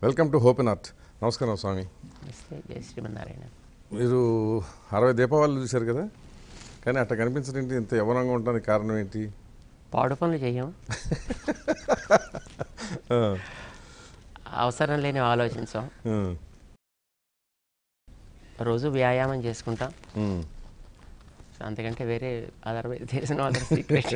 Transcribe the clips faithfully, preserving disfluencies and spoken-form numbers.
Welcome to hope and art. నమస్కారం స్వామి. జై శ్రీమన్నారాయణ. మీరు అరవై దీపావళి చూశారు కదా, కానీ అట్లా కనిపించడం ఏంటి? ఇంత యవనంగా ఉండడానికి కారణం ఏంటి? పాడు పనులు చేయం, అవసరం లేని ఆలోచించాం, రోజు వ్యాయామం చేసుకుంటాం, అంతకంటే వేరే అదర్వైజ్ తెలిసిన అదర్ సీక్రెట్.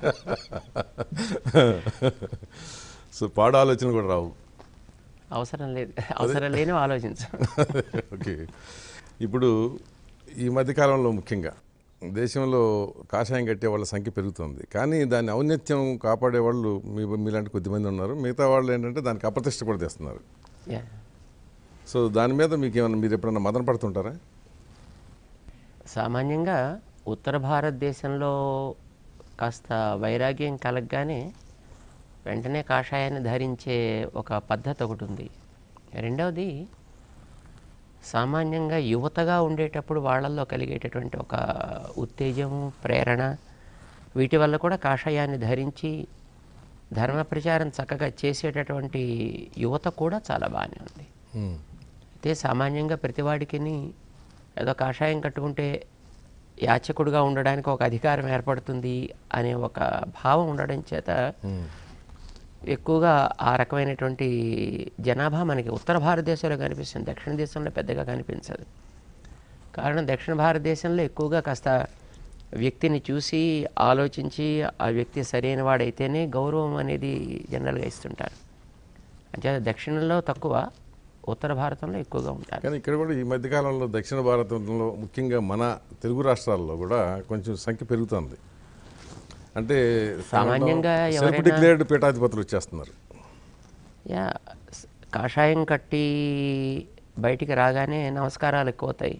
సో పాడు ఆలోచన కూడా రావు, అవసరం లేదు, అవసరం లేని ఆలోచించాం. ఓకే. ఇప్పుడు ఈ మధ్యకాలంలో ముఖ్యంగా దేశంలో కాషాయం కట్టే వాళ్ళ సంఖ్య పెరుగుతుంది, కానీ దాన్ని ఔన్నత్యం కాపాడే వాళ్ళు మీ మీలాంటి కొద్దిమంది ఉన్నారు. మిగతా వాళ్ళు ఏంటంటే దానికి అప్రతిష్ట కూడా తెస్తున్నారు. సో దాని మీద మీకు ఏమన్నా మీరు ఎప్పుడన్నా మదన పడుతుంటారా? సామాన్యంగా ఉత్తర భారతదేశంలో కాస్త వైరాగ్యం కలగగానే వెంటనే కాషాయాన్ని ధరించే ఒక పద్ధతి ఒకటి ఉంది. రెండవది, సామాన్యంగా యువతగా ఉండేటప్పుడు వాళ్ళల్లో కలిగేటటువంటి ఒక ఉత్తేజము, ప్రేరణ, వీటి వల్ల కూడా కాషాయాన్ని ధరించి ధర్మ ప్రచారం చక్కగా చేసేటటువంటి యువత కూడా చాలా బాగానే ఉంది. అయితే సామాన్యంగా ప్రతివాడికి ఏదో కాషాయం కట్టుకుంటే యాచకుడుగా ఉండడానికి ఒక అధికారం ఏర్పడుతుంది అనే ఒక భావం ఉండడం చేత ఎక్కువగా ఆ రకమైనటువంటి జనాభా మనకి ఉత్తర భారతదేశంలో కనిపిస్తుంది, దక్షిణ దేశంలో పెద్దగా కనిపించదు. కారణం, దక్షిణ భారతదేశంలో ఎక్కువగా కాస్త వ్యక్తిని చూసి ఆలోచించి ఆ వ్యక్తి సరైన వాడైతేనే గౌరవం అనేది జనరల్గా ఇస్తుంటారు. అంటే దక్షిణంలో తక్కువ, ఉత్తర భారతంలో ఎక్కువగా ఉంటారు. కానీ ఇక్కడ కూడా ఈ మధ్యకాలంలో దక్షిణ భారతంలో ముఖ్యంగా మన తెలుగు రాష్ట్రాల్లో కూడా కొంచెం సంఖ్య పెరుగుతుంది. అంటే సామాన్యంగా సెల్ఫ్ డిక్లేర్డ్ పీఠాధిపతులు వచ్చేస్తున్నారు. యా, కాషాయం కట్టి బయటికి రాగానే నమస్కారాలు ఎక్కువ అవుతాయి,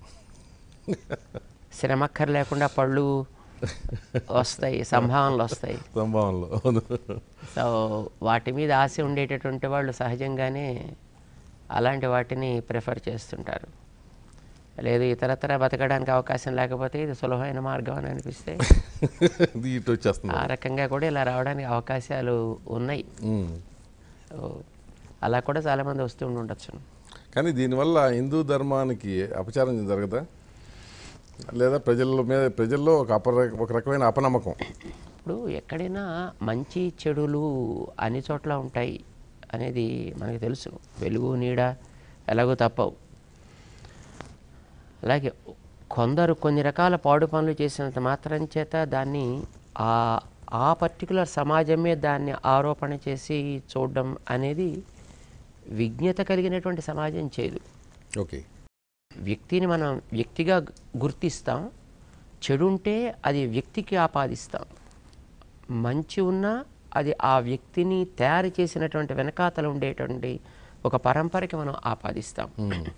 శ్రమక్కర్ లేకుండా పళ్ళు వస్తాయి, సంభావనలు వస్తాయి. సంభావనలు సో వాటి మీద ఆశ ఉండేటటువంటి వాళ్ళు సహజంగానే అలాంటి వాటిని ప్రిఫర్ చేస్తుంటారు. లేదు ఇతరత్ర బతకడానికి అవకాశం లేకపోతే ఇది సులభమైన మార్గం అని అనిపిస్తే ఆ రకంగా కూడా ఇలా రావడానికి అవకాశాలు ఉన్నాయి. అలా కూడా చాలామంది వస్తూ ఉండొచ్చు. కానీ దీనివల్ల హిందూ ధర్మానికి అపచారం జరగదా? లేదా ప్రజల మీద ప్రజల్లో ఒక అప ఒక రకమైన అపనమ్మకం? ఇప్పుడు ఎక్కడైనా మంచి చెడులు అన్ని చోట్ల ఉంటాయి అనేది మనకు తెలుసు. వెలుగు నీడ ఎలాగో తప్పవు. అలాగే కొందరు కొన్ని రకాల పాడు పనులు చేసినంత మాత్రం చేత దాన్ని ఆ ఆ పర్టికులర్ సమాజమే దాన్ని ఆరోపణ చేసి చూడడం అనేది విజ్ఞత కలిగినటువంటి సమాజం చేయదు. ఓకే. వ్యక్తిని మనం వ్యక్తిగా గుర్తిస్తాం, చెడు ఉంటే అది వ్యక్తికి ఆపాదిస్తాం, మంచి ఉన్నా అది ఆ వ్యక్తిని తయారు చేసినటువంటి వెనకాతల ఉండేటువంటి ఒక పరంపరకి మనం ఆపాదిస్తాం.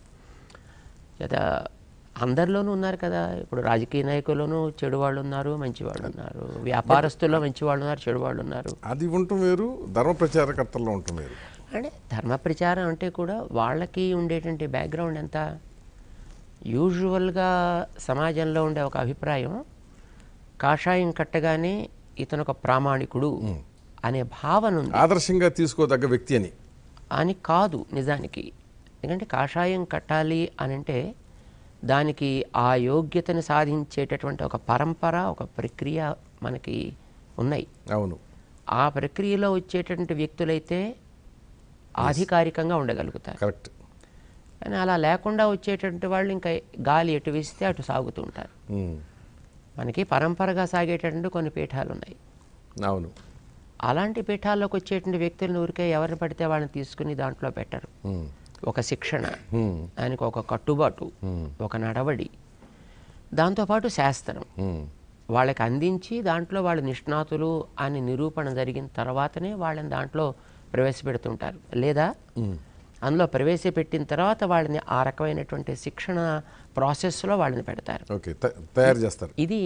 లేదా అందరిలోనూ ఉన్నారు కదా, ఇప్పుడు రాజకీయ నాయకుల్లోనూ చెడు వాళ్ళు ఉన్నారు, మంచి వాళ్ళు ఉన్నారు, వ్యాపారస్తుల్లో మంచి వాళ్ళు ఉన్నారు, చెడు వాళ్ళు ఉన్నారు. అది ఉండటం వేరు, ధర్మ ప్రచారకర్తల్లో ఉండటం వేరు. అంటే ధర్మ ప్రచారం అంటే కూడా వాళ్ళకి ఉండేటువంటి బ్యాక్గ్రౌండ్ ఎంత, యూజువల్గా సమాజంలో ఉండే ఒక అభిప్రాయం కాషాయం కట్టగానే ఇతను ఒక ప్రామాణికుడు అనే భావన ఉంది, ఆదర్శంగా తీసుకోదగ్గ వ్యక్తి అని అని కాదు నిజానికి. ఎందుకంటే కాషాయం కట్టాలి అని అంటే దానికి ఆ యోగ్యతను సాధించేటటువంటి ఒక పరంపర, ఒక ప్రక్రియ మనకి ఉన్నాయి. అవును. ఆ ప్రక్రియలో వచ్చేటటువంటి వ్యక్తులైతే ఆధికారికంగా ఉండగలుగుతారు. కరెక్ట్. కానీ అలా లేకుండా వచ్చేటటువంటి వాళ్ళు ఇంకా గాలి ఎటు వీస్తే అటు సాగుతూ ఉంటారు. మనకి పరంపరగా సాగేటటువంటి కొన్ని పీఠాలు ఉన్నాయి. అవును. అలాంటి పీఠాల్లోకి వచ్చేటువంటి వ్యక్తులను ఊరికే ఎవరిని పడితే వాళ్ళని తీసుకుని దాంట్లో పెట్టరు. ఒక శిక్షణ, ఆయనకు ఒక కట్టుబాటు, ఒక నడవడి, దాంతోపాటు శాస్త్రం వాళ్ళకి అందించి దాంట్లో వాళ్ళు నిష్ణాతులు అని నిరూపణ జరిగిన తర్వాతనే వాళ్ళని దాంట్లో ప్రవేశపెడుతుంటారు. లేదా అందులో ప్రవేశపెట్టిన తర్వాత వాళ్ళని ఆ రకమైనటువంటి శిక్షణ ప్రాసెస్లో వాళ్ళని పెడతారు, తయారు చేస్తారు. ఇది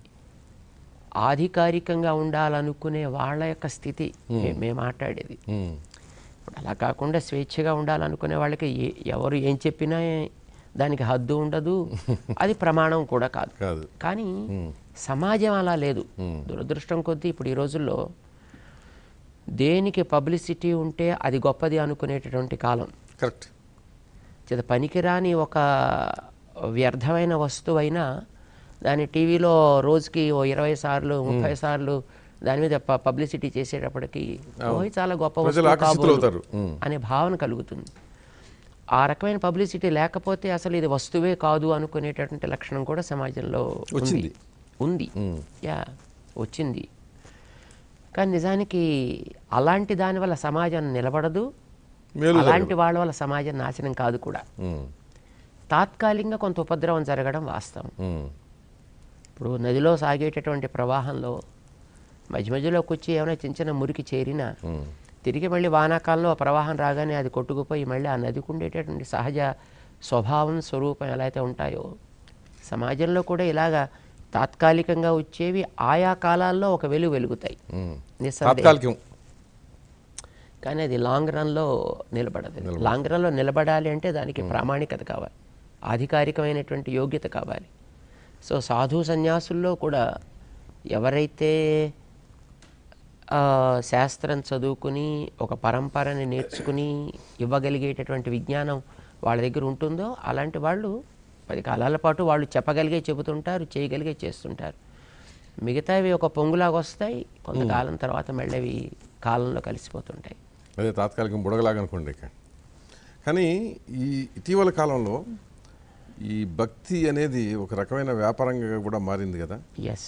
ఆధికారికంగా ఉండాలనుకునే వాళ్ళ యొక్క స్థితి మేము మాట్లాడేది. ఇప్పుడు అలా కాకుండా స్వేచ్ఛగా ఉండాలనుకునే వాళ్ళకి ఎవరు ఏం చెప్పినా దానికి హద్దు ఉండదు, అది ప్రమాణం కూడా కాదు. కానీ సమాజం అలా లేదు. దురదృష్టం కొద్దీ ఇప్పుడు ఈ రోజుల్లో దేనికి పబ్లిసిటీ ఉంటే అది గొప్పది అనుకునేటటువంటి కాలం. కరెక్ట్. చేత పనికిరాని ఒక వ్యర్థమైన వస్తువు అయినా దాని టీవీలో రోజుకి ఓ ఇరవై సార్లు ముప్పై సార్లు దాని మీద పబ్లిసిటీ చేసేటప్పటికి ఓహ్ చాలా గొప్ప వస్తువు కాబోలు అనే భావన కలుగుతుంది. ఆ రకమైన పబ్లిసిటీ లేకపోతే అసలు ఇది వస్తువే కాదు అనుకునేటటువంటి లక్షణం కూడా సమాజంలో ఉంది ఉంది యా వచ్చింది. కానీ నిజానికి అలాంటి దాని వల్ల సమాజం నిలబడదు, అలాంటి వాళ్ళ వల్ల సమాజం నాశనం కాదు కూడా. తాత్కాలికంగా కొంత ఉపద్రవం జరగడం వాస్తవం. ఇప్పుడు నదిలో సాగేటటువంటి ప్రవాహంలో మధ్య మధ్యలోకి వచ్చి ఏమైనా చిన్న చిన్న మురికి చేరినా తిరిగి మళ్ళీ వానాకాలంలో ఆ ప్రవాహం రాగానే అది కొట్టుకుపోయి మళ్ళీ ఆ నదికి ఉండేటటువంటి సహజ స్వభావం స్వరూపం ఎలా అయితే ఉంటాయో సమాజంలో కూడా ఇలాగా తాత్కాలికంగా వచ్చేవి ఆయా కాలాల్లో ఒక వెలుగు వెలుగుతాయి నిస్సందేహం. కానీ అది లాంగ్ రన్లో నిలబడదు. లాంగ్ రన్లో నిలబడాలి అంటే దానికి ప్రామాణికత కావాలి, అధికారికమైనటువంటి యోగ్యత కావాలి. సో సాధు సన్యాసుల్లో కూడా ఎవరైతే శాస్త్రం చదువుకుని ఒక పరంపరని నేర్చుకుని ఇవ్వగలిగేటటువంటి విజ్ఞానం వాళ్ళ దగ్గర ఉంటుందో అలాంటి వాళ్ళు పది కాలాల పాటు వాళ్ళు చెప్పగలిగే చెబుతుంటారు, చేయగలిగే చేస్తుంటారు. మిగతావి ఒక పొంగులాగా వస్తాయి, కొంతకాలం తర్వాత మళ్ళీ అవి కాలంలో కలిసిపోతుంటాయి. అదే తాత్కాలికం బుడగలాగా అనుకోండి. కానీ ఈ ఇటీవల కాలంలో ఈ భక్తి అనేది ఒక రకమైన వ్యాపారంగా కూడా మారింది కదా. ఎస్.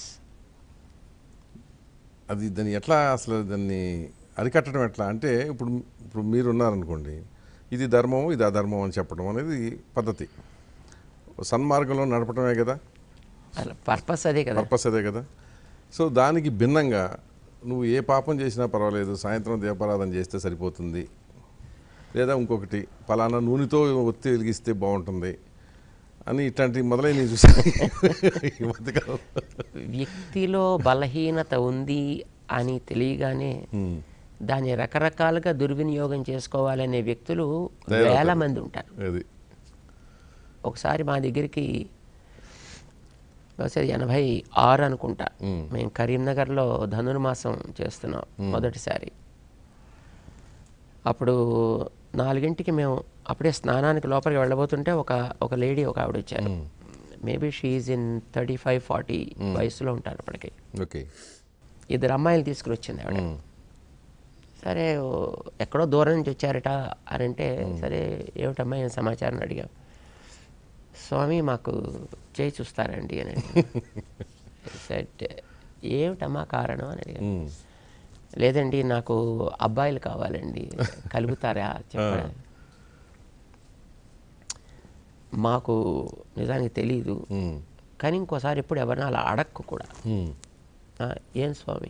అది దాన్ని ఎట్లా అసలు దాన్ని అరికట్టడం ఎట్లా అంటే ఇప్పుడు ఇప్పుడు మీరు ఉన్నారనుకోండి, ఇది ధర్మం ఇది అధర్మం అని చెప్పడం అనేది పద్ధతి, సన్మార్గంలో నడపడమే కదా పర్పస్ అదే కదా పర్పస్ అదే కదా. సో దానికి భిన్నంగా నువ్వు ఏ పాపం చేసినా పర్వాలేదు, సాయంత్రం దీపారాధన చేస్తే సరిపోతుంది, లేదా ఇంకొకటి పలానా నూనెతో ఒత్తి వెలిగిస్తే బాగుంటుంది అని ఇట్లాంటి మొదలైన చూసాను ఈ మధ్యకాలం. వ్యక్తిలో బలహీనత ఉంది అని తెలియగానే దాన్ని రకరకాలుగా దుర్వినియోగం చేసుకోవాలనే వ్యక్తులు వేల మంది ఉంటారు. అది ఒకసారి మా దగ్గరికి బహుశా ఎనభై ఆరు అనుకుంటా, మేము కరీంనగర్లో ధనుర్మాసం చేస్తున్నాం మొదటిసారి. అప్పుడు నాలుగింటికి మేము అప్పుడే స్నానానికి లోపలికి వెళ్ళబోతుంటే ఒక ఒక లేడీ ఒక ఆవిడ వచ్చారు. Maybe she in thirty five forty వయసులో ఉంటారు అప్పటికి. ఓకే. ఇద్దరు అమ్మాయిలు తీసుకుని వచ్చింది ఆవిడ. సరే ఎక్కడో దూరం నుంచి వచ్చారట అని అంటే, సరే ఏమిటమ్మా ఏం సమాచారం అడిగాం. స్వామి మాకు చేయి చూస్తారండి అని సెట్. ఏమిటమ్మా కారణం అని అడిగాను. లేదండి నాకు అబ్బాయిలు కావాలండి, కలుగుతారా చెప్పండి. మాకు నిజానికి తెలీదు, కానీ ఇంకోసారి ఎప్పుడు ఎవరినా అలా అడక్కు కూడా. ఏం స్వామి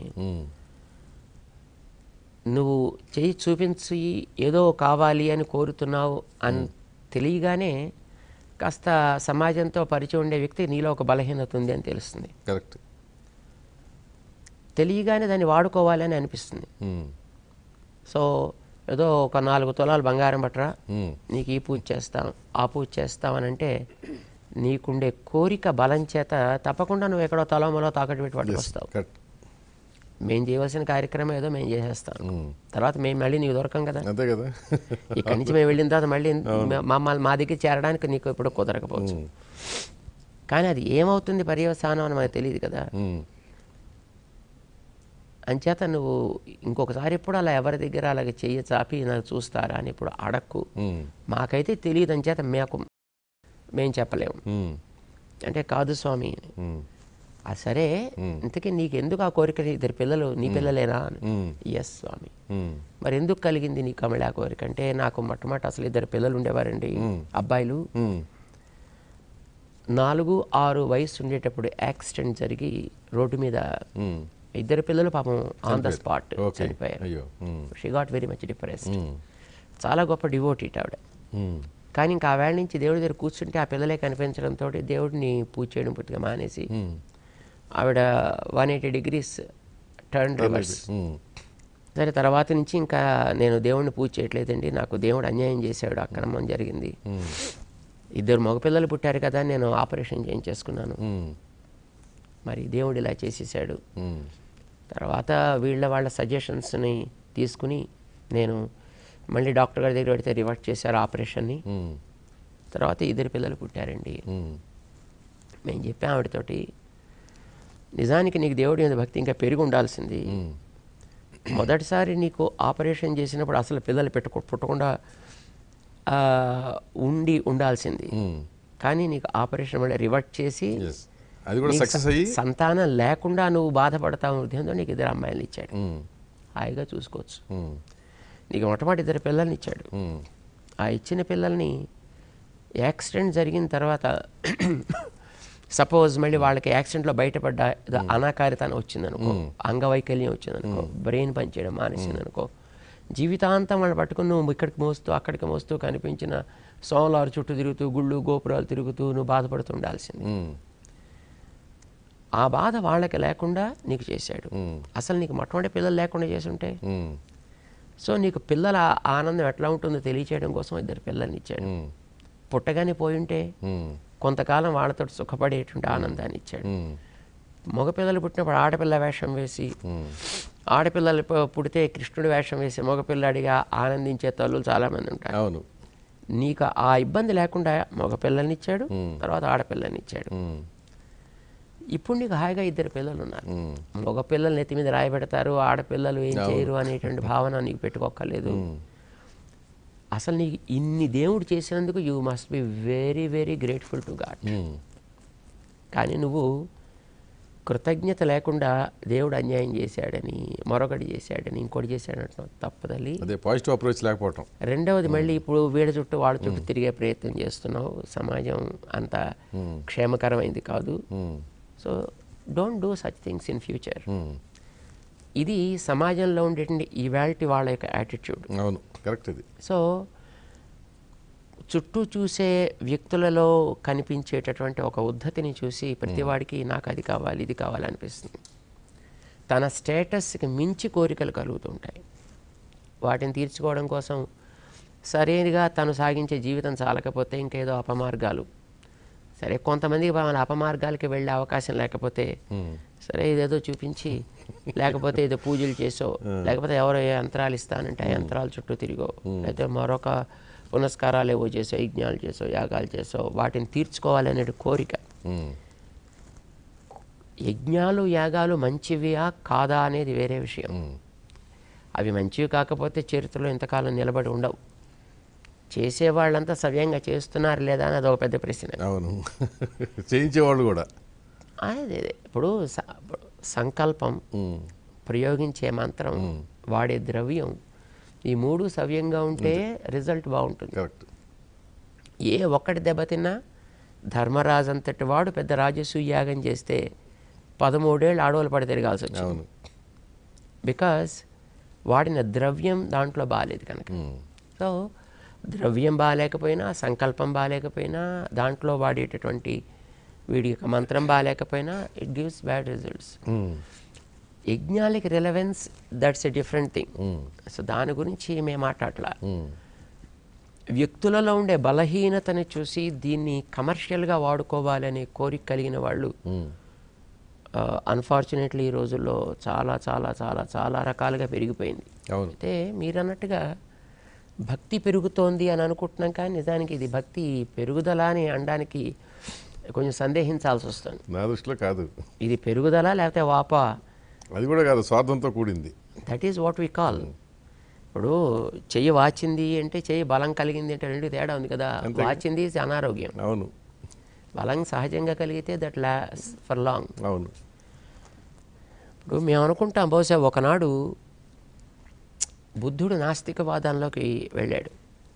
నువ్వు చేయి చూపించి ఏదో కావాలి అని కోరుతున్నావు అని తెలియగానే కాస్త సమాజంతో పరిచయం ఉండే వ్యక్తి నీలో ఒక బలహీనత ఉంది అని తెలుస్తుంది. కరెక్ట్. తెలియగానే దాన్ని వాడుకోవాలని అనిపిస్తుంది. సో ఏదో ఒక నాలుగు తులాలు బంగారం పట్టరా, నీకు ఈ పూజ చేస్తాం ఆ పూజ చేస్తాం అని అంటే నీకుండే కోరిక బలం చేత తప్పకుండా నువ్వు ఎక్కడో తలములో తాకట్టు పెట్టి పట్టుకొస్తావు. మేము చేయవలసిన కార్యక్రమం ఏదో మేము చేసేస్తాం, తర్వాత మేము మళ్ళీ నీకు దొరకం కదా. అంతే కదా. ఇక్కడి నుంచి మేము వెళ్ళిన తర్వాత మళ్ళీ మమ్మల్ని మా దగ్గర చేరడానికి నీకు ఎప్పుడు కుదరకపోవచ్చు. కానీ అది ఏమవుతుంది పర్యవసానం అని మనకు తెలియదు కదా. అంచేత నువ్వు ఇంకొకసారి ఎప్పుడు అలా ఎవరి దగ్గర అలాగే చెయ్యి చాపి నాకు చూస్తారా అని ఇప్పుడు అడక్కు. మాకైతే తెలియదు అంచేత మాకు మేము చెప్పలేము అంటే కాదు స్వామి. ఆ సరే ఇంతకీ నీకు ఎందుకు ఆ కోరిక, ఇద్దరు పిల్లలు నీ పిల్లలేనా అని. ఎస్ స్వామి. మరి ఎందుకు కలిగింది నీకు కమలా కోరిక అంటే, నాకు మొట్టమొదటి అసలు ఇద్దరు పిల్లలు ఉండేవారండి అబ్బాయిలు. నాలుగు ఆరు వయసు ఉండేటప్పుడు యాక్సిడెంట్ జరిగి రోడ్డు మీద ఇద్దరు పిల్లలు పాపం ఆన్ ద స్పాట్ చనిపోయారు. She got very much depressed. చాలా గొప్ప డివోటీట్ ఆవిడ. కానీ ఇంకా ఆ వేళ నుంచి దేవుడి దగ్గర కూర్చుంటే ఆ పిల్లలే కనిపించడంతో దేవుడిని పూజ చేయడం పూర్తిగా మానేసి ఆవిడ one eighty degrees turn reverse. సరే తర్వాత నుంచి ఇంకా నేను దేవుడిని పూజ చేయట్లేదండి, నాకు దేవుడు అన్యాయం చేశాడు, అక్రమం జరిగింది, ఇద్దరు మగపిల్లలు పుట్టారు కదా నేను ఆపరేషన్ చేయించేసుకున్నాను, మరి దేవుడు ఇలా చేసేసాడు. తర్వాత వీళ్ళ వాళ్ళ సజెషన్స్ని తీసుకుని నేను మళ్ళీ డాక్టర్ గారి దగ్గర పెడితే రివర్ట్ చేశారు ఆపరేషన్ని. తర్వాత ఇద్దరు పిల్లలు పుట్టారండి. మేము చెప్పాం ఆవిడతోటి, నిజానికి నీకు దేవుడి మీద భక్తి ఇంకా పెరిగి ఉండాల్సింది. మొదటిసారి నీకు ఆపరేషన్ చేసినప్పుడు అసలు పిల్లలు పెట్టుకో పుట్టకుండా ఉండి ఉండాల్సింది. కానీ నీకు ఆపరేషన్ మళ్ళీ రివర్ట్ చేసి అది కూడా సక్సెస్ అయ్యి సంతానం లేకుండా నువ్వు బాధపడతావు ఉద్దేశంతో నీకు ఇద్దరు అమ్మాయిలు ఇచ్చాడు. హాయిగా చూసుకోవచ్చు. నీకు మొట్టమొదటి ఇద్దరు పిల్లల్ని ఇచ్చాడు. ఆ ఇచ్చిన పిల్లల్ని యాక్సిడెంట్ జరిగిన తర్వాత సపోజ్ మళ్ళీ వాళ్ళకి యాక్సిడెంట్లో బయటపడ్డ అనాకారితనం వచ్చిందనుకో, అంగవైకల్యం వచ్చిందనుకో, బ్రెయిన్ పనిచేయడం మానేసిందనుకో, జీవితాంతం వాళ్ళు పట్టుకుని నువ్వు ఇక్కడికి మోస్తూ అక్కడికి మోస్తూ కనిపించిన సోమలారు చుట్టూ తిరుగుతూ గుళ్ళు గోపురాలు తిరుగుతూ నువ్వు బాధపడుతూ ఉండాల్సింది. ఆ బాధ వాళ్ళకి లేకుండా నీకు చేశాడు. అసలు నీకు మొట్టమొదటి పిల్లలు లేకుండా చేసుంటే, సో నీకు పిల్లల ఆనందం ఎట్లా ఉంటుందో తెలియచేయడం కోసం ఇద్దరు పిల్లల్ని ఇచ్చాడు. పుట్టగానే పోయి ఉంటే కొంతకాలం వాళ్ళతో సుఖపడేటువంటి ఆనందాన్ని ఇచ్చాడు. మగపిల్లలు పుట్టినప్పుడు ఆడపిల్ల వేషం వేసి, ఆడపిల్లలు పుడితే కృష్ణుడి వేషం వేసి మగపిల్లాడిగా ఆనందించే తల్లులు చాలామంది ఉంటారు. అవును. నీకు ఆ ఇబ్బంది లేకుండా మగపిల్లల్ని ఇచ్చాడు, తర్వాత ఆడపిల్లల్ని ఇచ్చాడు. ఇప్పుడు నీకు హాయిగా ఇద్దరు పిల్లలు ఉన్నారు. మగపిల్లలు నెత్తి మీద రాయి పెడతారు, ఆడపిల్లలు ఏం చేయరు అనేటువంటి భావన నీకు పెట్టుకోక్కర్లేదు. అసలు నీకు ఇన్ని దేవుడు చేసినందుకు you must be very very grateful to God. కానీ నువ్వు కృతజ్ఞత లేకుండా దేవుడు అన్యాయం చేశాడని, మరొకటి చేశాడని, ఇంకోటి చేశాడంటున్నావు, తప్పదల్లి. అదే పాజిటివ్ అప్రోచ్ లేకపోవటం. రెండవది మళ్ళీ ఇప్పుడు వీళ్ళ చుట్టూ వాళ్ళ చుట్టూ తిరిగే ప్రయత్నం చేస్తున్నావు. సమాజం అంత క్షేమకరమైంది కాదు. So don't do such things in future. ఇది సమాజంలో ఉండేటువంటి ఈవాల్టి వాళ్ళ యొక్క యాటిట్యూడ్. అవును, కరెక్ట్. ఇది సో చుట్టూ చూసే వ్యక్తులలో కనిపించేటటువంటి ఒక ఉద్ధతిని చూసి ప్రతివాడికి నాకు అది కావాలి ఇది కావాలి అనిపిస్తుంది. తన స్టేటస్కి మించి కోరికలు కలుగుతుంటాయి. వాటిని తీర్చుకోవడం కోసం సరిగా తను సాగించే జీవితం చాలకపోతే ఇంకేదో అపమార్గాలు, సరే కొంతమందికి మన అపమార్గాలకి వెళ్ళే అవకాశం లేకపోతే సరే ఇదేదో చూపించి, లేకపోతే ఏదో పూజలు చేసో, లేకపోతే ఎవరో ఏ యంత్రాలు ఇస్తానంటే ఆ యంత్రాల చుట్టూ తిరిగో, లేకపోతే మరొక పునస్కారాలు ఏవో చేసో, యజ్ఞాలు చేసో, యాగాలు చేసో వాటిని తీర్చుకోవాలనే కోరిక. యజ్ఞాలు యాగాలు మంచివియా కాదా అనేది వేరే విషయం. అవి మంచివి కాకపోతే చరిత్రలో ఇంతకాలం నిలబడి ఉండవు. చేసేవాళ్ళంతా సవ్యంగా చేస్తున్నారు లేదా అని అదొక పెద్ద ప్రశ్న. అవును, చేయించేవాళ్ళు కూడా అదే. ఇప్పుడు సంకల్పం, ప్రయోగించే మంత్రం, వాడే ద్రవ్యం, ఈ మూడు సవ్యంగా ఉంటే రిజల్ట్ బాగుంటుంది. ఏ ఒక్కటి దెబ్బతిన్నా ధర్మరాజు అంతటి వాడు పెద్ద రాజసూయ యాగం చేస్తే పదమూడేళ్ళు ఆడవాళ్ళు పడి తిరగాల్సి వచ్చింది. బికాస్ వాడిన ద్రవ్యం దాంట్లో బాగాలేదు కనుక. సో ద్రవ్యం బాగాలేకపోయినా, సంకల్పం బాగాలేకపోయినా, దాంట్లో వాడేటటువంటి వీడి యొక్క మంత్రం బాగాలేకపోయినా ఇట్ గివ్స్ బ్యాడ్ రిజల్ట్స్. యజ్ఞాలకి relevance that's a different thing. So దాని గురించి మేము మాట్లాడలా. వ్యక్తులలో ఉండే బలహీనతని చూసి దీన్ని కమర్షియల్గా వాడుకోవాలనే కోరిక కలిగిన వాళ్ళు అన్ఫార్చునేట్లీ ఈ రోజుల్లో చాలా చాలా చాలా చాలా రకాలుగా పెరిగిపోయింది. అయితే మీరు అన్నట్టుగా భక్తి పెరుగుతోంది అని అనుకుంటున్నాం, కానీ నిజానికి ఇది భక్తి పెరుగుదల అని అనడానికి కొంచెం సందేహించాల్సి వస్తుంది. నా దృష్టిలో కాదు ఇది పెరుగుదల లేకపోతే వాపా, అది కూడా కాదు, స్వార్థంతో కూడింది. That is what we call. ఇప్పుడు చెయ్యి వాచింది అంటే చెయ్యి బలం కలిగింది అంటే రెండు తేడా ఉంది కదా. వాచింది అనారోగ్యం. అవును. బలం సహజంగా కలిగితే దట్ లాస్ ఫర్ లాంగ్. అవును. ఇప్పుడు మేము అనుకుంటాం బహుశా ఒకనాడు బుద్ధుడు నాస్తికవాదంలోకి వెళ్ళాడు.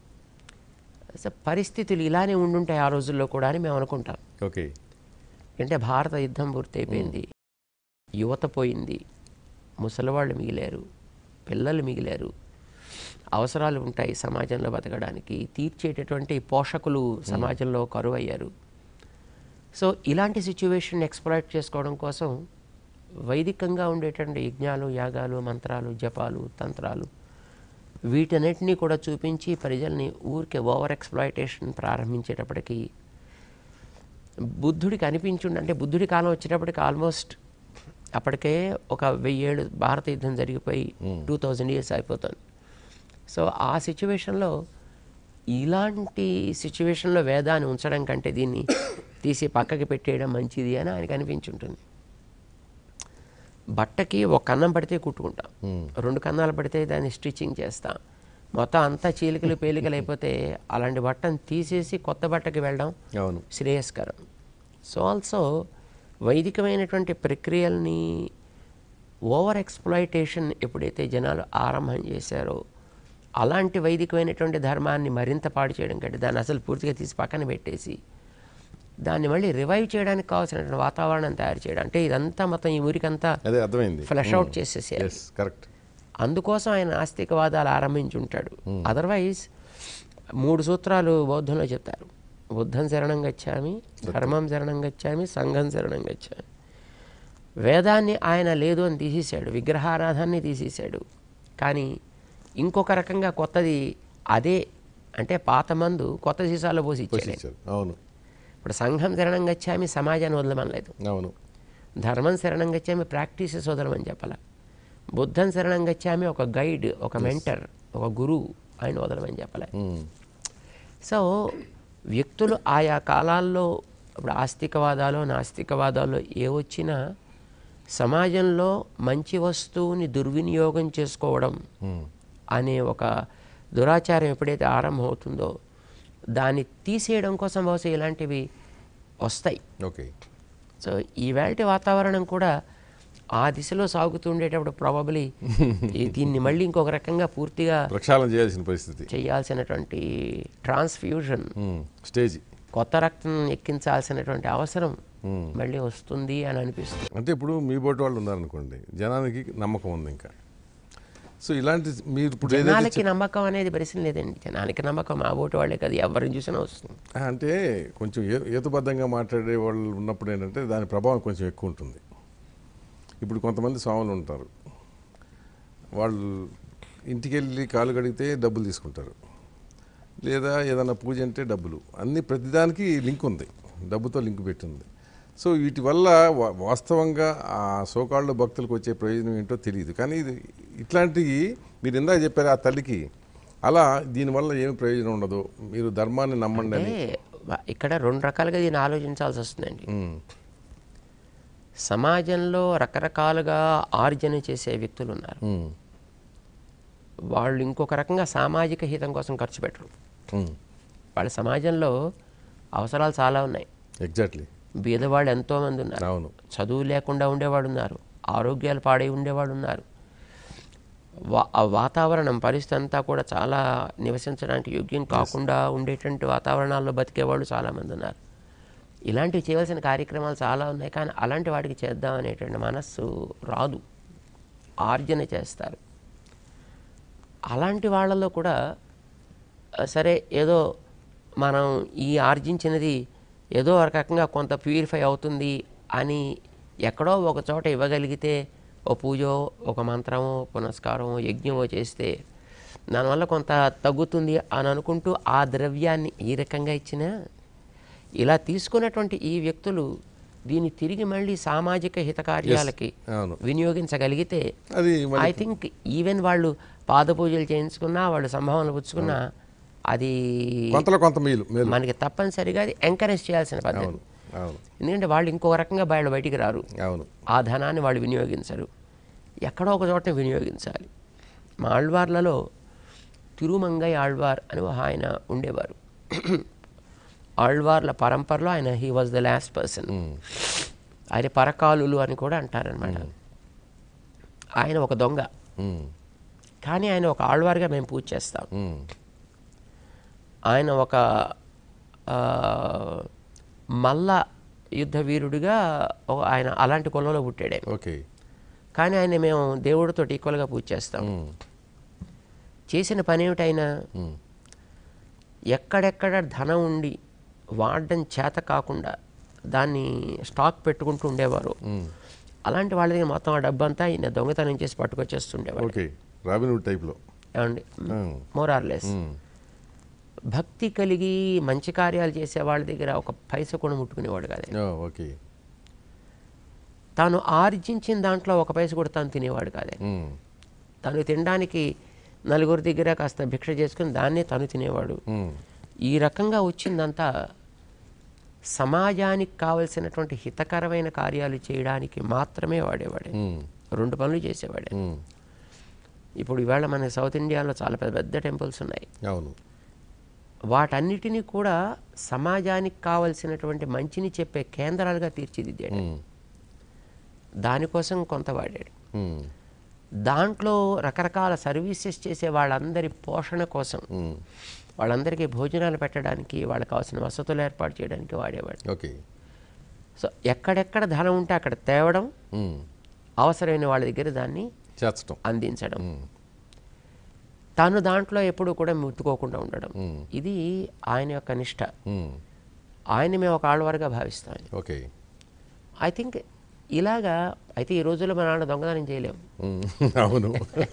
పరిస్థితులు ఇలానే ఉండుంటాయి ఆ రోజుల్లో కూడా అని మేము అనుకుంటాం. ఓకే. అంటే భారత యుద్ధం పూర్తయిపోయింది, యువత పోయింది, ముసలివాళ్ళు మిగిలారు, పిల్లలు మిగిలారు, అవసరాలు ఉంటాయి సమాజంలో బతకడానికి, తీర్చేటటువంటి పోషకులు సమాజంలో కరువు అయ్యారు. సో ఇలాంటి సిచ్యువేషన్ ఎక్స్ప్లాయిట్ చేసుకోవడం కోసం వైదికంగా ఉండేటువంటి యజ్ఞాలు, యాగాలు, మంత్రాలు, జపాలు, తంత్రాలు వీటన్నిటినీ కూడా చూపించి ప్రజల్ని ఊరికే ఓవర్ ఎక్స్ప్లాయిటేషన్ ప్రారంభించేటప్పటికి బుద్ధుడికి అనిపించుండి, అంటే బుద్ధుడి కాలం వచ్చేటప్పటికి ఆల్మోస్ట్ అప్పటికే ఒక వెయ్యేళ్ళు భారత యుద్ధం జరిగిపోయి టూ థౌజండ్ ఇయర్స్ అయిపోతుంది. సో ఆ సిచ్యువేషన్లో ఇలాంటి సిచ్యువేషన్లో వేదాన్ని ఉంచడం కంటే దీన్ని తీసి పక్కకి పెట్టేయడం మంచిది అని ఆయనకు అనిపించుంటుంది. బట్టకి ఒక కన్నం పడితే కుట్టుకుంటాం, రెండు కన్నాలు పడితే దాన్ని స్టిచ్చింగ్ చేస్తాం, మొత్తం అంతా చీలికలు పేలికలు అయిపోతే అలాంటి బట్టను తీసేసి కొత్త బట్టకి వెళ్ళడం అవును శ్రేయస్కరం. సో ఆల్సో వైదికమైనటువంటి ప్రక్రియల్ని ఓవర్ ఎక్స్ప్లాయిటేషన్ ఎప్పుడైతే జనాలు ఆరంభం చేశారో అలాంటి వైదికమైనటువంటి ధర్మాన్ని మరింత పాడు చేయడం కంటే దాన్ని అసలు పూర్తిగా తీసి పక్కన పెట్టేసి దాన్ని మళ్ళీ రివైవ్ చేయడానికి కావాల్సినటువంటి వాతావరణం తయారు చేయడం, అంటే ఇదంతా మొత్తం ఈ ఊరికంతా అదే అర్థమైంది, ఫ్లష్ అవుట్ చేసేసేయాలి. కరెక్ట్. అందుకోసం ఆయన నాస్తికవాదాలు ఆరంభించి ఉంటాడు. అదర్వైజ్ మూడు సూత్రాలు బౌద్ధంలో చెప్తారు, బుద్ధం శరణం గచ్చామి, ధర్మం శరణం గచ్చామి, సంఘం శరణం గచ్చామి. వేదాన్ని ఆయన లేదు అని తీసేశాడు, విగ్రహారాధాన్ని తీసేశాడు, కానీ ఇంకొక రకంగా కొత్తది అదే అంటే పాత మందు కొత్త సీసాలో పోసి ఇచ్చాడు. అవును. ఇప్పుడు సంఘం శరణం గచ్చామి సమాజాన్ని వదలమనలేదు, అవును. ధర్మం శరణం గచ్చామి ప్రాక్టీసెస్ వదలమని చెప్పాల, బుద్ధం శరణం గచ్చామి ఒక గైడ్, ఒక మెంటర్, ఒక గురువు ఆయన వదలమని చెప్పలే. సో వ్యక్తులు ఆయా కాలాల్లో ఇప్పుడు ఆస్తికవాదాలు నాస్తికవాదాలు ఏ వచ్చినా సమాజంలో మంచి వస్తువుని దుర్వినియోగం చేసుకోవడం అనే ఒక దురాచారం ఎప్పుడైతే ఆరంభమవుతుందో దాన్ని తీసేయడం కోసం బహుశా ఇలాంటివి వస్తాయి. ఓకే. సో ఈవేళ వాతావరణం కూడా ఆ దిశలో సాగుతుండేటప్పుడు ప్రాబబ్లీ దీన్ని మళ్ళీ ఇంకొక రకంగా పూర్తిగా ప్రక్షాళన చేయాల్సిన పరిస్థితి, చేయాల్సినటువంటి ట్రాన్స్ఫ్యూజన్ స్టేజ్, కొత్త రక్తం ఎక్కించాల్సినటువంటి అవసరం మళ్ళీ వస్తుంది అని అనిపిస్తుంది. అంటే ఇప్పుడు మీ బోటి వాళ్ళు ఉన్నారనుకోండి, జనానికి నమ్మకం ఉంది ఇంకా. సో ఇలాంటి మీరు ఇప్పుడు జనాలకి నమ్మకం అనేది ప్రశ్న లేదండి, జనానికి నమ్మకం మా బోటి వాళ్ళే కదా ఎవరిని చూసినా వస్తుంది. అంటే కొంచెం ఏ ఏతుబద్ధంగా మాట్లాడే వాళ్ళు ఉన్నప్పుడు ఏంటంటే దాని ప్రభావం కొంచెం ఎక్కువ ఉంటుంది. ఇప్పుడు కొంతమంది స్వాములు ఉంటారు, వాళ్ళు ఇంటికి వెళ్ళి కాలు కడిగితే డబ్బులు తీసుకుంటారు, లేదా ఏదైనా పూజ అంటే డబ్బులు, అన్నీ ప్రతిదానికి లింక్ ఉంది, డబ్బుతో లింక్ పెట్టింది. సో వీటి వల్ల వాస్తవంగా ఆ సోకాళ్ళ భక్తులకు వచ్చే ప్రయోజనం ఏంటో తెలియదు. కానీ ఇది ఇట్లాంటివి మీరు ఇందాక చెప్పారు ఆ తల్లికి, అలా దీనివల్ల ఏమి ప్రయోజనం ఉండదు, మీరు ధర్మాన్ని నమ్మండి అని. ఇక్కడ రెండు రకాలుగా దీన్ని ఆలోచించాల్సి వస్తుందండి. సమాజంలో రకరకాలుగా ఆర్జన చేసే వ్యక్తులు ఉన్నారు, వాళ్ళు ఇంకొక రకంగా సామాజిక హితం కోసం ఖర్చు పెట్టరు. వాళ్ళ సమాజంలో అవసరాలు చాలా ఉన్నాయి. ఎగ్జాక్ట్లీ. బీదవాళ్ళు ఎంతోమంది ఉన్నారు, అవును, చదువు లేకుండా ఉండేవాడు ఉన్నారు, ఆరోగ్యాలు పాడై ఉండేవాడు ఉన్నారు, వా ఆ వాతావరణం పరిస్థితి అంతా కూడా చాలా నివసించడానికి యోగ్యం కాకుండా ఉండేటువంటి వాతావరణాల్లో బతికేవాళ్ళు చాలామంది ఉన్నారు. ఇలాంటివి చేయవలసిన కార్యక్రమాలు చాలా ఉన్నాయి, కానీ అలాంటి వాటికి చేద్దాం అనేటువంటి మనస్సు రాదు, ఆర్జన చేస్తారు. అలాంటి వాళ్ళలో కూడా సరే ఏదో మనం ఈ ఆర్జించినది ఏదో ఒక రకంగా కొంత ప్యూరిఫై అవుతుంది అని ఎక్కడో ఒక చోట ఇవ్వగలిగితే, ఓ పూజో ఒక మంత్రమో పునస్కారమో యజ్ఞమో చేస్తే దానివల్ల కొంత తగ్గుతుంది అని అనుకుంటూ ఆ ద్రవ్యాన్ని ఈ రకంగా ఇచ్చినా, ఇలా తీసుకున్నటువంటి ఈ వ్యక్తులు దీన్ని తిరిగి మళ్ళీ సామాజిక హితకార్యాలకి వినియోగించగలిగితే ఐ థింక్ ఈవెన్ వాళ్ళు పాద పూజలు చేయించుకున్నా, వాళ్ళు సంభావనలు పుచ్చుకున్నా అది మనకి తప్పనిసరిగా అది ఎంకరేజ్ చేయాల్సిన పద్ధతి. ఎందుకంటే వాళ్ళు ఇంకో రకంగా వాళ్ళు బయటికి రారు, ఆ ధనాన్ని వాళ్ళు వినియోగించరు, ఎక్కడో ఒక చోట వినియోగించాలి. మా ఆళ్వార్లలో తిరుమంగై ఆళ్వార్ అని ఆయన ఉండేవారు. ఆళ్వార్ల పరంపరలో ఆయన he was the last person. ఆయన పరకాలులు అని కూడా అంటారనమాట. ఆయన ఒక దొంగ, కానీ ఆయన ఒక ఆళ్వార్గా మేము పూజ చేస్తాం. ఆయన ఒక మల్ల యుద్ధ వీరుడిగా ఆయన అలాంటి కులంలో పుట్టాడు. ఓకే. కానీ ఆయన మేము దేవుడితో ఈక్వల్గా పూజ చేస్తాం. చేసిన పని ఏమిటైనా ఎక్కడెక్కడ ధనం ఉండి వాడడం చేత కాకుండా దాన్ని స్టాక్ పెట్టుకుంటూ ఉండేవారు. అలాంటి వాళ్ళ దగ్గర మొత్తం ఆ డబ్బంతా ఈయన దొంగతనం చేసి పట్టుకొచ్చేస్తుండేవారు. ఏమండి, మోర్ ఆర్ లెస్. భక్తి కలిగి మంచి కార్యాలు చేసే వాళ్ళ దగ్గర ఒక పైస కూడా ముట్టుకునేవాడు కాదు. తాను ఆర్జించిన దాంట్లో ఒక పైస కూడా తాను తినేవాడు కాదే. తను తినడానికి నలుగురి దగ్గర కాస్త భిక్ష చేసుకుని దాన్నే తను తినేవాడు. ఈ రకంగా వచ్చిందంతా సమాజానికి కావలసినటువంటి హితకరమైన కార్యాలు చేయడానికి మాత్రమే వాడేవాడే. రెండు పనులు చేసేవాడే. ఇప్పుడు ఇవాళ మన సౌత్ ఇండియాలో చాలా పెద్ద పెద్ద టెంపుల్స్ ఉన్నాయి. అవును. వాటన్నిటినీ కూడా సమాజానికి కావలసినటువంటి మంచిని చెప్పే కేంద్రాలుగా తీర్చిదిద్దాడు. దానికోసం కొంత వాడాడు. దాంట్లో రకరకాల సర్వీసెస్ చేసే వాళ్ళందరి పోషణ కోసం, వాళ్ళందరికీ భోజనాలు పెట్టడానికి, వాళ్ళకి కావాల్సిన వసతులు ఏర్పాటు చేయడానికి వాడేవాడు. ఓకే. సో ఎక్కడెక్కడ ధనం ఉంటే అక్కడ తేవడం, అవసరమైన వాళ్ళ దగ్గర దాన్ని చేర్చడం, అందించడం, తను దాంట్లో ఎప్పుడూ కూడా ముట్టుకోకుండా ఉండడం, ఇది ఆయన యొక్క నిష్ట. ఆయన మేము ఒక ఆళ్వారుగా భావిస్తాం. ఓకే. ఐ థింక్ ఇలాగా అయితే ఈ రోజుల్లో మన నాన్న దొంగతనం చేయలేము. అవును.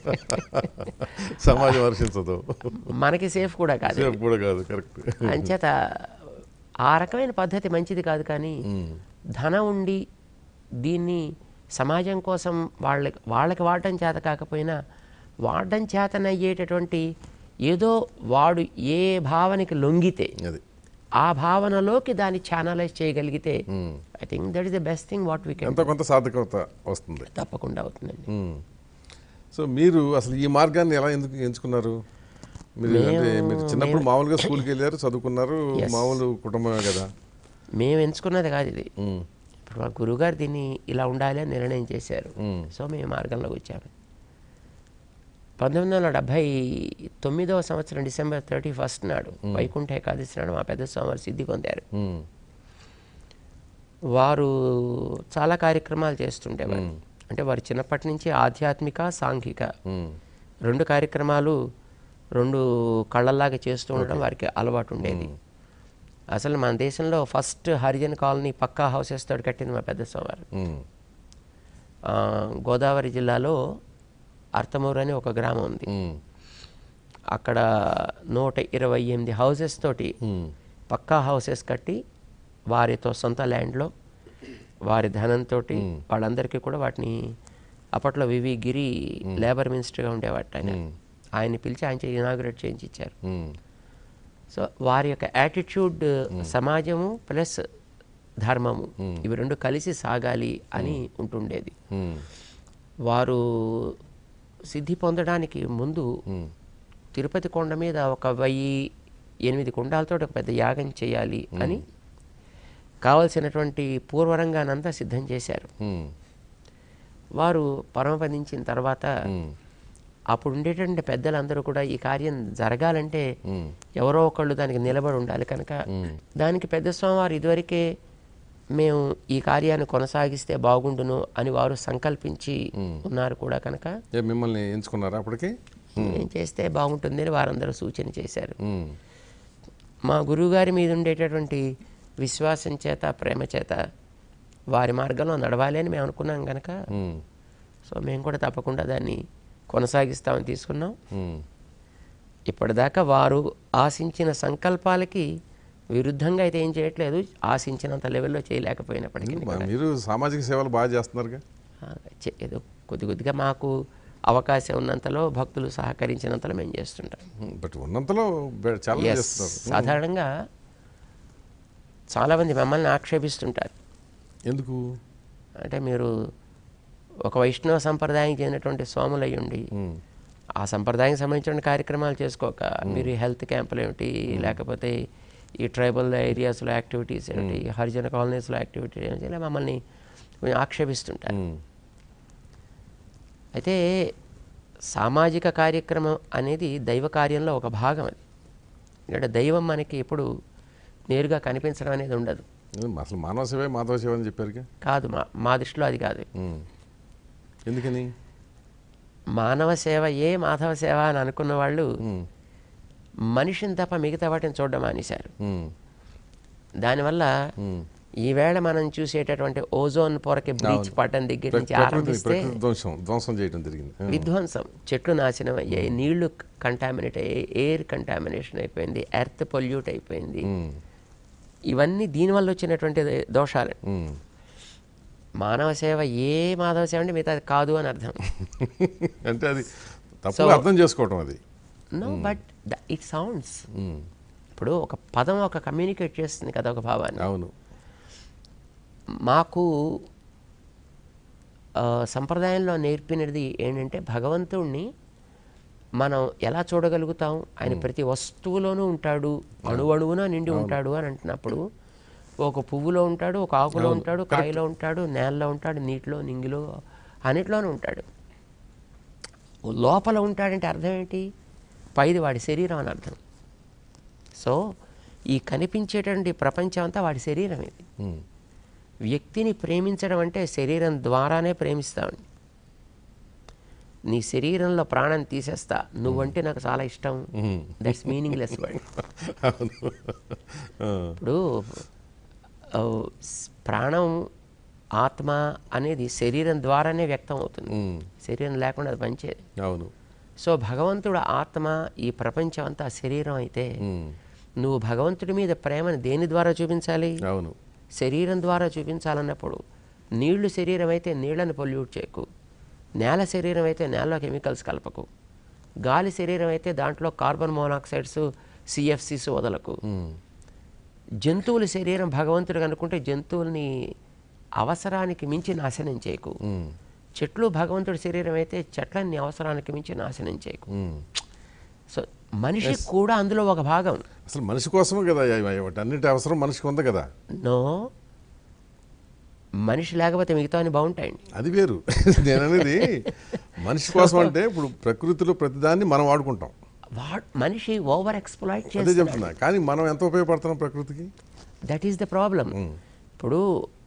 సమాజం వర్షించదు, మనకి సేఫ్ కూడా కాదు. సేఫ్ కూడా కాదు. కరెక్ట్. అంచేత ఆ రకమైన పద్ధతి మంచిది కాదు. కానీ ధనం ఉండి దీన్ని సమాజం కోసం వాళ్ళకి వాళ్ళకి వాడటం చేత కాకపోయినా వాడటం చేతనయ్యేటటువంటి ఏదో వాడు ఏ భావనకి లొంగితే ఆ భావనలోకి దాన్ని ఛానలైజ్ చేయగలిగితే I think that is the best thing what we can. ఎంతో కొంత సార్థకత వస్తుంది. తప్పకుండా అవుతుందండి. సో మీరు అసలు ఈ మార్గాన్ని ఎలా ఎందుకు ఎంచుకున్నారు? మీరు అంటే మీరు చిన్నప్పుడు మామూలుగా స్కూల్కి వెళ్ళారు, చదువుకున్నారు, మామూలు కుటుంబమే కదా. మేము ఎంచుకున్నది కాదు ఇది. ఇప్పుడు మా గురువుగారు దీన్ని ఇలా ఉండాలి అని నిర్ణయం చేశారు. సో మేము మార్గంలోకి వచ్చాము. పంతొమ్మిది వందల డెబ్భై తొమ్మిదవ సంవత్సరం డిసెంబర్ థర్టీ ఫస్ట్ నాడు వైకుంఠ ఏకాదశి నాడు మా పెద్ద స్వామి సిద్ధి పొందారు. వారు చాలా కార్యక్రమాలు చేస్తుండేవారు. అంటే వారు చిన్నప్పటి నుంచి ఆధ్యాత్మిక, సాంఘిక రెండు కార్యక్రమాలు రెండు కళ్ళల్లాగా చేస్తూ ఉండడం వారికి అలవాటు ఉండేది. అసలు మన దేశంలో first Harijan colony pucca houses తోటి కట్టింది మా పెద్ద స్వామి. గోదావరి జిల్లాలో అర్తమూరు అని ఒక గ్రామం ఉంది. అక్కడ నూట ఇరవై ఎనిమిది హౌసెస్ తోటి పక్కా హౌసెస్ కట్టి వారితో సొంత ల్యాండ్లో వారి ధనంతో వాళ్ళందరికీ కూడా వాటిని అప్పట్లో వివి గిరి లేబర్ మినిస్టర్గా ఉండేవాట. ఆయన ఆయన్ని పిలిచి ఆయన ఇనాగ్రేట్ చేయించి ఇచ్చారు. సో వారి యొక్క యాటిట్యూడ్ సమాజము ప్లస్ ధర్మము ఇవి రెండు కలిసి సాగాలి అని ఉంటుండేది. వారు సిద్ధి పొందడానికి ముందు తిరుపతి కొండ మీద ఒక వెయ్యి ఎనిమిది కుండాలతో ఒక పెద్ద యాగం చేయాలి అని కావలసినటువంటి పూర్వరంగానంతా సిద్ధం చేశారు. వారు పరమపదించిన తర్వాత అప్పుడు ఉండేటువంటి పెద్దలందరూ కూడా ఈ కార్యం జరగాలంటే ఎవరో ఒకళ్ళు దానికి నిలబడి ఉండాలి కనుక దానికి పెద్ద స్వామివారు ఇదివరకే మేము ఈ కార్యాన్ని కొనసాగిస్తే బాగుండును అని వారు సంకల్పించి ఉన్నారు కూడా కనుక మిమ్మల్ని ఎంచుకున్నారు. అప్పటికి ఏం చేస్తే బాగుంటుంది అని వారందరూ సూచన చేశారు. మా గురువుగారి మీద ఉండేటటువంటి విశ్వాసం చేత, ప్రేమ చేత వారి మార్గంలో నడవాలి అని మేము అనుకున్నాం కనుక సో మేము కూడా తప్పకుండా దాన్ని కొనసాగిస్తామని తీసుకున్నాం. ఇప్పటిదాకా వారు ఆశించిన సంకల్పాలకి విరుద్ధంగా అయితే ఏం చేయట్లేదు. ఆశించినంత లెవెల్లో చేయలేకపోయినప్పటికీ మీరు సామాజిక సేవలు బాగా చేస్తున్నారుగా. ఏదో కొద్ది కొద్దిగా మాకు అవకాశం ఉన్నంతలో, భక్తులు సహకరించినంతలో మేము చేస్తుంటాం. బట్ ఉన్నంతలో చాలా సాధారణంగా చాలామంది మమ్మల్ని ఆక్షేపిస్తుంటారు. ఎందుకు అంటే మీరు ఒక వైష్ణవ సంప్రదాయానికి చెందినటువంటి స్వాములు అయ్యి ఉండి ఆ సంప్రదాయానికి సంబంధించిన కార్యక్రమాలు చేసుకోక మీరు హెల్త్ క్యాంపులు ఏమిటి, లేకపోతే ఈ ట్రైబల్ ఏరియాస్లో యాక్టివిటీస్ ఏమిటి, హరిజన కాలనీస్లో యాక్టివిటీ ఏమిటి, ఇలా మమ్మల్ని కొంచెం ఆక్షేపిస్తుంటారు. అయితే సామాజిక కార్యక్రమం అనేది దైవ కార్యంలో ఒక భాగం. అది ఎందుకంటే దైవం మనకి ఎప్పుడు నేరుగా కనిపించడం అనేది ఉండదు. అసలు మానవ సేవ మాధవ సేవ అని చెప్పారు కాదు, మా మా దృష్టిలో అది కాదు. ఎందుకని మానవ సేవ ఏ మాధవ సేవ అని అనుకున్న వాళ్ళు మనిషిని తప్ప మిగతా వాటిని చూడడం మానేశారు. దానివల్ల ఈవేళ మనం చూసేటటువంటి ఓజోన్ పొరకి బ్లీచ్ పట్టడం దగ్గర నుంచి ఆరంభిస్తే విధ్వంసం, చెట్లు నాశనం అయ్యాయి, నీళ్లు కంటామినేట్ అయ్యాయి, ఎయిర్ కంటామినేషన్ అయిపోయింది, ఎర్త్ పొల్యూట్ అయిపోయింది. ఇవన్నీ దీనివల్ల వచ్చినటువంటి దోషాలు. మానవ సేవ ఏ మాధవ సేవ అంటే మిగతా కాదు అని అర్థం. అంటే అది తప్పుగా అర్థం చేసుకోవటం అది. No but it sounds. ఇప్పుడు ఒక పదం ఒక కమ్యూనికేట్ చేస్తుంది కదా ఒక భావాన్ని. అవును. మాకు సంప్రదాయంలో నేర్పినది ఏంటంటే భగవంతుణ్ణి మనం ఎలా చూడగలుగుతాం? ఆయన ప్రతి వస్తువులోనూ ఉంటాడు, అణువణువున నిండి ఉంటాడు అని అంటున్నప్పుడు ఒక పువ్వులో ఉంటాడు, ఒక ఆకులో ఉంటాడు, కాయలో ఉంటాడు, నేలలో ఉంటాడు, నీటిలో, నింగిలో, అన్నిట్లోనూ ఉంటాడు. లోపల ఉంటాడంటే అర్థం ఏంటి? పైది వాడి శరీరం అని అర్థం. సో ఈ కనిపించేటువంటి ప్రపంచం అంతా వాడి శరీరం. ఇది వ్యక్తిని ప్రేమించడం అంటే శరీరం ద్వారానే ప్రేమిస్తామండి. నీ శరీరంలో ప్రాణం తీసేస్తా, నువ్వంటే నాకు చాలా ఇష్టం, దట్స్ మీనింగ్లెస్ వర్డ్. ఇప్పుడు ప్రాణం ఆత్మ అనేది శరీరం ద్వారానే వ్యక్తం అవుతుంది, శరీరం లేకుండా అది పనిచేయదు. అవును. సో భగవంతుడు ఆత్మ, ఈ ప్రపంచం అంతా శరీరం అయితే నువ్వు భగవంతుడి మీద ప్రేమను దేని ద్వారా చూపించాలి? అవును, శరీరం ద్వారా చూపించాలన్నప్పుడు నీళ్లు శరీరం అయితే నీళ్లను పొల్యూట్ చేయకు, నేల శరీరం అయితే నేలలో కెమికల్స్ కలపకు, గాలి శరీరం అయితే దాంట్లో కార్బన్ మోనాక్సైడ్స్ సిఎఫ్సిస్ వదలకు. జంతువుల శరీరం భగవంతుడు అనుకుంటే జంతువుల్ని అవసరానికి మించి నాశనం చేయకు. చెట్లు భగవంతుడి శరీరం అయితే చెట్లన్నీ అవసరానికి మించి నాశనం చేయకు. సో మనిషి కూడా అందులో ఒక భాగం. అసలు మనిషి కోసమే కదా అన్నిటి అవసరం మనిషికి ఉంది కదా. నో, మనిషి లేకపోతే మిగతా బాగుంటాయండి, అది వేరు. నేను అనేది మనిషి కోసం అంటే ఇప్పుడు ప్రకృతిలో ప్రతిదాన్ని మనం వాడుకుంటాం, మనిషి ఓవర్ ఎక్స్ప్లాయిట్ చేస్తే చెప్తున్నా. కానీ మనం ఎంత ఉపయోగపడుతున్నాం ప్రకృతికి? That is the problem. ఇప్పుడు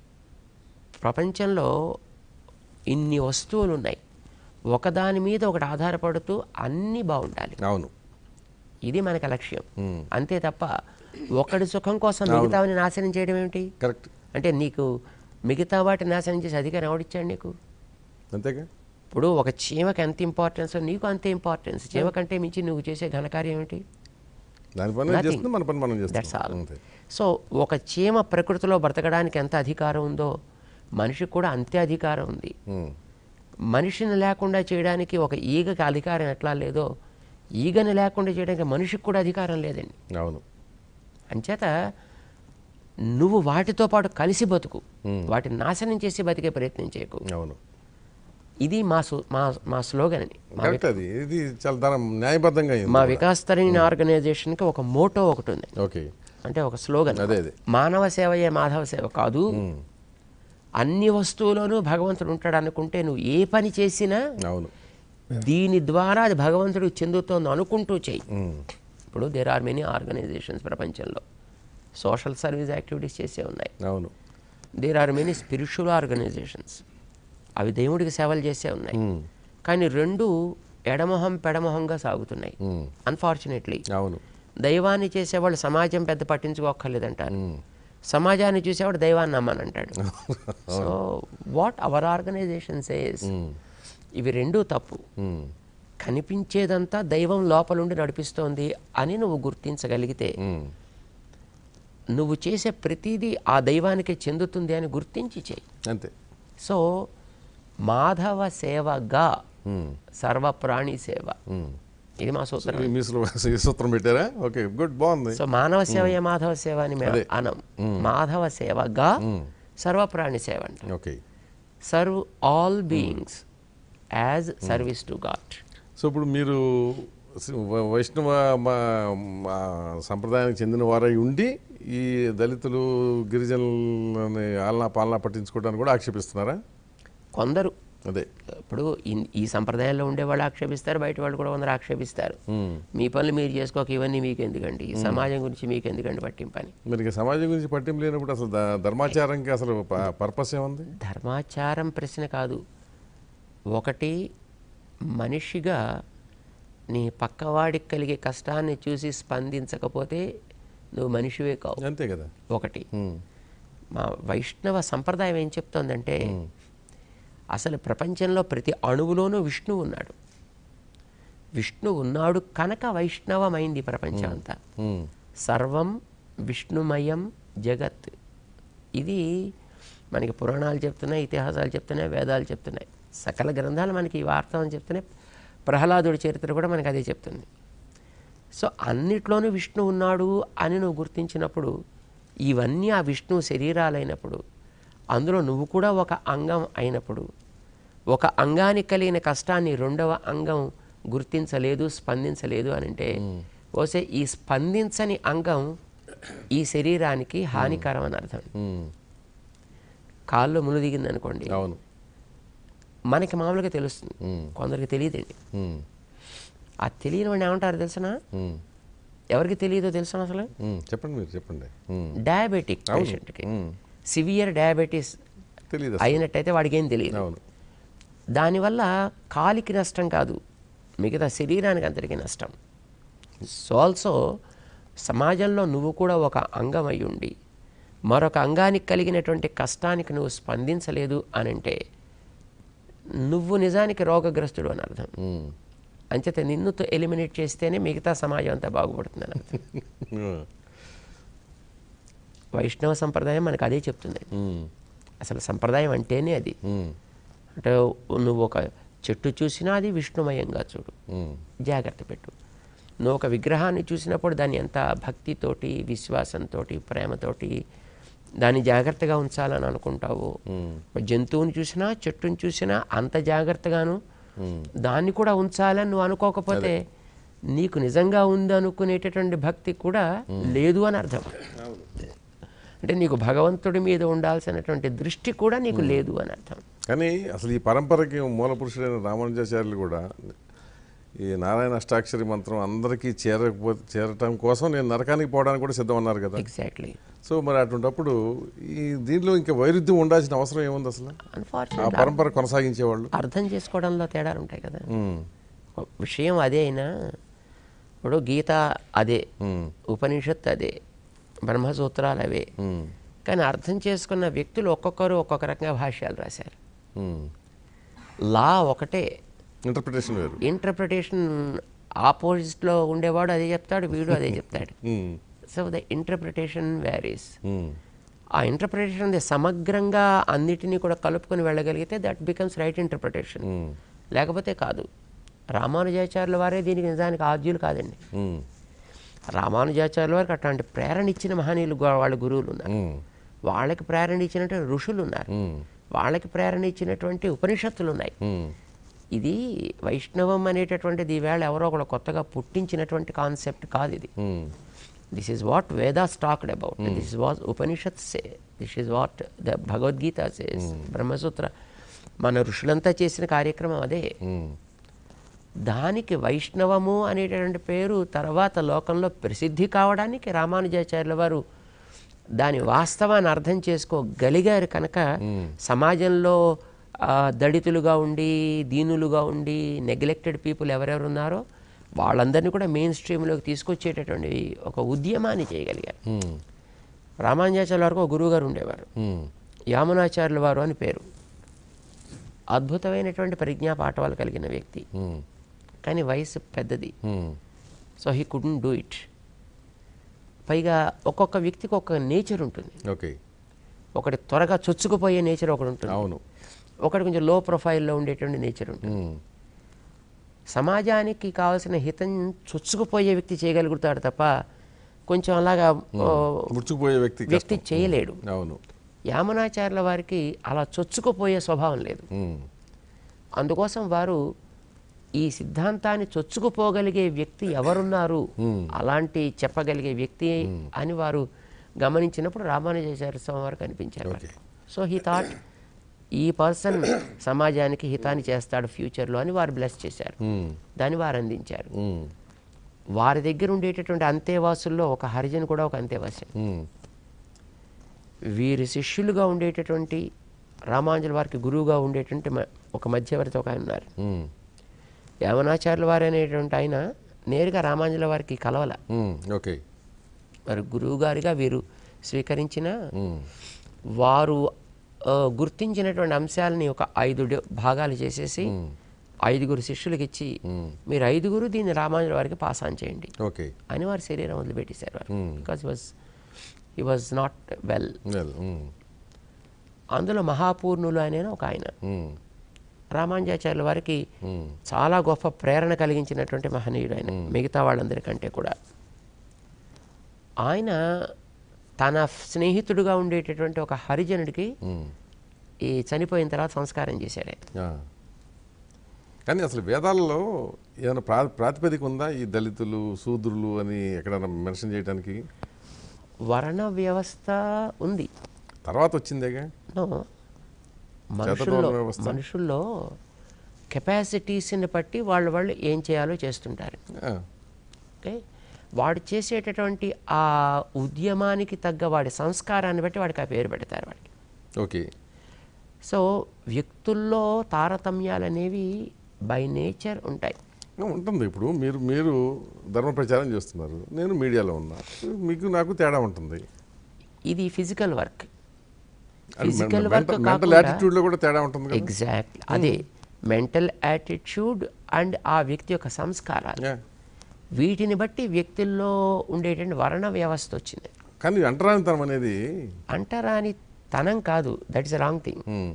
ప్రపంచంలో ఇన్ని వస్తువులు ఉన్నాయి, ఒకదాని మీద ఒకటి ఆధారపడుతూ అన్నీ బాగుండాలి. అవును, ఇది మనకి లక్ష్యం. అంతే తప్ప ఒకటి సుఖం కోసం మిగతావని నాశనం చేయడం ఏమిటి? కరెక్ట్. అంటే నీకు మిగతా వాటిని నాశనం చేసి అధికారం ఎవడిచ్చాడు నీకు? అంతేగా. ఇప్పుడు ఒక చీమకి ఎంత ఇంపార్టెన్స్ నీకు అంతే ఇంపార్టెన్స్. చీమ కంటే మించి నువ్వు చేసే ఘనకార్యం ఏమిటి? దాని పని చేస్తుంది, మన పని మనం చేస్తాం. That's all. సో ఒక చీమ ప్రకృతిలో బ్రతకడానికి ఎంత అధికారం ఉందో మనిషికి కూడా అంతే అధికారం ఉంది. మనిషిని లేకుండా చేయడానికి ఒక ఈగకి అధికారం ఎట్లా లేదో ఈగని లేకుండా చేయడానికి మనిషికి కూడా అధికారం లేదండి. అవును. అంచేత నువ్వు వాటితో పాటు కలిసి బతుకు, వాటిని నాశనం చేసి బతికే ప్రయత్నం చేయకు. అవును. ఇది మా మా మా స్లోగన్ అని. ఇది చాలా న్యాయబద్ధంగా మా వికాస్ తరణి ఆర్గనైజేషన్కి ఒక మోటో ఒకటి ఉంది. ఓకే. అంటే ఒక స్లోగన్, అదే మానవ సేవయే మాధవ సేవ కాదు, అన్ని వస్తువులోనూ భగవంతుడు ఉంటాడు అనుకుంటే నువ్వు ఏ పని చేసినా అవును దీని ద్వారా అది భగవంతుడికి చెందుతోంది అనుకుంటూ చెయ్యి. ఇప్పుడు దేర్ ఆర్ మెనీ ఆర్గనైజేషన్స్ ప్రపంచంలో సోషల్ సర్వీస్ యాక్టివిటీస్ చేసే ఉన్నాయి. అవును. There are many spiritual organisations, అవి దేవుడికి సేవలు చేసే ఉన్నాయి. కానీ రెండు ఎడమొహం పెడమొహంగా సాగుతున్నాయి అన్ఫార్చునేట్లీ. అవును. దైవాన్ని చేసేవాళ్ళు సమాజం పెద్ద పట్టించుకోక్కర్లేదంటారు, సమాజాన్ని చూసేవాడు దైవాన్ని నమ్మనంటాడు. So what our organisation says, ఇవి రెండూ తప్పు. కనిపించేదంతా దైవం లోపలుండి నడిపిస్తోంది అని నువ్వు గుర్తించగలిగితే నువ్వు చేసే ప్రతిదీ ఆ దైవానికి చెందుతుంది అని గుర్తించి చేయి. అంతే. సో మాధవ సేవగా సర్వప్రాణి సేవ, ఇది మా సూత్రం. సూత్రం పెట్టారా? ఓకే, గుడ్, బాగుంది. సో మానవ సేవయే మాధవ సేవ అని మేము అనం. మాధవ సేవగా సర్వప్రాణి సేవ అంట. Okay. Serve all beings as service to God. So ఇప్పుడు మీరు వైష్ణవ సంప్రదాయానికి చెందిన వారై ఉండి ఈ దళితులు గిరిజనులని ఆలనా పాలనా పట్టించుకోవడానికి కూడా ఆక్షేపిస్తున్నారా? కొందరు. అదే ఇప్పుడు ఈ సంప్రదాయంలో ఉండే వాళ్ళు ఆక్షేపిస్తారు, బయట వాళ్ళు కూడా కొందరు ఆక్షేపిస్తారు. మీ పనులు మీరు చేసుకోక ఇవన్నీ మీకు ఎందుకండి, ఈ సమాజం గురించి మీకు ఎందుకండి పట్టింపని. మరి సమాజం గురించి పట్టింపు లేనప్పుడు అసలు ధర్మాచారంకి అసలు పర్పస్ ఏముంది? ధర్మాచారం ప్రశ్న కాదు. ఒకటి, మనిషిగా నీ పక్కవాడికి కలిగే కష్టాన్ని చూసి స్పందించకపోతే నువ్వు మనిషివే కావు. అంతే కదా. ఒకటి, మా వైష్ణవ సంప్రదాయం ఏం చెప్తోందంటే అసలు ప్రపంచంలో ప్రతి అణువులోనూ విష్ణువు ఉన్నాడు. విష్ణు ఉన్నాడు కనుక వైష్ణవమైంది ప్రపంచం అంతా. సర్వం విష్ణుమయం జగత్, ఇది మనకి పురాణాలు చెప్తున్నాయి, ఇతిహాసాలు చెప్తున్నాయి, వేదాలు చెప్తున్నాయి, సకల గ్రంథాలు మనకి ఈ వార్తలను చెప్తున్నాయి. ప్రహ్లాదుడి చరిత్ర కూడా మనకి అదే చెప్తుంది. సో అన్నిట్లోనూ విష్ణు ఉన్నాడు అని నువ్వు గుర్తించినప్పుడు, ఇవన్నీ ఆ విష్ణు శరీరాలైనప్పుడు, అందులో నువ్వు కూడా ఒక అంగం అయినప్పుడు, ఒక అంగానికి కలిగిన కష్టాన్ని రెండవ అంగం గుర్తించలేదు, స్పందించలేదు అని అంటే, ఓసే ఈ స్పందించని అంగం ఈ శరీరానికి హానికరం అని అర్థం. కాళ్ళు ముళ్ళు దిగింది అనుకోండి, అవును, మనకి మామూలుగా తెలుస్తుంది, కొందరికి తెలియదండి. ఆ తెలియని వాడిని ఏమంటారు తెలిసిన? ఎవరికి తెలియదో తెలుసా అసలు? చెప్పండి, మీరు చెప్పండి. డయాబెటిక్ పేషెంట్కి సివియర్ డయాబెటీస్ తెలియదు అయినట్టయితే వాడికి ఏం తెలియదు. దానివల్ల కాలికి నష్టం కాదు, మిగతా శరీరానికి అందరికీ నష్టం. సో ఆల్సో సమాజంలో నువ్వు కూడా ఒక అంగం అయి ఉండి మరొక అంగానికి కలిగినటువంటి కష్టానికి నువ్వు స్పందించలేదు అని అంటే నువ్వు నిజానికి రోగగ్రస్తుడు అని అర్థం. అంచేత నిన్నుతో ఎలిమినేట్ చేస్తేనే మిగతా సమాజం అంతా బాగుపడుతుంది అని అర్థం. వైష్ణవ సంప్రదాయం మనకు అదే చెప్తుంది. అసలు సంప్రదాయం అంటేనే అది. అంటే నువ్వు ఒక చెట్టు చూసినా అది విష్ణుమయంగా చూడు, జాగ్రత్త పెట్టు. నువ్వు ఒక విగ్రహాన్ని చూసినప్పుడు దాన్ని ఎంత భక్తితోటి, విశ్వాసంతో, ప్రేమతోటి దాన్ని జాగ్రత్తగా ఉంచాలని అనుకుంటావు. జంతువుని చూసినా, చెట్టుని చూసినా అంత జాగ్రత్తగాను దాన్ని కూడా ఉంచాలని నువ్వు అనుకోకపోతే నీకు నిజంగా ఉంది అనుకునేటటువంటి భక్తి కూడా లేదు అని అర్థం. అంటే నీకు భగవంతుడి మీద ఉండాల్సినటువంటి దృష్టి కూడా నీకు లేదు అని అర్థం. కానీ అసలు ఈ పరంపరకి మూల పురుషుడైన రామానుజాచార్యులు కూడా ఈ నారాయణ అష్టాక్షరి మంత్రం అందరికీ చేరకపోతే చేరటం కోసం నేను నరకానికి పోవడానికి కూడా సిద్ధం అన్నారు కదా. ఎగ్జాక్ట్లీ. సో మరి అటువంటిప్పుడు ఈ దీనిలో ఇంకా వైరుధ్యం ఉండాల్సిన అవసరం ఏముంది అసలు? ఆ పరంపర కొనసాగించేవాళ్ళు అర్థం చేసుకోవడంలో తేడాలు ఉంటాయి కదా. విషయం అదే అయినా ఇప్పుడు గీత అదే, ఉపనిషత్ అదే, బ్రహ్మసూత్రాలు అవే, కానీ అర్థం చేసుకున్న వ్యక్తులు ఒక్కొక్కరు ఒక్కొక్క రకంగా భాష్యాలు రాశారు. లా ఒకటే, ఇంటర్ప్రిటేషన్ వేరు. ఇంటర్ప్రిటేషన్ ఆపోజిట్లో ఉండేవాడు అదే చెప్తాడు, వీడు అదే చెప్తాడు. So the interpretation varies. ఆ ఇంటర్ప్రిటేషన్ సమగ్రంగా అన్నిటినీ కూడా కలుపుకొని వెళ్ళగలిగితే దట్ బికమ్స్ రైట్ ఇంటర్ప్రిటేషన్, లేకపోతే కాదు. రామానుజాచార్యుల వారే దీనికి నిజానికి ఆద్యులు కాదండి. రామానుజాచార్యుల వారికి అట్లాంటి ప్రేరణ ఇచ్చిన మహనీయులు వాళ్ళ గురువులు ఉన్నారు, వాళ్ళకి ప్రేరణ ఇచ్చినటువంటి ఋషులు ఉన్నారు, వాళ్ళకి ప్రేరణ ఇచ్చినటువంటి ఉపనిషత్తులు ఉన్నాయి. ఇది వైష్ణవం అనేటటువంటిది ఈవేళ ఎవరో ఒకడు కొత్తగా పుట్టించినటువంటి కాన్సెప్ట్ కాదు ఇది. This is what Vedas talked about, this is what Upanishad say, this is what the Bhagavad Gita says, Brahma Sutra, మన ఋషులంతా చేసిన కార్యక్రమం అదే. దానికి వైష్ణవము అనేటటువంటి పేరు తర్వాత లోకంలో ప్రసిద్ధి కావడానికి రామానుజాచార్యుల వారు దాని వాస్తవాన్ని అర్థం చేసుకోగలిగారు కనుక సమాజంలో దళితులుగా ఉండి, దీనులుగా ఉండి, నెగ్లెక్టెడ్ పీపుల్ ఎవరెవరు ఉన్నారో వాళ్ళందరినీ కూడా మెయిన్ స్ట్రీమ్లోకి తీసుకొచ్చేటటువంటి ఒక ఉద్యమాన్ని చేయగలిగారు. రామానుజాచార్యుల వారికి ఒక గురువు గారు ఉండేవారు, యామునాచార్యుల వారు అని పేరు. అద్భుతమైనటువంటి ప్రజ్ఞా పాఠవాలు కలిగిన వ్యక్తి, కానీ వయసు పెద్దది. So he couldn't do it. పైగా ఒక్కొక్క వ్యక్తికి ఒక్కొక్క నేచర్ ఉంటుంది. ఓకే, ఒకటి త్వరగా చొచ్చుకుపోయే నేచర్ ఒకటి ఉంటుంది, అవును, ఒకటి కొంచెం లో ప్రొఫైల్లో ఉండేటువంటి నేచర్ ఉంటుంది. సమాజానికి కావాల్సిన హితం చొచ్చుకుపోయే వ్యక్తి చేయగలుగుతాడు తప్ప కొంచెం అలాగా ముచ్చుకుపోయే వ్యక్తి వ్యక్తి చేయలేడు. అవును, యామునాచార్యుల వారికి అలా చొచ్చుకుపోయే స్వభావం లేదు. అందుకోసం వారు ఈ సిద్ధాంతాన్ని చొచ్చుకుపోగలిగే వ్యక్తి ఎవరున్నారు, అలాంటి చెప్పగలిగే వ్యక్తి అని వారు గమనించినప్పుడు రామానుజాచార్య స్వామి వారు కనిపించారు. సో హీ థాట్ ఈ పర్సన్ సమాజానికి హితాన్ని చేస్తాడు ఫ్యూచర్లో అని వారు బ్లెస్ చేశారు, దాన్ని వారు అందించారు. వారి దగ్గర ఉండేటటువంటి అంతేవాసుల్లో ఒక హరిజన్ కూడా ఒక అంతేవాసి. వీరి శిష్యులుగా ఉండేటటువంటి రామానుజుల వారికి గురువుగా ఉండేటువంటి ఒక మధ్యవర్తి ఒక ఆయన ఉన్నారు. యామునాచార్యుల వారు అనేటువంటి ఆయన నేరుగా రామానుజుల వారికి కలవల. ఓకే, వారు గురువు గారిగా వీరు స్వీకరించిన వారు గుర్తించినటువంటి అంశాలని ఒక ఐదు భాగాలు చేసేసి ఐదుగురు శిష్యులకి ఇచ్చి మీరు ఐదుగురు దీన్ని రామానుజుల వారికి పాస్ ఆన్ చేయండి అని వారి శరీరం వదిలిపెట్టేశారు. Because was he was not well. అందులో మహాపూర్ణులు ఆయన ఒక ఆయన ఉమ్, రామానుజాచార్యుల వారికి ఉమ్, చాలా గొప్ప ప్రేరణ కలిగించినటువంటి మహనీయుడు ఆయన మిగతా వాళ్ళందరికంటే కూడా. ఆయన తన స్నేహితుడుగా ఉండేటటువంటి ఒక హరిజనుడికి ఉమ్. ఈ చనిపోయిన తర్వాత సంస్కారం చేశాడు ఆయన. ఆ. కానీ అసలు వేదాలలో ఏమైనా ప్రా ప్రాతిపదిక ఉందా ఈ దళితులు శూద్రులు అని ఎక్కడైనా మెన్షన్ చేయడానికి? వర్ణ వ్యవస్థ ఉంది. తర్వాత వచ్చిందేగా నో, మనుషుల్లో శతపౌర్ణ వ్యవస్థ. మనుషుల్లో కెపాసిటీస్ని బట్టి వాళ్ళు వాళ్ళు ఏం చేయాలో చేస్తుంటారు. ఆ, ఓకే, వాడు చేసేటటువంటి ఆ ఉద్యమానికి తగ్గ వాడి సంస్కారాన్ని బట్టి వాడికి ఆ పేరు పెడతారు వాడికి. ఓకే. సో వ్యక్తుల్లో తారతమ్యాలు అనేవి బై నేచర్ ఉంటాయి. ఉంటుంది. ఇప్పుడు మీరు మీరు ధర్మ ప్రచారం చేస్తున్నారు, నేను మీడియాలో ఉన్నా, మీకు నాకు తేడా ఉంటుంది. ఇది physical work. Physical work mental యాటిట్యూడ్లో కూడా తేడా ఉంటుంది కదా. ఎగ్జాక్ట్లీ అదే మెంటల్ యాటిట్యూడ్ అండ్ ఆ వ్యక్తి యొక్క సంస్కారాలు, Yeah. వీటిని బట్టి వ్యక్తుల్లో ఉండేటువంటి వర్ణ వ్యవస్థ వచ్చింది. కానీ అంటరానితనం అనేది అంటరాని తనం కాదు, that is wrong thing. Um,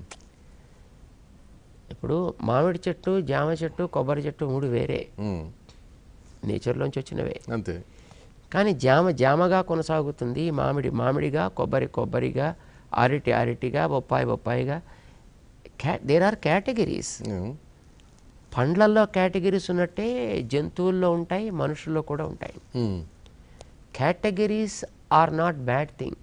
ఇప్పుడు మామిడి చెట్టు, జామ చెట్టు, కొబ్బరి చెట్టు మూడు వేరే, ఉమ్, నేచర్లోంచి వచ్చినవే. అంతే. కానీ జామ జామగా కొనసాగుతుంది, మామిడి మామిడిగా, కొబ్బరి కొబ్బరిగా, అరటి అరటిగా, బొప్పాయి బొప్పాయిగా. క్యా దేర్ ఆర్ కేటగిరీస్. ఉమ్, పండ్లల్లో కేటగిరీస్ ఉన్నట్టే జంతువుల్లో ఉంటాయి, మనుషుల్లో కూడా ఉంటాయి. Um, categories are not bad thing.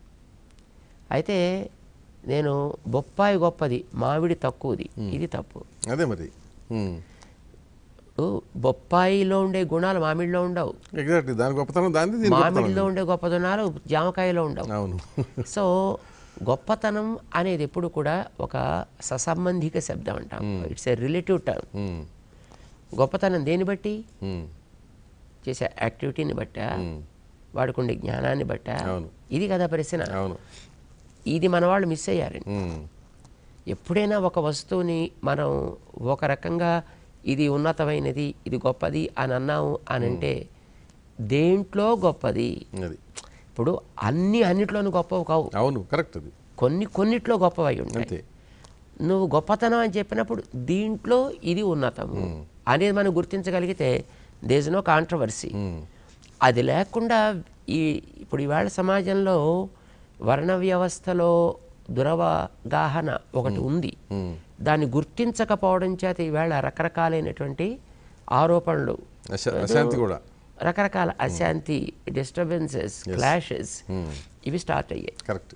అయితే నేను బొప్పాయి గొప్పది, మామిడి తక్కువది, ఇది తప్పు. అదే మరి. ఉమ్, ఇప్పుడు బొప్పాయిలో ఉండే గుణాలు మామిడిలో ఉండవు, ఎగ్జాక్ట్లీ దాని గొప్పతనం దాన్ని, దీని మామిడిలో గొప్పతనం. ఉండే గొప్పతనాలు జామకాయలో ఉండవు. అవును. సో గొప్పతనం అనేది ఎప్పుడు కూడా ఒక ససంబంధిక శబ్దం అంటాం. It's a relative term. Um, గొప్పతనం దేని బట్టి? ఉమ్, చేసే యాక్టివిటీని బట్ట, ఉమ్, వాడుకుండే జ్ఞానాన్ని బట్ట. అవును. ఇది కదా ప్రశ్న. అవును. ఇది మన వాళ్ళు మిస్ అయ్యారండి. ఉమ్, ఎప్పుడైనా ఒక వస్తువుని మనం ఒక రకంగా ఇది ఉన్నతమైనది, ఇది గొప్పది అని అన్నాము అని అంటే దేంట్లో గొప్పది? అది. ఇప్పుడు అన్ని అన్నిట్లోనూ గొప్పవి కావు, అవును, కరెక్ట్. అది కొన్ని కొన్నిట్లో గొప్పవి ఉంటాయి. అంతే. నువ్వు గొప్పతనం అని చెప్పినప్పుడు దీంట్లో ఇది ఉన్నతము అనేది మనం గుర్తించగలిగితే there is no controversy. Um, అది లేకుండా ఈ ఇప్పుడు ఇవాళ సమాజంలో వర్ణ వ్యవస్థలో దురవగాహన ఒకటి ఉంది. ఉమ్, దాన్ని గుర్తించకపోవడం చేత ఈవేళ రకరకాలైనటువంటి ఆరోపణలు, అశా- అశాంతి కూడా. రకరకాల అశాంతి, డిస్టర్బెన్సెస్, క్లాషెస్ ఇవి స్టార్ట్ అయ్యాయి. కరెక్ట్.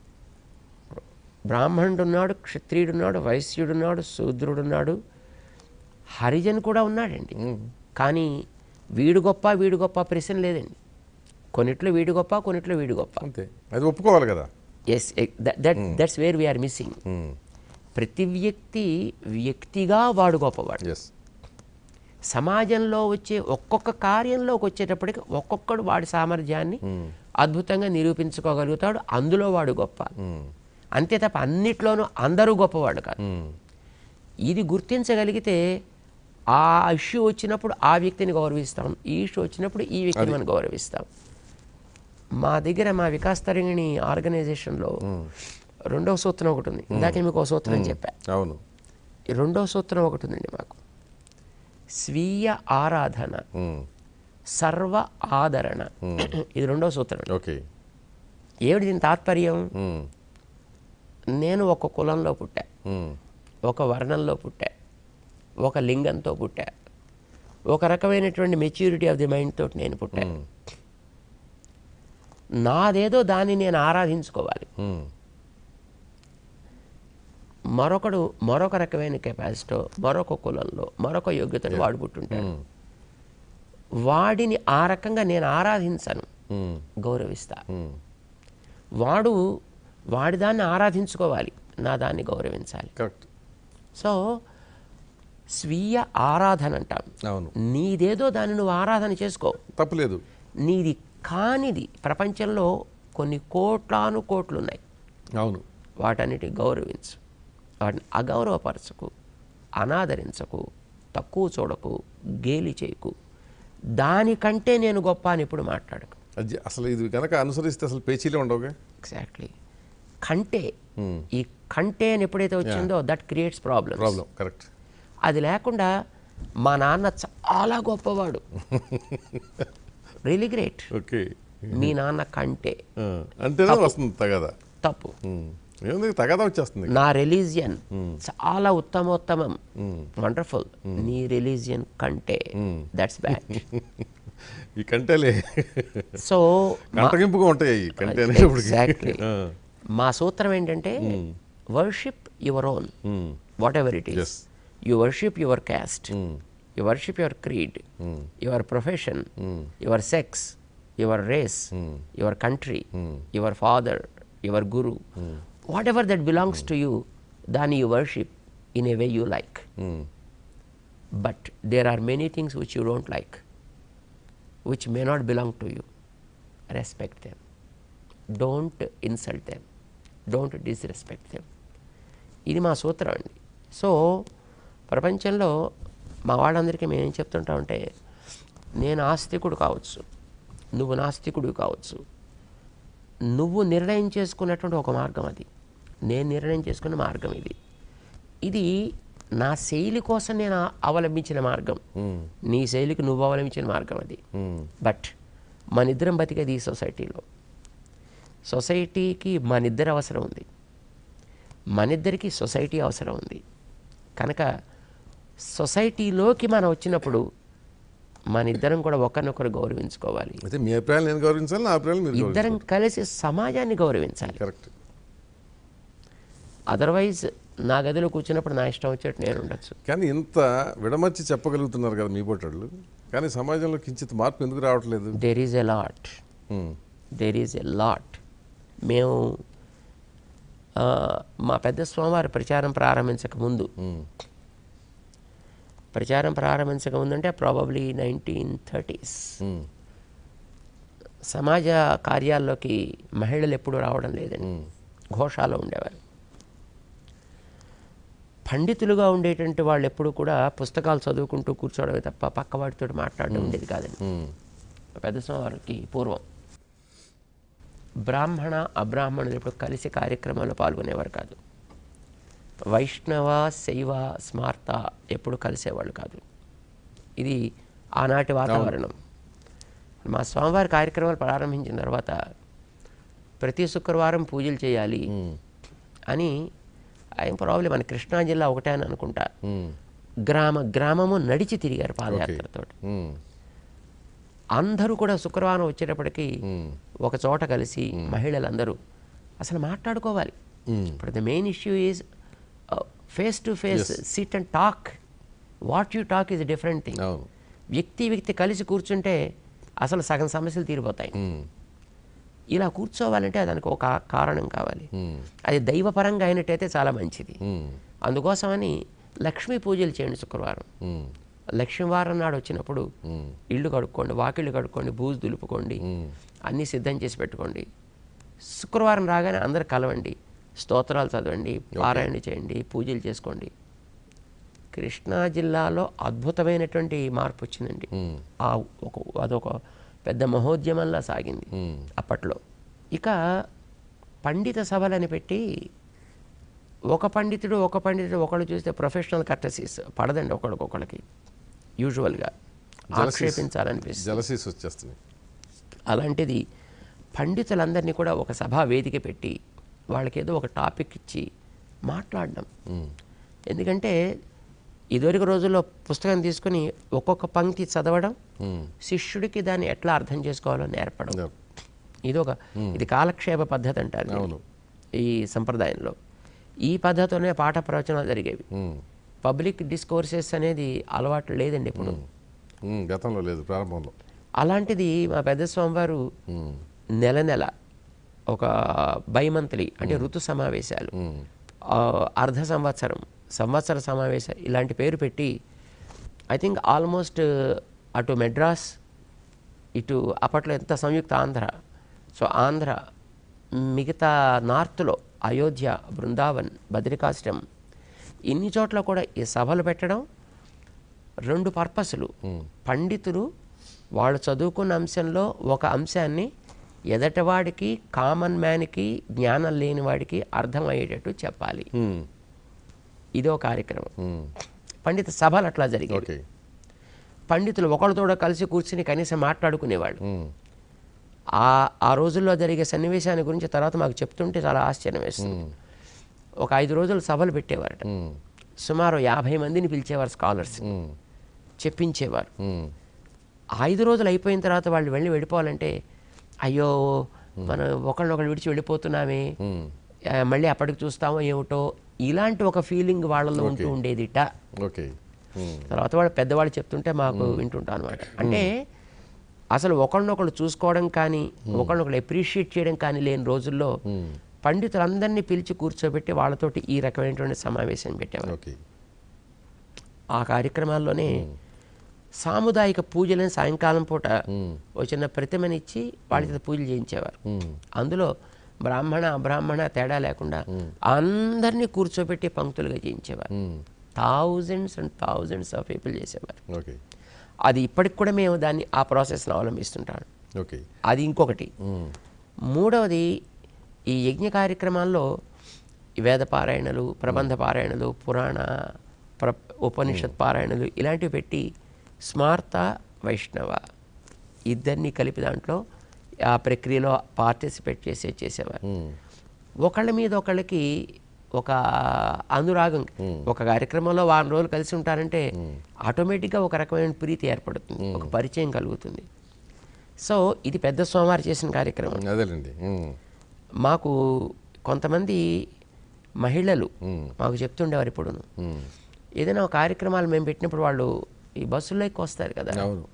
బ్రాహ్మణుడున్నాడు, క్షత్రియుడున్నాడు, వైశ్యుడున్నాడు, శూద్రుడున్నాడు, హరిజన్ కూడా ఉన్నాడండి. కానీ వీడు గొప్ప వీడు గొప్ప ప్రశ్న లేదండి. కొన్నిట్లో వీడు గొప్ప, కొన్నిట్లో వీడు గొప్ప. అంతే, అది ఒప్పుకోవాలి కదా. Yes, that that's where we are missing. ప్రతి వ్యక్తి వ్యక్తిగా వాడు గొప్పవాడు. ఎస్. సమాజంలో వచ్చే ఒక్కొక్క కార్యంలోకి వచ్చేటప్పటికి ఒక్కొక్కడు వాడి సామర్థ్యాన్ని అద్భుతంగా నిరూపించుకోగలుగుతాడు, అందులో వాడు గొప్ప. అంతే తప్ప అన్నిట్లోనూ అందరూ గొప్పవాడు కాదు. ఇది గుర్తించగలిగితే ఆ ఇష్యూ వచ్చినప్పుడు ఆ వ్యక్తిని గౌరవిస్తాం, ఈ ఇష్యూ వచ్చినప్పుడు ఈ వ్యక్తిని మనం గౌరవిస్తాం. మా దగ్గర మా వికాస్ తరంగిణి ఆర్గనైజేషన్లో రెండవ సూత్రం ఒకటి ఉంది. ఇందాక మీకు ఒక సూత్రం చెప్పా. అవును. ఈ రెండవ సూత్రం ఒకటి ఉందండి మాకు. స్వీయ ఆరాధన, సర్వ ఆదరణ. ఇది రెండవ సూత్రం. ఓకే. ఏమిటి దీని తాత్పర్యం? నేను ఒక కులంలో పుట్టా, ఒక వర్ణంలో పుట్టా, ఒక లింగంతో పుట్టా, ఒక రకమైనటువంటి మెచ్యూరిటీ ఆఫ్ ది మైండ్ తోటి నేను పుట్టా. నాదేదో దాన్ని నేను ఆరాధించుకోవాలి. మరొకడు మరొక రకమైన కెపాసిటీ, మరొక కులంలో మరొక యోగ్యతను వాడు పుట్టుంటాడు. వాడిని ఆ రకంగా నేను ఆరాధించను, గౌరవిస్తా. వాడు వాడి దాన్ని ఆరాధించుకోవాలి, నా దాన్ని గౌరవించాలి. కరెక్ట్. సో స్వీయ ఆరాధన అంటాం. అవును. నీదేదో దాన్ని నువ్వు ఆరాధన చేసుకో, తప్పులేదు. నీది కానిది ప్రపంచంలో కొన్ని కోట్లాను కోట్లు ఉన్నాయి. అవును. వాటన్నిటి గౌరవించు, వాటిని అగౌరవపరచకు, అనాదరించకు, తక్కువ చూడకు, గేలి చేయకు. దానికంటే నేను గొప్ప అని ఇప్పుడు మాట్లాడకు. అది అసలు ఇది కనుక అనుసరిస్తే అసలు పేచీలే ఉండవుగా. ఎగ్జాక్ట్లీ. కంటే ఈ కంటే అని ఎప్పుడైతే వచ్చిందో that creates problem problem correct. అది లేకుండా మా నాన్న చాలా గొప్పవాడు, రియలీ గ్రేట్, ఓకే, మీ నాన్న కంటే అంటేనే వస్తుంది తగదా. తప్పు. ఏముంది తగదా వచ్చేస్తుంది. నా రిలీజియన్ చాలా ఉత్తమోత్తమం, వండర్ఫుల్, నీ రిలీజియన్ కంటే దట్స్ బ్యాడ్. ఈ కంటేలే సో కంటగింపుగా ఉంటాయి ఈ కంటే. ఎగ్జాక్ట్లీ. మా సూత్రం ఏంటంటే worship your own, whatever it is. You worship your caste, you worship your creed, your profession, your sex, your race, your country, your father, your guru, whatever that belongs to you, దాన్ని you worship in a way you like. But there are many things which you don't like, which may not belong to you. Respect them. Don't insult them. Don't disrespect them. ఇది మా సూత్రం అండి. So ప్రపంచంలో మా వాళ్ళందరికీ మేము ఏం చెప్తుంటామంటే, నేను ఆస్తికుడు కావచ్చు, నువ్వు నాస్తికుడు కావచ్చు, నువ్వు నిర్ణయం చేసుకున్నటువంటి ఒక మార్గం అది, నేను నిర్ణయం చేసుకున్న మార్గం ఇది. ఇది నా శైలి కోసం నేను అవలంబించిన మార్గం, నీ శైలికి నువ్వు అవలంబించిన మార్గం అది. బట్ మనిద్దరం బతికేది ఈ సొసైటీలో. సొసైటీకి మనిద్దరు అవసరం ఉంది, మనిద్దరికి సొసైటీ అవసరం ఉంది. కనుక సొసైటీలోకి మనం వచ్చినప్పుడు మనిద్దరం కూడా ఒకరినొకరు గౌరవించుకోవాలి. అయితే మీ అభిప్రాయాలు నేను గౌరవించాలి, నా అభిప్రాయాలు మీరు ఇద్దరం కలిసి సమాజాన్ని గౌరవించాలి. కరెక్ట్. అదర్వైజ్ నా గదిలో కూర్చున్నప్పుడు నా ఇష్టం వచ్చేట్టు నేను ఉండొచ్చు. కానీ ఇంత విడమర్చి చెప్పగలుగుతున్నారు కదా మీ పోటాళ్ళు, కానీ సమాజంలో కించిత్ మార్పు ఎందుకు రావట్లేదు? There is a lot, there is a lot. మేము మా పెద్ద స్వామివారి ప్రచారం ప్రారంభించక ముందు, ప్రచారం ప్రారంభించక ముందు అంటే ప్రాబబ్లీ నైన్టీన్ థర్టీస్, సమాజ కార్యాల్లోకి మహిళలు ఎప్పుడూ రావడం లేదండి, ఘోషాలో ఉండేవారు. పండితులుగా ఉండేటువంటి వాళ్ళు ఎప్పుడు కూడా పుస్తకాలు చదువుకుంటూ కూర్చోవడమే తప్ప పక్కవాడితో మాట్లాడడం ఉండేది కాదండి పెద్ద స్వామివారికి పూర్వం. బ్రాహ్మణ అబ్రాహ్మణులు ఎప్పుడు కలిసి కార్యక్రమాల్లో పాల్గొనేవారు కాదు. వైష్ణవ శైవ స్మార్త ఎప్పుడు కలిసేవాళ్ళు కాదు. ఇది ఆనాటి వాతావరణం. మా స్వామివారి కార్యక్రమాలు ప్రారంభించిన తర్వాత ప్రతి శుక్రవారం పూజలు చేయాలి అని, ఆయన ప్రాబ్లం మన కృష్ణా జిల్లా ఒకటే అని అనుకుంటా, గ్రామ గ్రామము నడిచి తిరిగారు పాదయాత్రతో. అందరూ కూడా శుక్రవారం వచ్చేటప్పటికి ఒక చోట కలిసి మహిళలందరూ అసలు మాట్లాడుకోవాలి. ఇప్పుడు the main issue is face to face, sit and talk. What you talk is different thing. వ్యక్తి వ్యక్తి కలిసి కూర్చుంటే అసలు సగం సమస్యలు తీరిపోతాయి. ఇలా కూర్చోవాలంటే దానికి ఒక కారణం కావాలి. అది దైవపరంగా అయినట్టయితే చాలా మంచిది. అందుకోసమని లక్ష్మీ పూజలు చేయండి శుక్రవారం. లక్ష్మీవారం నాడు వచ్చినప్పుడు ఇళ్ళు కడుక్కోండి, వాకిళ్ళు కడుక్కోండి, బూజు దులుపుకోండి, అన్నీ సిద్ధం చేసి పెట్టుకోండి. శుక్రవారం రాగానే అందరు కలవండి, స్తోత్రాలు చదవండి, పారాయణ చేయండి, పూజలు చేసుకోండి. కృష్ణా జిల్లాలో అద్భుతమైనటువంటి మార్పు వచ్చిందండి. ఆ ఒక అదొక పెద్ద మహోద్యమంలా సాగింది అప్పట్లో. ఇక పండిత సభలని పెట్టి ఒక పండితుడు ఒక పండితుడు ఒకళ్ళు చూస్తే ప్రొఫెషనల్ కర్టసీస్ పడదండి ఒకళ్ళకొకళ్ళకి. యూజువల్గా ఆక్షేపించాలనిపిస్తుంది, జలసీస్ వచ్చేస్తుంది. అలాంటిది పండితులందరినీ కూడా ఒక సభా వేదిక పెట్టి వాళ్ళకి ఏదో ఒక టాపిక్ ఇచ్చి మాట్లాడడం. ఎందుకంటే ఇదివరకు రోజుల్లో పుస్తకం తీసుకుని ఒక్కొక్క పంక్తి చదవడం, శిష్యుడికి దాన్ని ఎట్లా అర్థం చేసుకోవాలో నేర్పడం. ఇది ఒక ఇది కాలక్షేప పద్ధతి అంటారు ఈ సంప్రదాయంలో. ఈ పద్ధతిలోనే పాఠ ప్రవచనాలు జరిగేవి. పబ్లిక్ డిస్కోర్సెస్ అనేది అలవాటు లేదండి ఇప్పుడు, గతంలో లేదు, ప్రారంభంలో. అలాంటిది మా పెద్ద స్వామివారు నెల నెల ఒక బైమంత్లీ అంటే ఋతు సమావేశాలు, అర్ధ సంవత్సరం, సంవత్సర సమావేశాలు ఇలాంటి పేరు పెట్టి ఐ థింక్ ఆల్మోస్ట్ అటు మెడ్రాస్, ఇటు అప్పట్లో ఎంత సంయుక్త ఆంధ్ర, సో ఆంధ్ర, మిగతా నార్త్లో అయోధ్య, బృందావన్, బద్రికాశ్రమం, ఇన్ని చోట్ల కూడా ఈ సభలు పెట్టడం. రెండు పర్పస్లు. పండితులు వాళ్ళు చదువుకున్న అంశంలో ఒక అంశాన్ని ఎదటివాడికి కామన్ మ్యాన్కి జ్ఞానం లేని వాడికి అర్థమయ్యేటట్టు చెప్పాలి. ఇదో కార్యక్రమం. పండిత సభలు అట్లా జరిగాయి. పండితులు ఒకళ్ళతో కలిసి కూర్చుని కనీసం మాట్లాడుకునేవాళ్ళు. ఆ ఆ రోజుల్లో జరిగే సన్నివేశాన్ని గురించి తర్వాత మాకు చెప్తుంటే చాలా ఆశ్చర్యం వేస్తుంది. ఒక ఐదు రోజులు సభలు పెట్టేవారట. సుమారు యాభై మందిని పిలిచేవారు స్కాలర్స్, చెప్పించేవారు. ఐదు రోజులు అయిపోయిన తర్వాత వాళ్ళు వెళ్ళి వెళ్ళిపోవాలంటే అయ్యో మనం ఒకళ్ళనొకళ్ళు విడిచి వెళ్ళిపోతున్నామే, మళ్ళీ అప్పటికి చూస్తామో ఏమిటో, ఇలాంటి ఒక ఫీలింగ్ వాళ్ళలో ఉంటూ ఉండేదిట. తర్వాత వాళ్ళు పెద్దవాళ్ళు చెప్తుంటే మాకు వింటుంటాం అనమాట. అంటే అసలు ఒకళ్ళనొకళ్ళు చూసుకోవడం కానీ ఒకళ్ళనొకళ్ళు అప్రిషియేట్ చేయడం కానీ లేని రోజుల్లో పండితులందరినీ పిలిచి కూర్చోబెట్టి వాళ్ళతోటి ఈ రకమైనటువంటి సమావేశం పెట్టేవారు. ఆ కార్యక్రమాల్లోనే సాముదాయిక పూజలని సాయంకాలం పూట ఒక చిన్న ప్రతిమనిచ్చి వాళ్ళ చేత పూజలు చేయించేవారు. అందులో బ్రాహ్మణ అబ్రాహ్మణ తేడా లేకుండా అందరినీ కూర్చోబెట్టి పంక్తులుగా చేయించేవారు. Thousands and thousands of people చేసేవారు. అది ఇప్పటికి కూడా మేము దాన్ని ఆ ప్రాసెస్ని అవలంబిస్తుంటాను. అది ఇంకొకటి. మూడవది, ఈ యజ్ఞ కార్యక్రమాల్లో వేద పారాయణలు, ప్రబంధ పారాయణలు, పురాణ ప్ర ఉపనిషత్ పారాయణలు ఇలాంటివి పెట్టి స్మార్త వైష్ణవ ఇద్దరిని కలిపి దాంట్లో ఆ ప్రక్రియలో పార్టిసిపేట్ చేసే చేసేవారు. ఒకళ్ళ మీద ఒకళ్ళకి ఒక అనురాగం, ఒక కార్యక్రమంలో వారం రోజులు కలిసి ఉంటారంటే ఆటోమేటిక్గా ఒక రకమైన ప్రీతి ఏర్పడుతుంది, ఒక పరిచయం కలుగుతుంది. సో ఇది పెద్ద సోమవారం చేసిన కార్యక్రమం. అదేనండి. మాకు కొంతమంది మహిళలు మాకు చెప్తుండేవారు, ఇప్పుడును ఏదైనా ఒక కార్యక్రమాలు మేము పెట్టినప్పుడు వాళ్ళు ఈ బస్సుల్లోకి వస్తారు కదా,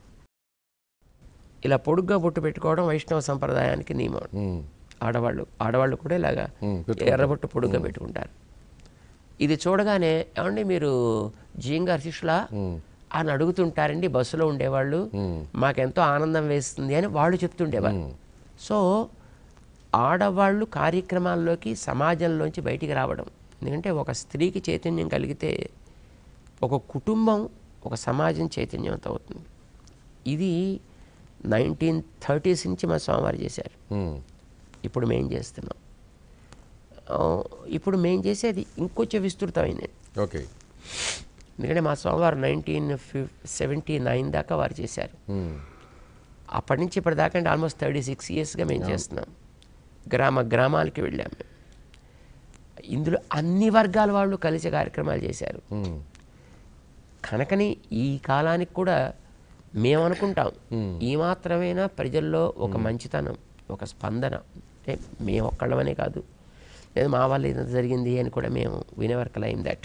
ఇలా పొడుగ్గా బొట్టు పెట్టుకోవడం వైష్ణవ సంప్రదాయానికి నియమం. ఆడవాళ్ళు ఆడవాళ్ళు కూడా ఇలాగా ఎర్రబొట్టు పొడుగ్గా పెట్టుకుంటారు. ఇది చూడగానే ఏమండి మీరు జీయంగారి శిష్యులా అని అడుగుతుంటారండి బస్సులో ఉండేవాళ్ళు, మాకెంతో ఆనందం వేస్తుంది అని వాళ్ళు చెప్తుండేవారు. సో ఆడవాళ్ళు కార్యక్రమాల్లోకి సమాజంలోంచి బయటికి రావడం, ఎందుకంటే ఒక స్త్రీకి చైతన్యం కలిగితే ఒక కుటుంబం ఒక సమాజం చైతన్యవంతం అవుతుంది. ఇది నైన్టీన్ థర్టీస్ నుంచి మా స్వామివారు చేశారు. ఇప్పుడు మేం చేస్తున్నాం. ఇప్పుడు మేం చేసేది ఇంకొంచెం విస్తృతమైనది. ఓకే. ఎందుకంటే మా స్వామివారు నైన్టీన్ ఫిఫ్ సెవెంటీ నైన్ దాకా వారు చేశారు. అప్పటి నుంచి ఇప్పటిదాకా అంటే ఆల్మోస్ట్ థర్టీ సిక్స్ ఇయర్స్గా మేము చేస్తున్నాం. గ్రామ గ్రామాలకి వెళ్ళాము. ఇందులో అన్ని వర్గాల వాళ్ళు కలిసి కార్యక్రమాలు చేశారు. కనుకని ఈ కాలానికి కూడా మేము అనుకుంటాం ఈ మాత్రమేనా ప్రజల్లో ఒక మంచితనం, ఒక స్పందన. అంటే మేము ఒక్కళ్ళమనే కాదు, లేదు మా వల్ల ఇంత జరిగింది అని కూడా మేము వినెవర్ క్లైమ్ దట్.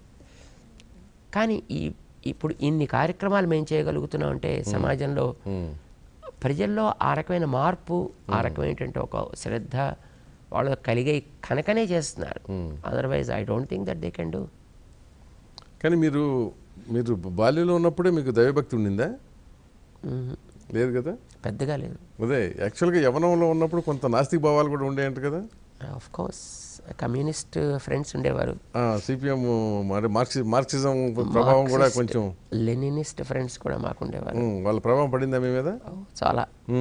కానీ ఈ ఇప్పుడు ఇన్ని కార్యక్రమాలు మేము చేయగలుగుతున్నాం అంటే సమాజంలో ప్రజల్లో ఆ రకమైన మార్పు, ఆ రకమైనటువంటి ఒక శ్రద్ధ వాళ్ళు కలిగే కనుకనే చేస్తున్నారు. Otherwise I don't think that they can do. కానీ మీరు మీరు బాల్యంలో ఉన్నప్పుడే మీకు దైవభక్తి ఉండిందా? లేదు కదా, పెద్దగా లేదు. అదే యాక్చువల్గా యవనంలో ఉన్నప్పుడు కొంత నాస్తిక భావాలు కూడా ఉండేయంట కదా. ఆఫ్ కోర్స్ కమ్యూనిస్ట్ ఫ్రెండ్స్ ఉండేవారు. సిపిఎం మరి మార్క్సి మార్క్సిజం ప్రభావం కూడా కొంచెం, లెనినిస్ట్ ఫ్రెండ్స్ కూడా మాకు ఉండేవారు. వాళ్ళ ప్రభావం పడిందా మీ మీద? చాలా.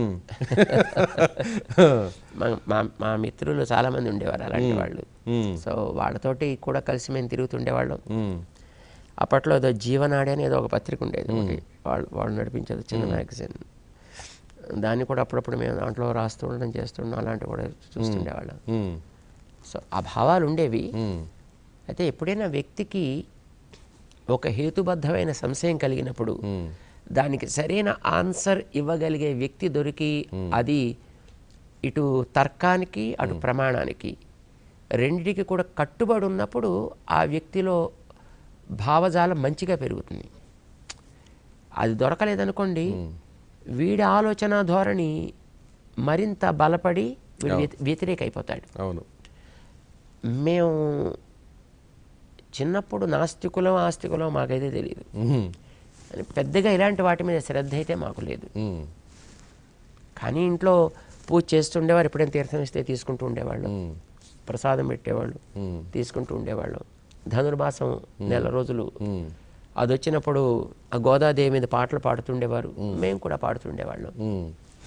మా మా మిత్రులు చాలా మంది ఉండేవారు అలాంటి వాళ్ళు. సో వాళ్ళతోటి కూడా కలిసి మేము తిరుగుతుండేవాళ్ళం. అప్పట్లో ఏదో జీవనాడి అని ఏదో ఒక పత్రిక ఉండేది, వాళ్ళు వాళ్ళు నడిపించేది చిన్న మ్యాగజైన్. దాన్ని కూడా అప్పుడప్పుడు మేము దాంట్లో రాస్తుండడం చేస్తుండడం అలాంటివి కూడా చూస్తుండేవాళ్ళం. సో ఆ భావాలు ఉండేవి. అయితే ఎప్పుడైనా వ్యక్తికి ఒక హేతుబద్ధమైన సంశయం కలిగినప్పుడు దానికి సరైన ఆన్సర్ ఇవ్వగలిగే వ్యక్తి దొరికి, అది ఇటు తర్కానికి అటు ప్రమాణానికి రెండిటికి కూడా కట్టుబడి ఉన్నప్పుడు ఆ వ్యక్తిలో భావజాలం మంచిగా పెరుగుతుంది. అది దొరకలేదనుకోండి, వీడి ఆలోచన ధోరణి మరింత బలపడి వీడు వ్యతిరేక అయిపోతాడు. అవును. మేము చిన్నప్పుడు నాస్తికులం ఆస్తికులం మాకైతే తెలియదు. పెద్దగా ఇలాంటి వాటి మీద శ్రద్ధ అయితే మాకు లేదు. కానీ ఇంట్లో పూజ చేస్తుండేవారు, ఎప్పుడైనా తీర్థం ఇస్తే తీసుకుంటూ ఉండేవాళ్ళు, ప్రసాదం పెట్టేవాళ్ళు తీసుకుంటూ ఉండేవాళ్ళు. ధనుర్మాసం నెల రోజులు అది వచ్చినప్పుడు ఆ గోదాదేవి మీద పాటలు పాడుతుండేవారు, మేము కూడా పాడుతుండేవాళ్ళం.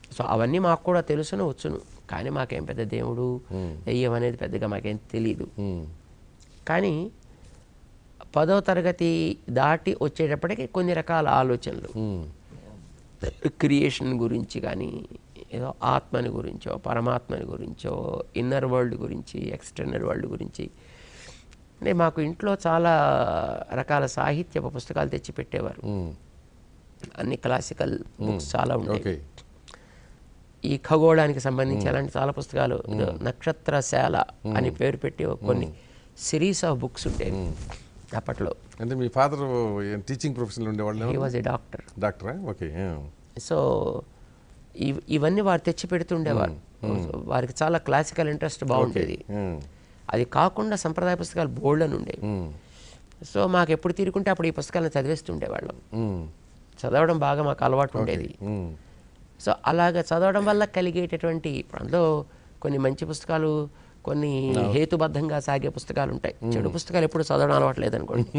సో అవన్నీ మాకు కూడా తెలుసును వచ్చును, కానీ మాకేం పెద్ద దేవుడు దెయ్యం అనేది పెద్దగా మాకేం తెలియదు. కానీ పదో తరగతి దాటి వచ్చేటప్పటికి కొన్ని రకాల ఆలోచనలు క్రియేషన్ గురించి కానీ, ఏదో ఆత్మని గురించో పరమాత్మని గురించో, ఇన్నర్ వరల్డ్ గురించి, ఎక్స్టర్నల్ వరల్డ్ గురించి. అంటే మాకు ఇంట్లో చాలా రకాల సాహిత్య పుస్తకాలు తెచ్చి పెట్టేవారు. అన్ని క్లాసికల్ బుక్స్ చాలా ఉంటాయి. ఈ ఖగోళానికి సంబంధించి అలాంటి చాలా పుస్తకాలు, నక్షత్రశాల అని పేరు పెట్టి కొన్ని సిరీస్ ఆఫ్ బుక్స్ ఉండేవి అప్పట్లో. అంటే మీ ఫాదర్ టీచింగ్ ప్రొఫెషన్లో ఉండేవాళ్ళు? He was a doctor. డాక్టరా? ఓకే. సో ఇవన్నీ వారు తెచ్చి పెడుతుండేవారు. వారికి చాలా క్లాసికల్ ఇంట్రెస్ట్ బాగుండేది. అది కాకుండా సంప్రదాయ పుస్తకాలు బోల్డ్ అని ఉండేవి. సో మాకు ఎప్పుడు తీరుకుంటే అప్పుడు ఈ పుస్తకాలను చదివేస్తుండేవాళ్ళం. చదవడం బాగా మాకు అలవాటు ఉండేది. సో అలాగ చదవడం వల్ల కలిగేటటువంటి, ఇప్పుడు అందులో కొన్ని మంచి పుస్తకాలు, కొన్ని హేతుబద్ధంగా సాగే పుస్తకాలు ఉంటాయి. చెడు పుస్తకాలు ఎప్పుడు చదవడం అలవాటు లేదనుకోండి.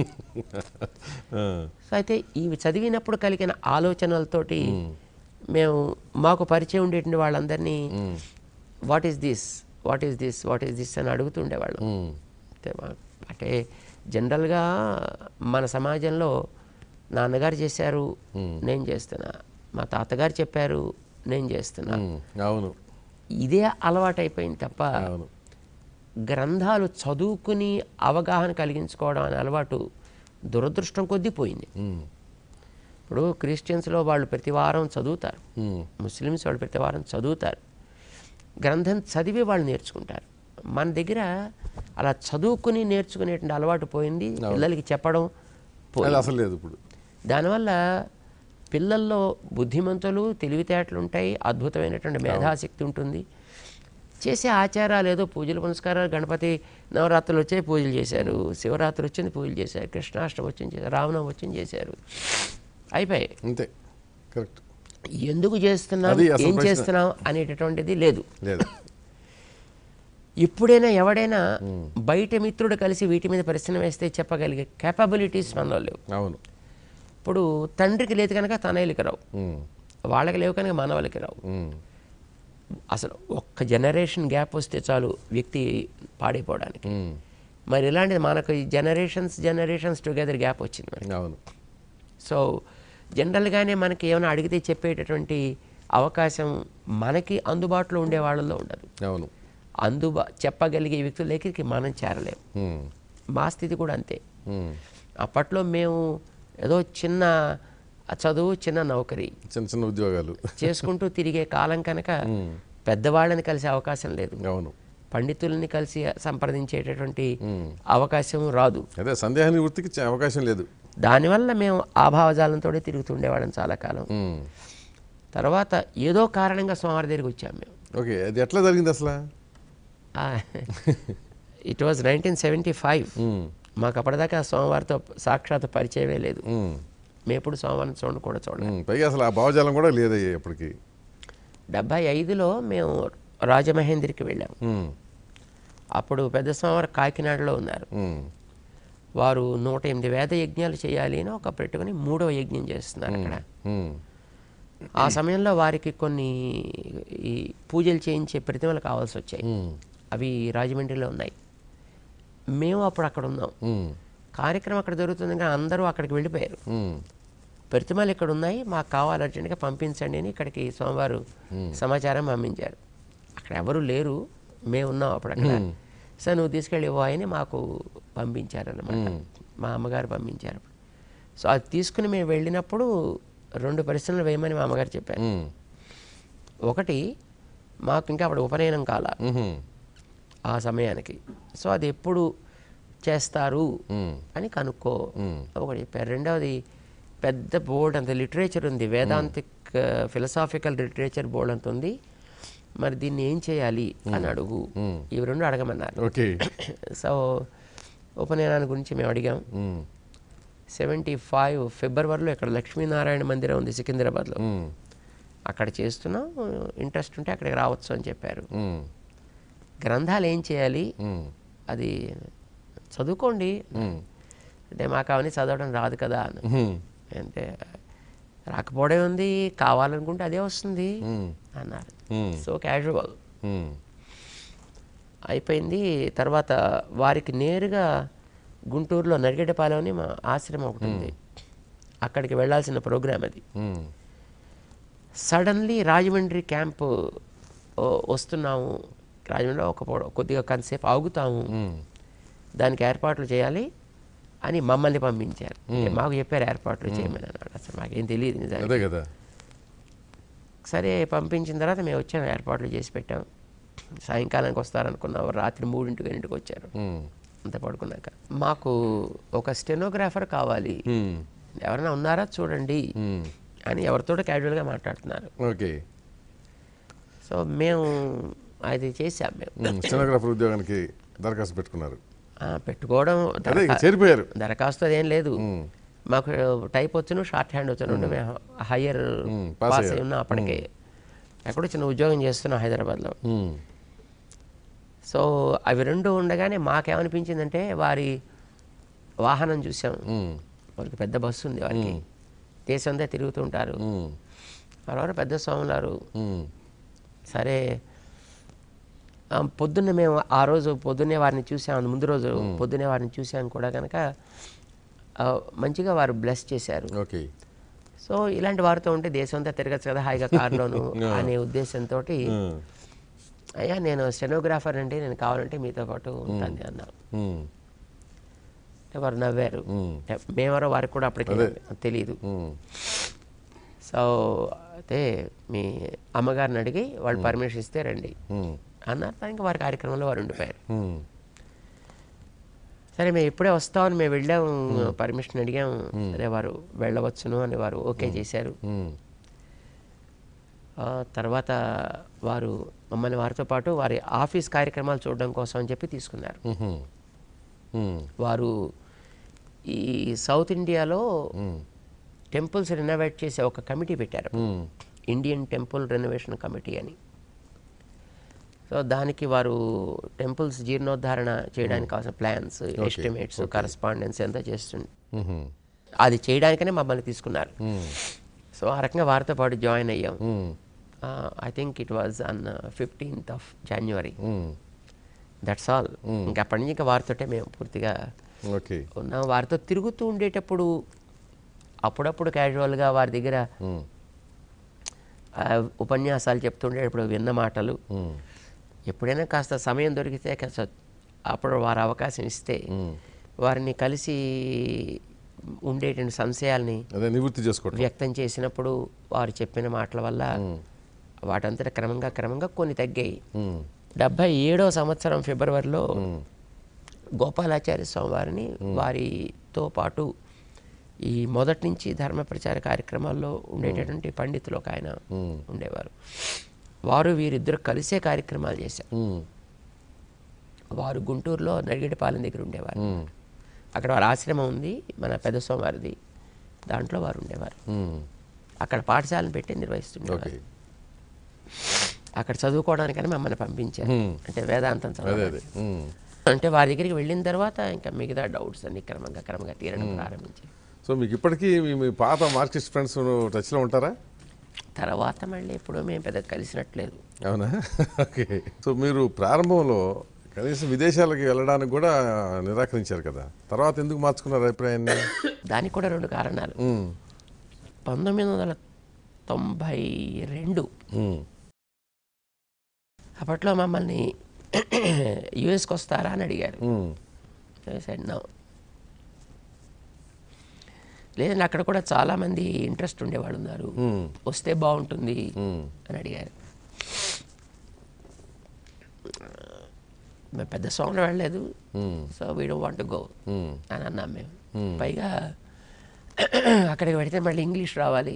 సో అయితే ఇవి చదివినప్పుడు కలిగిన ఆలోచనలతోటి మేము మాకు పరిచయం ఉండేటువంటి వాళ్ళందరినీ what is this what is this what is this అని అడుగుతుండేవాళ్ళం. అంటే జనరల్గా మన సమాజంలో నాన్నగారు చేశారు, నేను చేస్తున్నా, మా తాతగారు చెప్పారు, నేను చేస్తున్నా. అవును, ఇదే అలవాటు అయిపోయింది తప్ప గ్రంథాలు చదువుకుని అవగాహన కలిగించుకోవడం అనే అలవాటు దురదృష్టం కొద్దీ పోయింది. ఇప్పుడు క్రిస్టియన్స్లో వాళ్ళు ప్రతి వారం చదువుతారు, ముస్లిమ్స్ వాళ్ళు ప్రతి వారం చదువుతారు, గ్రంథం చదివి వాళ్ళు నేర్చుకుంటారు. మన దగ్గర అలా చదువుకుని నేర్చుకునేటువంటి అలవాటు పోయింది, పిల్లలకి చెప్పడం అసలు లేదు ఇప్పుడు. దానివల్ల పిల్లల్లో బుద్ధిమంతులు, తెలివితేటలు ఉంటాయి, అద్భుతమైనటువంటి మేధాశక్తి ఉంటుంది. చేసే ఆచారాలు ఏదో పూజలు పునస్కారాలు, గణపతి నవరాత్రులు వచ్చాయి పూజలు చేశారు, శివరాత్రి వచ్చింది పూజలు చేశారు, కృష్ణాష్టమి వచ్చింది చేశారు, రామనవమి వచ్చింది చేశారు, అయిపోయాయి. అంతే, కరెక్ట్. ఎందుకు చేస్తున్నాం, ఏం చేస్తున్నాం అనేటటువంటిది లేదు. ఇప్పుడైనా ఎవడైనా బయట మిత్రుడు కలిసి వీటి మీద పరిశ్రమ వేస్తే చెప్పగలిగే కేపబిలిటీస్ మనలో లేవు. అవును. ఇప్పుడు తండ్రికి లేదు కనుక తనయులకి రావు, వాళ్ళకి లేవు కనుక మనవాళ్ళకి రావు. అసలు ఒక్క జనరేషన్ గ్యాప్ వస్తే చాలు వ్యక్తి పాడైపోవడానికి. మరి ఇలాంటిది మనకు జనరేషన్స్ జనరేషన్స్ టుగెదర్ గ్యాప్ వచ్చింది మనకి. అవును. సో జనరల్గానే మనకి ఏమైనా అడిగితే చెప్పేటటువంటి అవకాశం మనకి అందుబాటులో ఉండే వాళ్ళలో ఉండదు. అవును. అందుబా చెప్పగలిగే వ్యక్తుల దగ్గరికి మనం చేరలేము. మా స్థితి కూడా అంతే. అప్పట్లో మేము ఏదో చిన్న చదువు, చిన్న నౌకరీ, చిన్న చిన్న ఉద్యోగాలు చేసుకుంటూ తిరిగే కాలం కనుక పెద్దవాళ్ళని కలిసే అవకాశం లేదు. అవును. పండితుల్ని కలిసి సంప్రదించేటటువంటి అవకాశం రాదు. అదే సందేహ నివృత్తికి అవకాశం లేదు. దానివల్ల మేము ఆ భావజాలంతో తిరుగుతుండేవాళ్ళం చాలా కాలం. తర్వాత ఏదో కారణంగా సోమవారి దగ్గరికి వచ్చాం మేము. ఓకే, అది ఎట్లా జరిగింది అసలు? It was nineteen seventy five. మాకు అప్పటిదాకా సోమవారితో సాక్షాత్ పరిచయమే లేదు. మేము ఎప్పుడు సోమవారం చూడండి కూడా చూడండి. పైగా అసలు ఆ భావజాలం కూడా లేదయ్యా ఎప్పటికి. డెబ్బై ఐదులో మేము రాజమహేంద్రికి వెళ్ళాము. అప్పుడు పెద్ద సోమవారం కాకినాడలో ఉన్నారు. వారు నూట ఎనిమిది వేద యజ్ఞాలు చేయాలి అని ఒక పెట్టుకుని మూడవ యజ్ఞం చేస్తున్నారు అక్కడ. ఆ సమయంలో వారికి కొన్ని ఈ పూజలు చేయించే ప్రతిమలు కావాల్సి వచ్చాయి. అవి రాజమండ్రిలో ఉన్నాయి. మేము అప్పుడు అక్కడ ఉన్నాం. కార్యక్రమం అక్కడ జరుగుతుంది కానీ అందరూ అక్కడికి వెళ్ళిపోయారు. ప్రతిమలు ఇక్కడ ఉన్నాయి, మాకు కావాలి అర్జెంట్గా పంపించండి అని ఇక్కడికి సోమవారం సమాచారం పంపించారు. అక్కడ ఎవరు లేరు, మేము ఉన్నాం అప్పుడు అక్కడ. సార్ నువ్వు తీసుకెళ్ళి ఇవ్వని మాకు పంపించారు అన్నమాట. మా అమ్మగారు పంపించారు. సో అది తీసుకుని మేము వెళ్ళినప్పుడు రెండు పరిశ్రమలు వేయమని మా అమ్మగారు చెప్పారు. ఒకటి, మాకు ఇంకా అప్పుడు ఉపనయనం కాల ఆ సమయానికి. సో అది ఎప్పుడు చేస్తారు అని కనుక్కో ఒకటి చెప్పారు. రెండవది, పెద్ద బోర్డు అంత లిటరేచర్ ఉంది, వేదాంతిక్ ఫిలసాఫికల్ లిటరేచర్ బోర్డు అంత ఉంది, మరి దీన్ని ఏం చేయాలి అని అడుగు. ఇవి రెండు అడగమన్నారు. సో ఉపనయనాన్ని గురించి మేము అడిగాం. సెవెంటీ ఫైవ్ ఫిబ్రవరిలో ఇక్కడ లక్ష్మీనారాయణ మందిరం ఉంది సికింద్రాబాద్లో, అక్కడ చేస్తున్నాం, ఇంట్రెస్ట్ ఉంటే అక్కడికి రావచ్చు అని చెప్పారు. గ్రంథాలు ఏం చేయాలి, అది చదువుకోండి అంటే మాకు అవన్నీ చదవడం రాదు కదా అని. అంటే రాకపోవడం ఉంది, కావాలనుకుంటే అదే వస్తుంది అన్నారు. సో క్యాజువల్ అయిపోయింది. తర్వాత వారికి నేరుగా గుంటూరులో నరిగెడ్డపాలెం అని మా ఆశ్రమం ఒకటి ఉంది, అక్కడికి వెళ్ళాల్సిన ప్రోగ్రామ్ అది. సడన్లీ రాజమండ్రి క్యాంపు వస్తున్నాము, రాజమండ్రిలో ఒక కొద్దిగా కొంతసేపు ఆగుతాము, దానికి ఏర్పాట్లు చేయాలి అని మమ్మల్ని పంపించారు. మాకు చెప్పారు ఏర్పాట్లు చేయమని అన్నాడు. అసలు మాకేం తెలియదు నిజంగా. సరే పంపించిన తర్వాత మేము వచ్చాము, ఏర్పాట్లు చేసి పెట్టాం. సాయంకాలానికి వస్తారనుకున్నాం, రాత్రి మూడింటికి ఇంటికి వచ్చారు. అంత పడుకున్నాక మాకు ఒక స్టెనోగ్రాఫర్ కావాలి, ఎవరైనా ఉన్నారా చూడండి అని ఎవరితో క్యాజువల్గా మాట్లాడుతున్నారు. ఓకే. సో మేము అది చేసాం. మేము స్టెనోగ్రాఫర్ ఉద్యోగానికి దరఖాస్తు పెట్టుకున్నారు. పెట్టుకోవడం చేరిపోయారు. దరఖాస్తు అదేం లేదు, మాకు టైప్ వచ్చును, షార్ట్ హ్యాండ్ వచ్చాను. మేము హయ్యర్ పాస్ అయి ఉన్నాం అప్పటికే, ఎక్కడో చిన్న ఉద్యోగం చేస్తున్నాం హైదరాబాద్లో. సో అవి రెండు ఉండగానే మాకేమనిపించిందంటే, వారి వాహనం చూసాం, వారికి పెద్ద బస్సు ఉంది, వారికి దేశం అంతా తిరుగుతూ ఉంటారు, వారు పెద్ద స్వాములారు. సరే పొద్దున్నే మేము ఆ రోజు పొద్దున్నే వారిని చూసాం, ముందు రోజు పొద్దున్నే వారిని చూసాం కూడా కనుక మంచిగా వారు బ్లెస్ చేశారు. ఓకే. సో ఇలాంటి వారితో ఉంటే దేశం అంతా తిరగచ్చు కదా హాయిగా కారులోను అనే ఉద్దేశంతో, అయ్యా నేను స్టెనోగ్రాఫర్ అండి, నేను కావాలంటే మీతో పాటు ఉంటాను అన్నాను. వారు నవ్వారు. మేమెవరో వారికి కూడా అప్పటికే తెలియదు. సో అయితే మీ అమ్మగారిని అడిగి వాళ్ళు పర్మిషన్ ఇస్తే రండి అన్నారు. ఇంకా వారి కార్యక్రమంలో వారు ఉండిపోయారు. సరే మేము ఇప్పుడే వస్తామని మేము వెళ్ళాము, పర్మిషన్ అడిగాము. అదే వారు వెళ్ళవచ్చును అని వారు ఓకే చేశారు. తర్వాత వారు మమ్మల్ని వారితో పాటు వారి ఆఫీస్ కార్యక్రమాలు చూడడం కోసం అని చెప్పి తీసుకున్నారు. వారు ఈ సౌత్ ఇండియాలో టెంపుల్స్ రెనోవేట్ చేసే ఒక కమిటీ పెట్టారు, ఇండియన్ టెంపుల్ రెనోవేషన్ కమిటీ అని. సో దానికి వారు టెంపుల్స్ జీర్ణోద్ధరణ చేయడానికి కావాల్సిన ప్లాన్స్, ఎస్టిమేట్స్, కరస్పాండెన్స్ అంతా చేస్తుంది. అది చేయడానికనే మమ్మల్ని తీసుకున్నారు. సో ఆ రకంగా వారితో పాటు జాయిన్ అయ్యాం. I think it was on fifteenth of January. That's all. ఇంకా అప్పటి నుంచి ఇంకా వారితోటే మేము పూర్తిగా ఉన్నాం. వారితో తిరుగుతూ ఉండేటప్పుడు అప్పుడప్పుడు క్యాజువల్గా వారి దగ్గర ఉపన్యాసాలు చెప్తుండేటప్పుడు విన్న మాటలు, ఎప్పుడైనా కాస్త సమయం దొరికితే కాస్త అప్పుడు వారు అవకాశం ఇస్తే వారిని కలిసి ఉండేటువంటి సంశయాల్ని నివృత్తి చేసుకోవడం వ్యక్తం చేసినప్పుడు వారు చెప్పిన మాటల వల్ల వాటంతట క్రమంగా క్రమంగా కొన్ని తగ్గాయి. డెబ్భై ఏడో సంవత్సరం ఫిబ్రవరిలో గోపాలాచార్య స్వామి వారిని వారితో పాటు ఈ మొదటి నుంచి ధర్మ ప్రచార కార్యక్రమాల్లో ఉండేటటువంటి పండితులు ఒక ఆయన ఉండేవారు. వారు వీరిద్దరు కలిసే కార్యక్రమాలు చేశారు. వారు గుంటూరులో నరిగెడ్డపాలెం దగ్గర ఉండేవారు. అక్కడ వారి ఆశ్రమం ఉంది, మన పెద్ద స్వామివారిది, దాంట్లో వారు ఉండేవారు. అక్కడ పాఠశాలను పెట్టి నిర్వహిస్తుండేవారు. అక్కడ చదువుకోవడానికని మమ్మల్ని పంపించారు, అంటే వేదాంతం చదవాలి. అంటే వారి దగ్గరికి వెళ్ళిన తర్వాత ఇంకా మిగతా డౌట్స్ అన్ని క్రమంగా క్రమంగా తీరడం ప్రారంభించాయి. సో మీకు ఇప్పటికీ మీ పాత మార్క్సిస్ట్ ఫ్రెండ్స్ టచ్లో ఉంటారా? తర్వాత మళ్ళీ ఎప్పుడూ మేము పెద్ద కలిసినట్లేదు. అవునా? ఓకే. సో మీరు ప్రారంభంలో కనీసం విదేశాలకు వెళ్ళడానికి కూడా నిరాకరించారు కదా, తర్వాత ఎందుకు మార్చుకున్నారు అభిప్రాయాన్ని? దానికి కూడా రెండు కారణాలు. పంతొమ్మిది వందల తొంభై రెండు అప్పట్లో మమ్మల్ని యుఎస్కి వస్తారా అని అడిగారు. నో, లేదండి అక్కడ కూడా చాలామంది ఇంట్రెస్ట్ ఉండేవాళ్ళు ఉన్నారు, వస్తే బాగుంటుంది అని అడిగారు. మేము పెద్ద సాంగ్లో వెళ్ళలేదు, so we don't want to go అని అన్నాం మేము. పైగా అక్కడికి పెడితే మళ్ళీ ఇంగ్లీష్ రావాలి,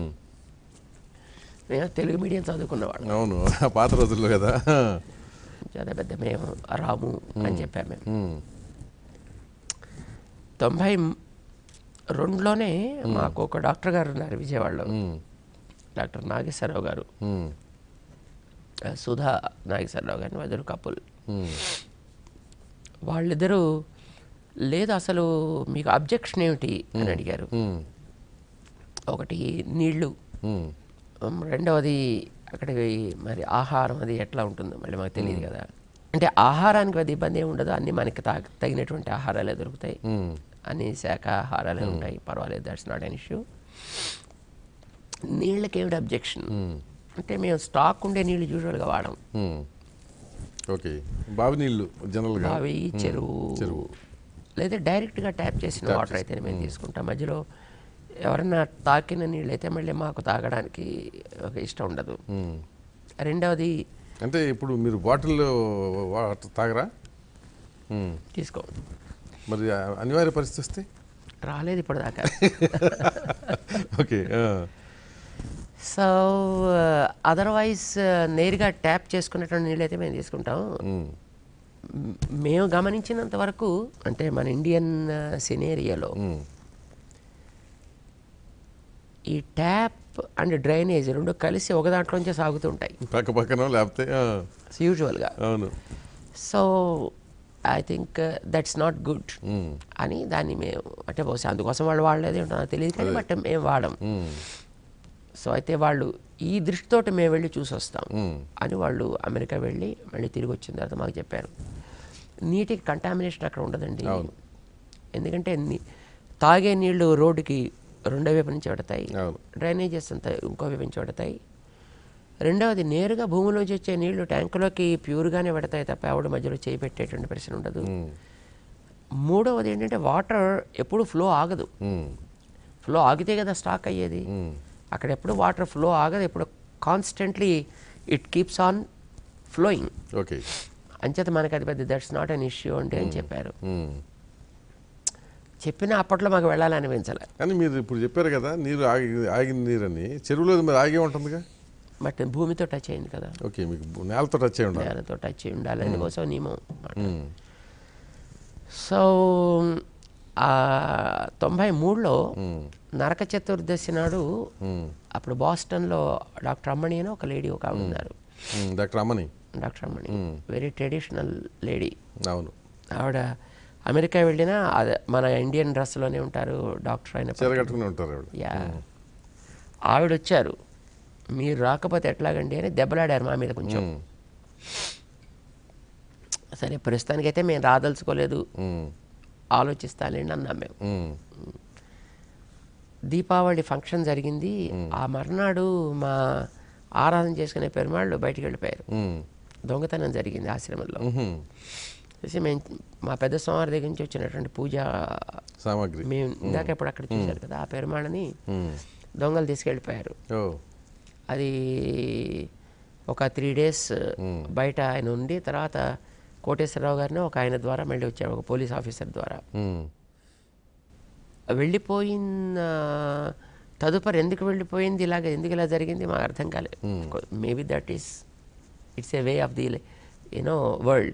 మేము తెలుగు మీడియం చదువుకున్నవాడు. అవును, పాత రోజుల్లో కదా, చాలా పెద్ద మేము రాము అని చెప్పాము మేము. తొంభై రెండులోనే మాకు ఒక డాక్టర్ గారు ఉన్నారు విజయవాడలో, డాక్టర్ నాగేశ్వరరావు గారు, సుధా నాగేశ్వరరావు గారిని వదిలి కపుల్. వాళ్ళిద్దరూ లేదు అసలు మీకు అబ్జెక్షన్ ఏమిటి అని అడిగారు. ఒకటి నీళ్లు, రెండవది అక్కడికి మరి ఆహారం అది ఎట్లా ఉంటుందో మళ్ళీ మాకు తెలియదు కదా. అంటే ఆహారానికి అది ఇబ్బంది ఏమి ఉండదు, అన్నీ మనకి తా తగినటువంటి ఆహారాలే దొరుకుతాయి, అన్ని శాఖాహారాలే ఉంటాయి, పర్వాలేదు, దట్స్ నాట్ ఎన్ ఇష్యూ. నీళ్ళకి ఏమిటి అబ్జెక్షన్ అంటే మేము స్టాక్ ఉండే నీళ్ళు యూజువల్గా వాడడం. ఓకే, బావి నీళ్ళు జనరల్గా, బావి, చెరువు చెరువు లేదా డైరెక్ట్గా ట్యాప్ చేసిన వాటర్ అయితే మేము తీసుకుంటాం. మధ్యలో ఎవరన్నా తాకిన నీళ్ళు అయితే మళ్ళీ మాకు తాగడానికి ఒక ఇష్టం ఉండదు. రెండవది అంటే ఇప్పుడు మీరు బాటిల్ వాటర్ తాగరా? తీసుకో, మరి అనివార్య పరిస్థితి వస్తే రాలేదు ఇప్పటిదాకా. ఓకే, సో అదర్వైజ్ నేరుగా ట్యాప్ చేసుకునేటువంటి నీళ్ళు అయితే మేము తీసుకుంటాం. మేము గమనించినంత వరకు అంటే మన ఇండియన్ సినేరియోలో ఈ ట్యాప్ అండ్ డ్రైనేజ్ రెండు కలిసి ఒక దాంట్లోంచే సాగుతుంటాయి పక్క పక్కన, లేకపోతే యూజువల్గా. అవును. So I think that's not good అని దాన్ని మేము అంటే బహుశా అందుకోసం వాళ్ళు వాడలేదు ఏంటో నాకు తెలియదు కానీ బట్ మేము వాడడం. సో అయితే వాళ్ళు ఈ దృష్టితోటి మేము వెళ్ళి చూసి వస్తాం అని వాళ్ళు అమెరికా వెళ్ళి మళ్ళీ తిరిగి వచ్చిన తర్వాత మాకు చెప్పారు. నీటికి కంటామినేషన్ అక్కడ ఉండదండి, ఎందుకంటే తాగే నీళ్లు రోడ్డుకి రెండో వైపు నుంచి పెడతాయి, డ్రైనేజెస్ అంతా ఇంకో వైపు నుంచి పెడతాయి. రెండవది నేరుగా భూమిలోంచి వచ్చే నీళ్లు ట్యాంకులోకి ప్యూర్గానే పెడతాయి తప్ప ఆవిడ మధ్యలో చేయి పెట్టేటువంటి ప్రశ్న ఉండదు. మూడవది ఏంటంటే వాటర్ ఎప్పుడు ఫ్లో ఆగదు, ఫ్లో ఆగితే కదా స్టాక్ అయ్యేది. అక్కడ ఎప్పుడు వాటర్ ఫ్లో ఆగదు, ఎప్పుడు constantly it keeps on flowing. Okay, అంచేత మనకు అది పెద్ద దట్స్ నాట్ అన్ ఇష్యూ అంటే అని చెప్పారు. చెప్పినా అప్పట్లో మాకు వెళ్ళాలనిపించలే. కానీ మీరు ఇప్పుడు చెప్పారు కదా నీరు ఆగి ఆగిన నీరు అని, చెరువులో మరి ఆగే ఉంటుందిగా, బట్ భూమితో టచ్ అయింది కదా. ఓకే, మీకు నేలతో టచ్ అయి ఉండాలి, నేలతో టచ్ అయి ఉండాలి, అందుకోసం నియమం. సో తొంభై మూడులో నరక చతుర్దశి నాడు అప్పుడు బాస్టన్లో డాక్టర్ అమ్మణి అని ఒక లేడీ ఒక ఆవిడ ఉన్నారు. Doctor Ammani doctor Ammani very traditional lady. అవును, ఆవిడ అమెరికా వెళ్ళినా అదే మన ఇండియన్ డ్రెస్లోనే ఉంటారు, డాక్టర్ అయిన కట్టుకుని ఉంటారు. యా, ఆవిడ వచ్చారు, మీరు రాకపోతే ఎట్లాగండి అని దెబ్బలాడారు మా మీద కొంచెం. సరే ప్రస్తుతానికైతే మేము రాదలుచుకోలేదు, ఆలోచిస్తానండి అన్నాం మేము. దీపావళి ఫంక్షన్ జరిగింది, ఆ మర్నాడు మా ఆరాధన చేసుకునే పెరుమాళ్ళు బయటికి వెళ్ళిపోయారు, దొంగతనం జరిగింది ఆశ్రమంలో. మేము మా పెద్ద స్వామి దగ్గర నుంచి వచ్చినటువంటి పూజా సామాగ్రి మేము ఇందాక ఎప్పుడు అక్కడ చూశారు కదా, ఆ పెరుమాళ్ళని దొంగలు తీసుకెళ్ళిపోయారు. అది ఒక త్రీ డేస్ బయట ఆయన ఉండి తర్వాత కోటేశ్వరరావు గారిని ఒక ఆయన ద్వారా మళ్ళీ వచ్చాడు, ఒక పోలీస్ ఆఫీసర్ ద్వారా. వెళ్ళిపోయిన తదుపరి ఎందుకు వెళ్ళిపోయింది, ఇలాగ ఎందుకు ఇలా జరిగింది మాకు అర్థం కాలేదు. Maybe that is it's a way of the you know world.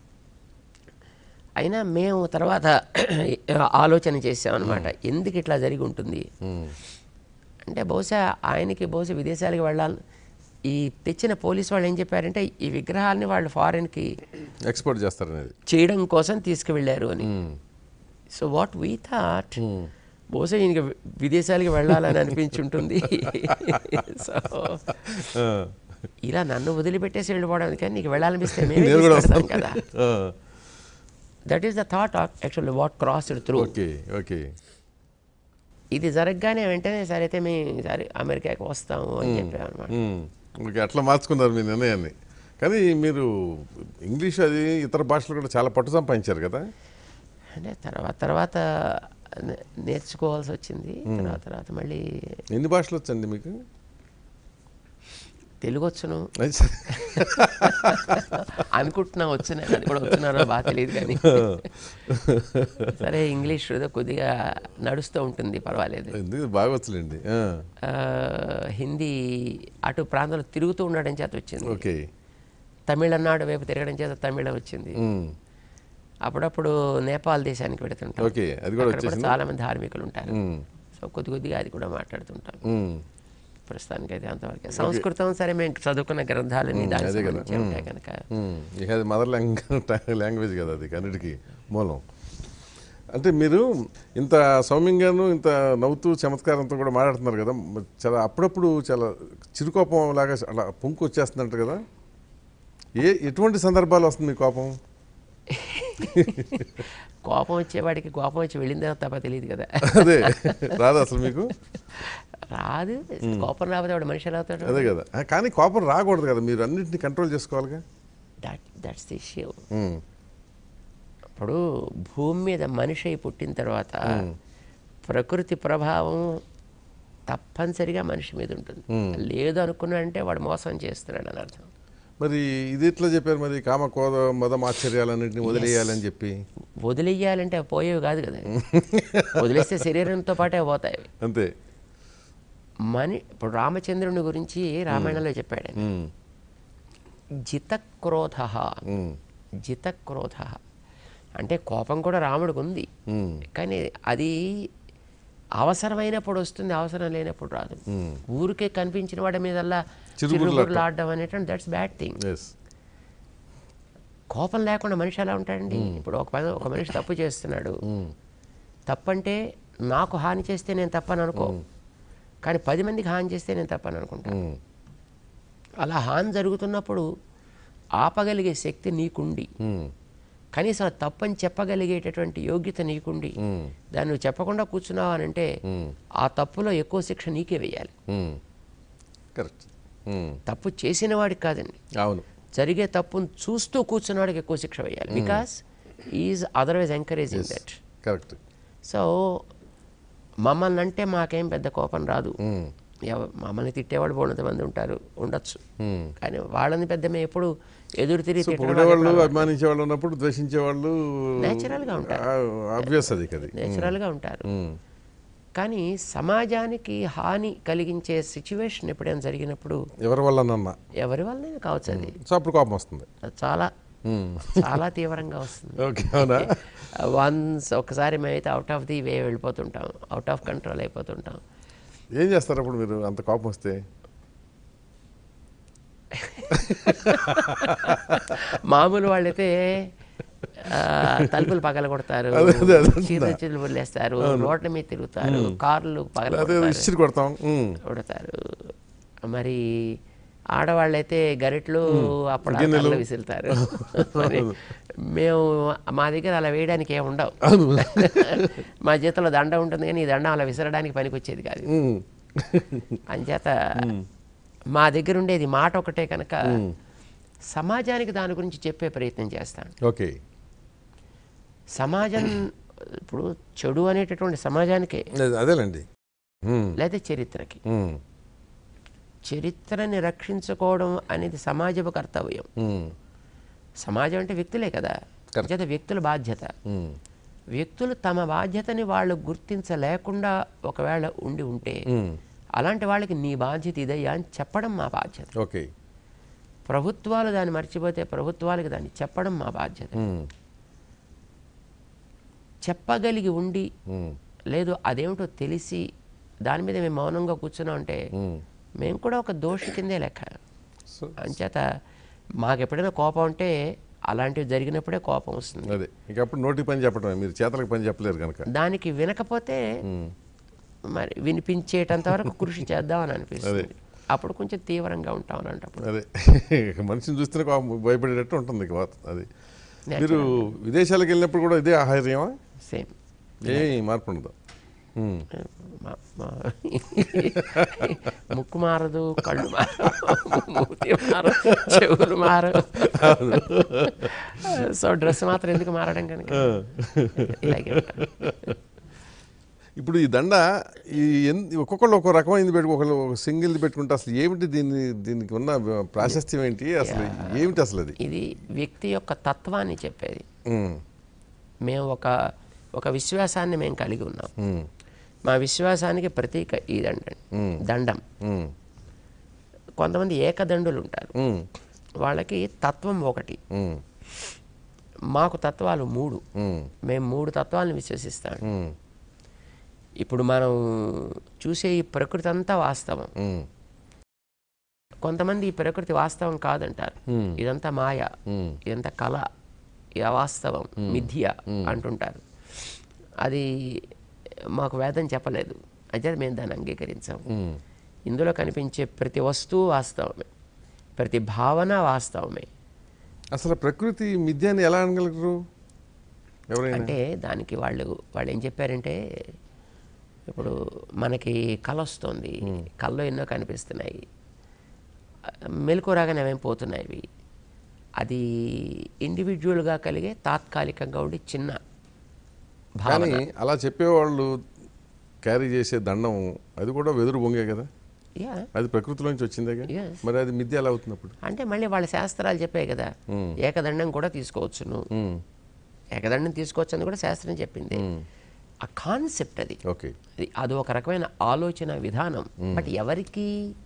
అయినా మేము తర్వాత ఆలోచన చేసామన్నమాట, ఎందుకు ఇట్లా జరిగి ఉంటుంది అంటే బహుశా ఆయనకి బహుశా విదేశాలకు వెళ్ళాలి. ఈ తెచ్చిన పోలీసు వాళ్ళు ఏం చెప్పారంటే ఈ విగ్రహాలని వాళ్ళు ఫారెన్కి ఎక్స్పోర్ట్ చేస్తారనేది చేయడం కోసం తీసుకువెళ్ళారు అని. సో వాట్ వీ థాట్ బహుశా ఈయనకి విదేశాలకు వెళ్ళాలని అనిపించుంటుంది. సో ఇలా నన్ను వదిలిపెట్టేసి వెళ్ళిపోవడం కానీ నీకు వెళ్ళాలనిపిస్తే మేమే తీసుకెళ్తాం కదా. That is the thought actually what crossed through. ఇది జరగగానే వెంటనే సరే అయితే మేము సరే అమెరికాకి వస్తాము అని చెప్పామన్నమాట. అట్లా మార్చుకున్నారు మీ నిర్ణయాన్ని. కానీ మీరు ఇంగ్లీష్ అది ఇతర భాషలు కూడా చాలా పట్టు సంపాదించారు కదా. అంటే తర్వాత తర్వాత నేర్చుకోవాల్సి వచ్చింది. తర్వాత తర్వాత మళ్ళీ ఎన్ని భాషలు వచ్చండి మీకు? తెలుగు వచ్చును అనుకుంటున్నా, వచ్చిన అది కూడా వచ్చినారో బాగా తెలియదు కానీ సరే ఇంగ్లీష్ కొద్దిగా నడుస్తూ ఉంటుంది, పర్వాలేదు, బాగా వచ్చలేండి. హిందీ అటు ప్రాంతంలో తిరుగుతూ ఉండడం చేత వచ్చింది. ఓకే, తమిళనాడు వైపు తిరగడం చేత తమిళం వచ్చింది. అప్పుడప్పుడు నేపాల్ దేశానికి పెడుతుంటాం, చాలా మంది ధార్మికులు ఉంటారు. సో కొద్ది కొద్దిగా అది కూడా మాట్లాడుతుంటాం. ప్రస్తుతానికి అయితే అంతవరకు సంస్కృతం సరే మేము చదువుకున్న గ్రంథాలని ఉంటాయి కనుక మదర్ లాంగ్వేజ్ కదా అది, అన్నిటికీ మూలం. అంటే మీరు ఇంత సౌమ్యంగాను ఇంత నవ్వుతూ చమత్కారంతో కూడా మాట్లాడుతున్నారు కదా, చాలా అప్పుడప్పుడు చాలా చిరుకోపం లాగా అలా పొంకు వచ్చేస్తుందంట కదా, ఏ ఎటువంటి సందర్భాలు వస్తుంది మీ కోపం? కోపం వచ్చేవాడికి కోపం వచ్చి వెళ్ళిందో తప్ప తెలియదు కదా. అదే రాదు అసలు మీకు? రాదు. కోపం రాకపోతే వాడు మనిషి ఎలా అవుతాడు? అదే కదా, కానీ కోపం రాకూడదు కదా, మీరు అన్నింటినీ కంట్రోల్ చేసుకోవాలిగా. That that's the issue. ఇప్పుడు భూమి మీద మనిషి అయి పుట్టిన తర్వాత ప్రకృతి ప్రభావం తప్పనిసరిగా మనిషి మీద ఉంటుంది. లేదు అనుకున్నాడంటే వాడు మోసం చేస్తున్నాడు అని అర్థం. మరి ఇది ఎట్లా చెప్పారు మరి, కామ కోద మదం ఆశ్చర్యాలన్నింటినీ వదిలేయాలని చెప్పి? వదిలేయాలంటే అవి పోయేవి కాదు కదా. వదిలేస్తే శరీరంతో పాటే పోతాయి అంతే. మని ఇప్పుడు రామచంద్రుని గురించి రామాయణంలో చెప్పాడు, జితక్రోధ జితక్రోధ అంటే కోపం కూడా రాముడికి ఉంది, కానీ అది అవసరమైనప్పుడు వస్తుంది, అవసరం లేనప్పుడు రాదు. ఊరికే కనిపించిన వాడి మీదల్లా చిరుగురులు ఆడడం అనేటువంటి దట్స్ బ్యాడ్ థింగ్. కోపం లేకుండా మనిషి ఎలా ఉంటాడండి? ఇప్పుడు ఒక పని ఒక మనిషి తప్పు చేస్తున్నాడు, తప్పంటే నాకు హాని చేస్తే నేను తప్పని అనుకో, కానీ పది మందికి హాని చేస్తే నేను తప్పని అనుకుంటాను. అలా హాని జరుగుతున్నప్పుడు ఆపగలిగే శక్తి నీకుండి, కనీసం ఆ తప్పని చెప్పగలిగేటటువంటి యోగ్యత నీకుండి దాన్ని నువ్వు చెప్పకుండా కూర్చున్నావు అని అంటే ఆ తప్పులో ఎక్కువ శిక్ష నీకే వేయాలి. కరెక్ట్. తప్పు చేసిన వాడికి కాదండి, అవును, జరిగే తప్పును చూస్తూ కూర్చున్నవాడికి ఎక్కువ శిక్ష వేయాలి. Because is otherwise encouraging that. Correct. So మమ్మల్ని అంటే మాకేం పెద్ద కోపం రాదు. మమ్మల్ని తిట్టేవాళ్ళు బోనంత మంది ఉంటారు, ఉండొచ్చు, కానీ వాళ్ళని పెద్ద మేము ఎప్పుడు ఎదురు తిరిగి వాళ్ళు అభిమానించే వాళ్ళు ఉన్నప్పుడు ద్వేషించేవాళ్ళు నేచురల్గా ఉంటారు, ఆబ్వియస్ అది కదా, నేచురల్గా ఉంటారు. కానీ సమాజానికి హాని కలిగించే సిచ్యువేషన్ ఎప్పుడైనా జరిగినప్పుడు ఎవరి వల్ల ఎవరి వల్లనే కావచ్చు, అది అప్పుడు కోపం వస్తుంది, చాలా చాలా తీవ్రంగా వస్తుంది. వన్స్ ఒకసారి మేమైతే అవుట్ ఆఫ్ ది వే వెళ్ళిపోతుంటాం, అవుట్ ఆఫ్ కంట్రోల్ అయిపోతుంటాం. ఏం చేస్తారు అప్పుడు మీరు అంత కోపం వస్తే? మామూలు వాళ్ళైతే తలుపులు పగల కొడతారు, చీరలు వదిలేస్తారు, రోడ్ల మీద తిరుగుతారు, కార్లు పగల కొడతారు. మరి ఆడవాళ్ళైతే గరిట్లు అప్పుడు విసులుతారు. మరి మేము మా దగ్గర అలా వేయడానికి ఏమి ఉండవు, మా చేతిలో దండ ఉంటుంది, కానీ ఈ దండం అలా విసరడానికి పనికి వచ్చేది కాదు. అంచేత మా దగ్గర ఉండేది మాట ఒకటే కనుక సమాజానికి దాని గురించి చెప్పే ప్రయత్నం చేస్తాను. ఓకే. సమాజం ఇప్పుడు చెడు అనేటటువంటి సమాజానికే, అదేలేండి, లేదా చరిత్రకి. చరిత్రని రక్షించుకోవడం అనేది సమాజపు కర్తవ్యం. సమాజం అంటే వ్యక్తులే కదా, అంచేత వ్యక్తుల బాధ్యత. వ్యక్తులు తమ బాధ్యతని వాళ్ళు గుర్తించలేకుండా ఒకవేళ ఉండి ఉంటే అలాంటి వాళ్ళకి నీ బాధ్యత ఇదయ్యా అని చెప్పడం మా బాధ్యత. ఓకే. ప్రభుత్వాలు దాన్ని మర్చిపోతే ప్రభుత్వాలకు దాన్ని చెప్పడం మా బాధ్యత. చెప్పగలిగి ఉండి లేదు అదేమిటో తెలిసి దాని మీద మేము మౌనంగా కూర్చున్నాం అంటే మేము కూడా ఒక దోషి కిందే లెక్క. అంచేత మాకు ఎప్పుడైనా కోపం ఉంటే అలాంటివి జరిగినప్పుడే కోపం వస్తుంది. అదే ఇంకప్పుడు నోటి పని చెప్పడం, మీరు చేతలకు పని చెప్పలేరు కనుక. దానికి వినకపోతే మరి వినిపించేటంత వరకు కృషి చేద్దామని అనిపిస్తుంది. అప్పుడు కొంచెం తీవ్రంగా ఉంటాం అని అంటప్పుడు. అదే మనిషిని చూస్తేనే భయపడేటట్టు ఉంటుంది అది. మీరు విదేశాలకు వెళ్ళినప్పుడు కూడా ఇదే ఆహార్యమా? సేమ్, ఏ మార్పు ఉండదు. ముక్కు మారదు, కళ్ళు మారదు, మూతి మారదు, చెవులు మారదు. సో డ్రెస్ మాత్రం ఎందుకు మారడం కనుక ఇలాగే. ఇప్పుడు ఈ దండ ఈ ఒక్కొక్కళ్ళు ఒక్కో రకమైంది పెట్టుకు ఒకళ్ళు సింగిల్ది పెట్టుకుంటే అసలు ఏమిటి దీన్ని దీనికి ఉన్న ప్రాశస్త్యం ఏంటి అసలు ఏమిటి అసలు? అది ఇది వ్యక్తి యొక్క తత్వాన్ని చెప్పేది. మేము ఒక ఒక విశ్వాసాన్ని మేము కలిగి ఉన్నాం. మా విశ్వాసానికి ప్రతీక ఈ దండం దండం. కొంతమంది ఏకదండులు ఉంటారు, వాళ్ళకి తత్వం ఒకటి, మాకు తత్వాలు మూడు. మేము మూడు తత్వాలను విశ్వసిస్తాం. ఇప్పుడు మనం చూసే ఈ ప్రకృతి అంతా వాస్తవం. కొంతమంది ఈ ప్రకృతి వాస్తవం కాదంటారు, ఇదంతా మాయ, ఇదంతా కళ, ఇది అవాస్తవం, మిథ్య అంటుంటారు. అది మాకు వేదం చెప్పలేదు, అయితే మేము దాన్ని అంగీకరించాం. ఇందులో కనిపించే ప్రతి వస్తువు వాస్తవమే, ప్రతి భావన వాస్తవమే. అసలు ప్రకృతి మిథ్య అని ఎలా అనగలరు ఎవరైనా? అంటే దానికి వాళ్ళు వాళ్ళు ఏం చెప్పారంటే, ఇప్పుడు మనకి కళ వస్తుంది, కళ్ళలో ఎన్నో కనిపిస్తున్నాయి, మెలకు రాగానే ఏమేమి పోతున్నాయి ఇవి. అది ఇండివిజువల్గా కలిగే తాత్కాలికంగా ఉండి చిన్న భావన. కానీ అలా చెప్పేవాళ్ళు క్యారీ చేసే దండం అది కూడా వెదురు బొంగే కదా, యా అది ప్రకృతిలోంచి వచ్చిందే కదా. Yes. మరి అది మిథ్య ఎలా అవుతున్నప్పుడు? అంటే మళ్ళీ వాళ్ళ శాస్త్రాలు చెప్పాయి కదా, ఏకదండం కూడా తీసుకోవచ్చును, ఏకదండం తీసుకోవచ్చు అని కూడా శాస్త్రం చెప్పింది. ఆ కాన్సెప్ట్ అది ఓకే, అది అది ఒక రకమైన ఆలోచన విధానం. బట్ ఎవరికి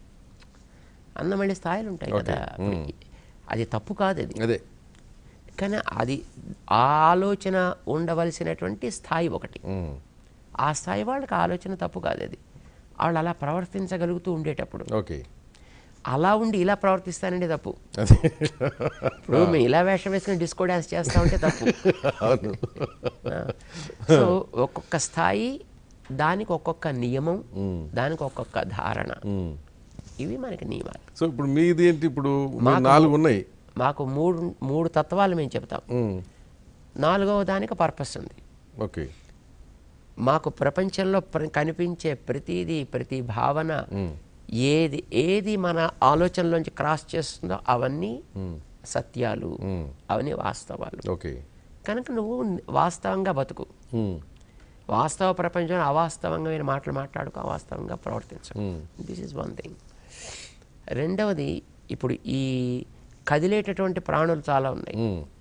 అన్న మళ్ళీ స్థాయిలు ఉంటాయి కదా, అది తప్పు కాదు అది. అదే కానీ అది ఆ ఆలోచన ఉండవలసినటువంటి స్థాయి ఒకటి, ఆ స్థాయి వాళ్ళకి ఆలోచన తప్పు కాదు. అది వాళ్ళు అలా ప్రవర్తించగలుగుతూ ఉండేటప్పుడు, ఓకే, అలా ఉండి ఇలా ప్రవర్తిస్తానంటే తప్పు. అదే ఇప్పుడు మేము ఇలా వేషం వేసుకుని డిస్కో డ్యాన్స్ చేస్తా ఉంటే తప్పు. అవును. సో ఒక్కొక్క స్థాయి, దానికి ఒక్కొక్క నియమం, దానికి ఒక్కొక్క ధారణ, ఇవి మనకి నియమాలు. సో ఇప్పుడు మీది ఏంటి? ఇప్పుడు నాలుగు ఉన్నాయి, మాకు మూడు మూడు తత్వాలు మేము చెప్తాం. నాలుగవ దానికి పర్పస్ ఉంది. ఓకే, మాకు ప్రపంచంలో కనిపించే ప్రతిదీ, ప్రతి భావన, ఏది ఏది మన ఆలోచనలోంచి క్రాస్ చేస్తుందో అవన్నీ సత్యాలు, అవన్నీ వాస్తవాలు. ఓకే, కనుక నువ్వు వాస్తవంగా బతుకు, వాస్తవ ప్రపంచంలో అవాస్తవంగా మాటలు మాట్లాడుకో, అవాస్తవంగా ప్రవర్తించు. This is one thing. రెండవది, ఇప్పుడు ఈ కదిలేటటువంటి ప్రాణులు చాలా ఉన్నాయి,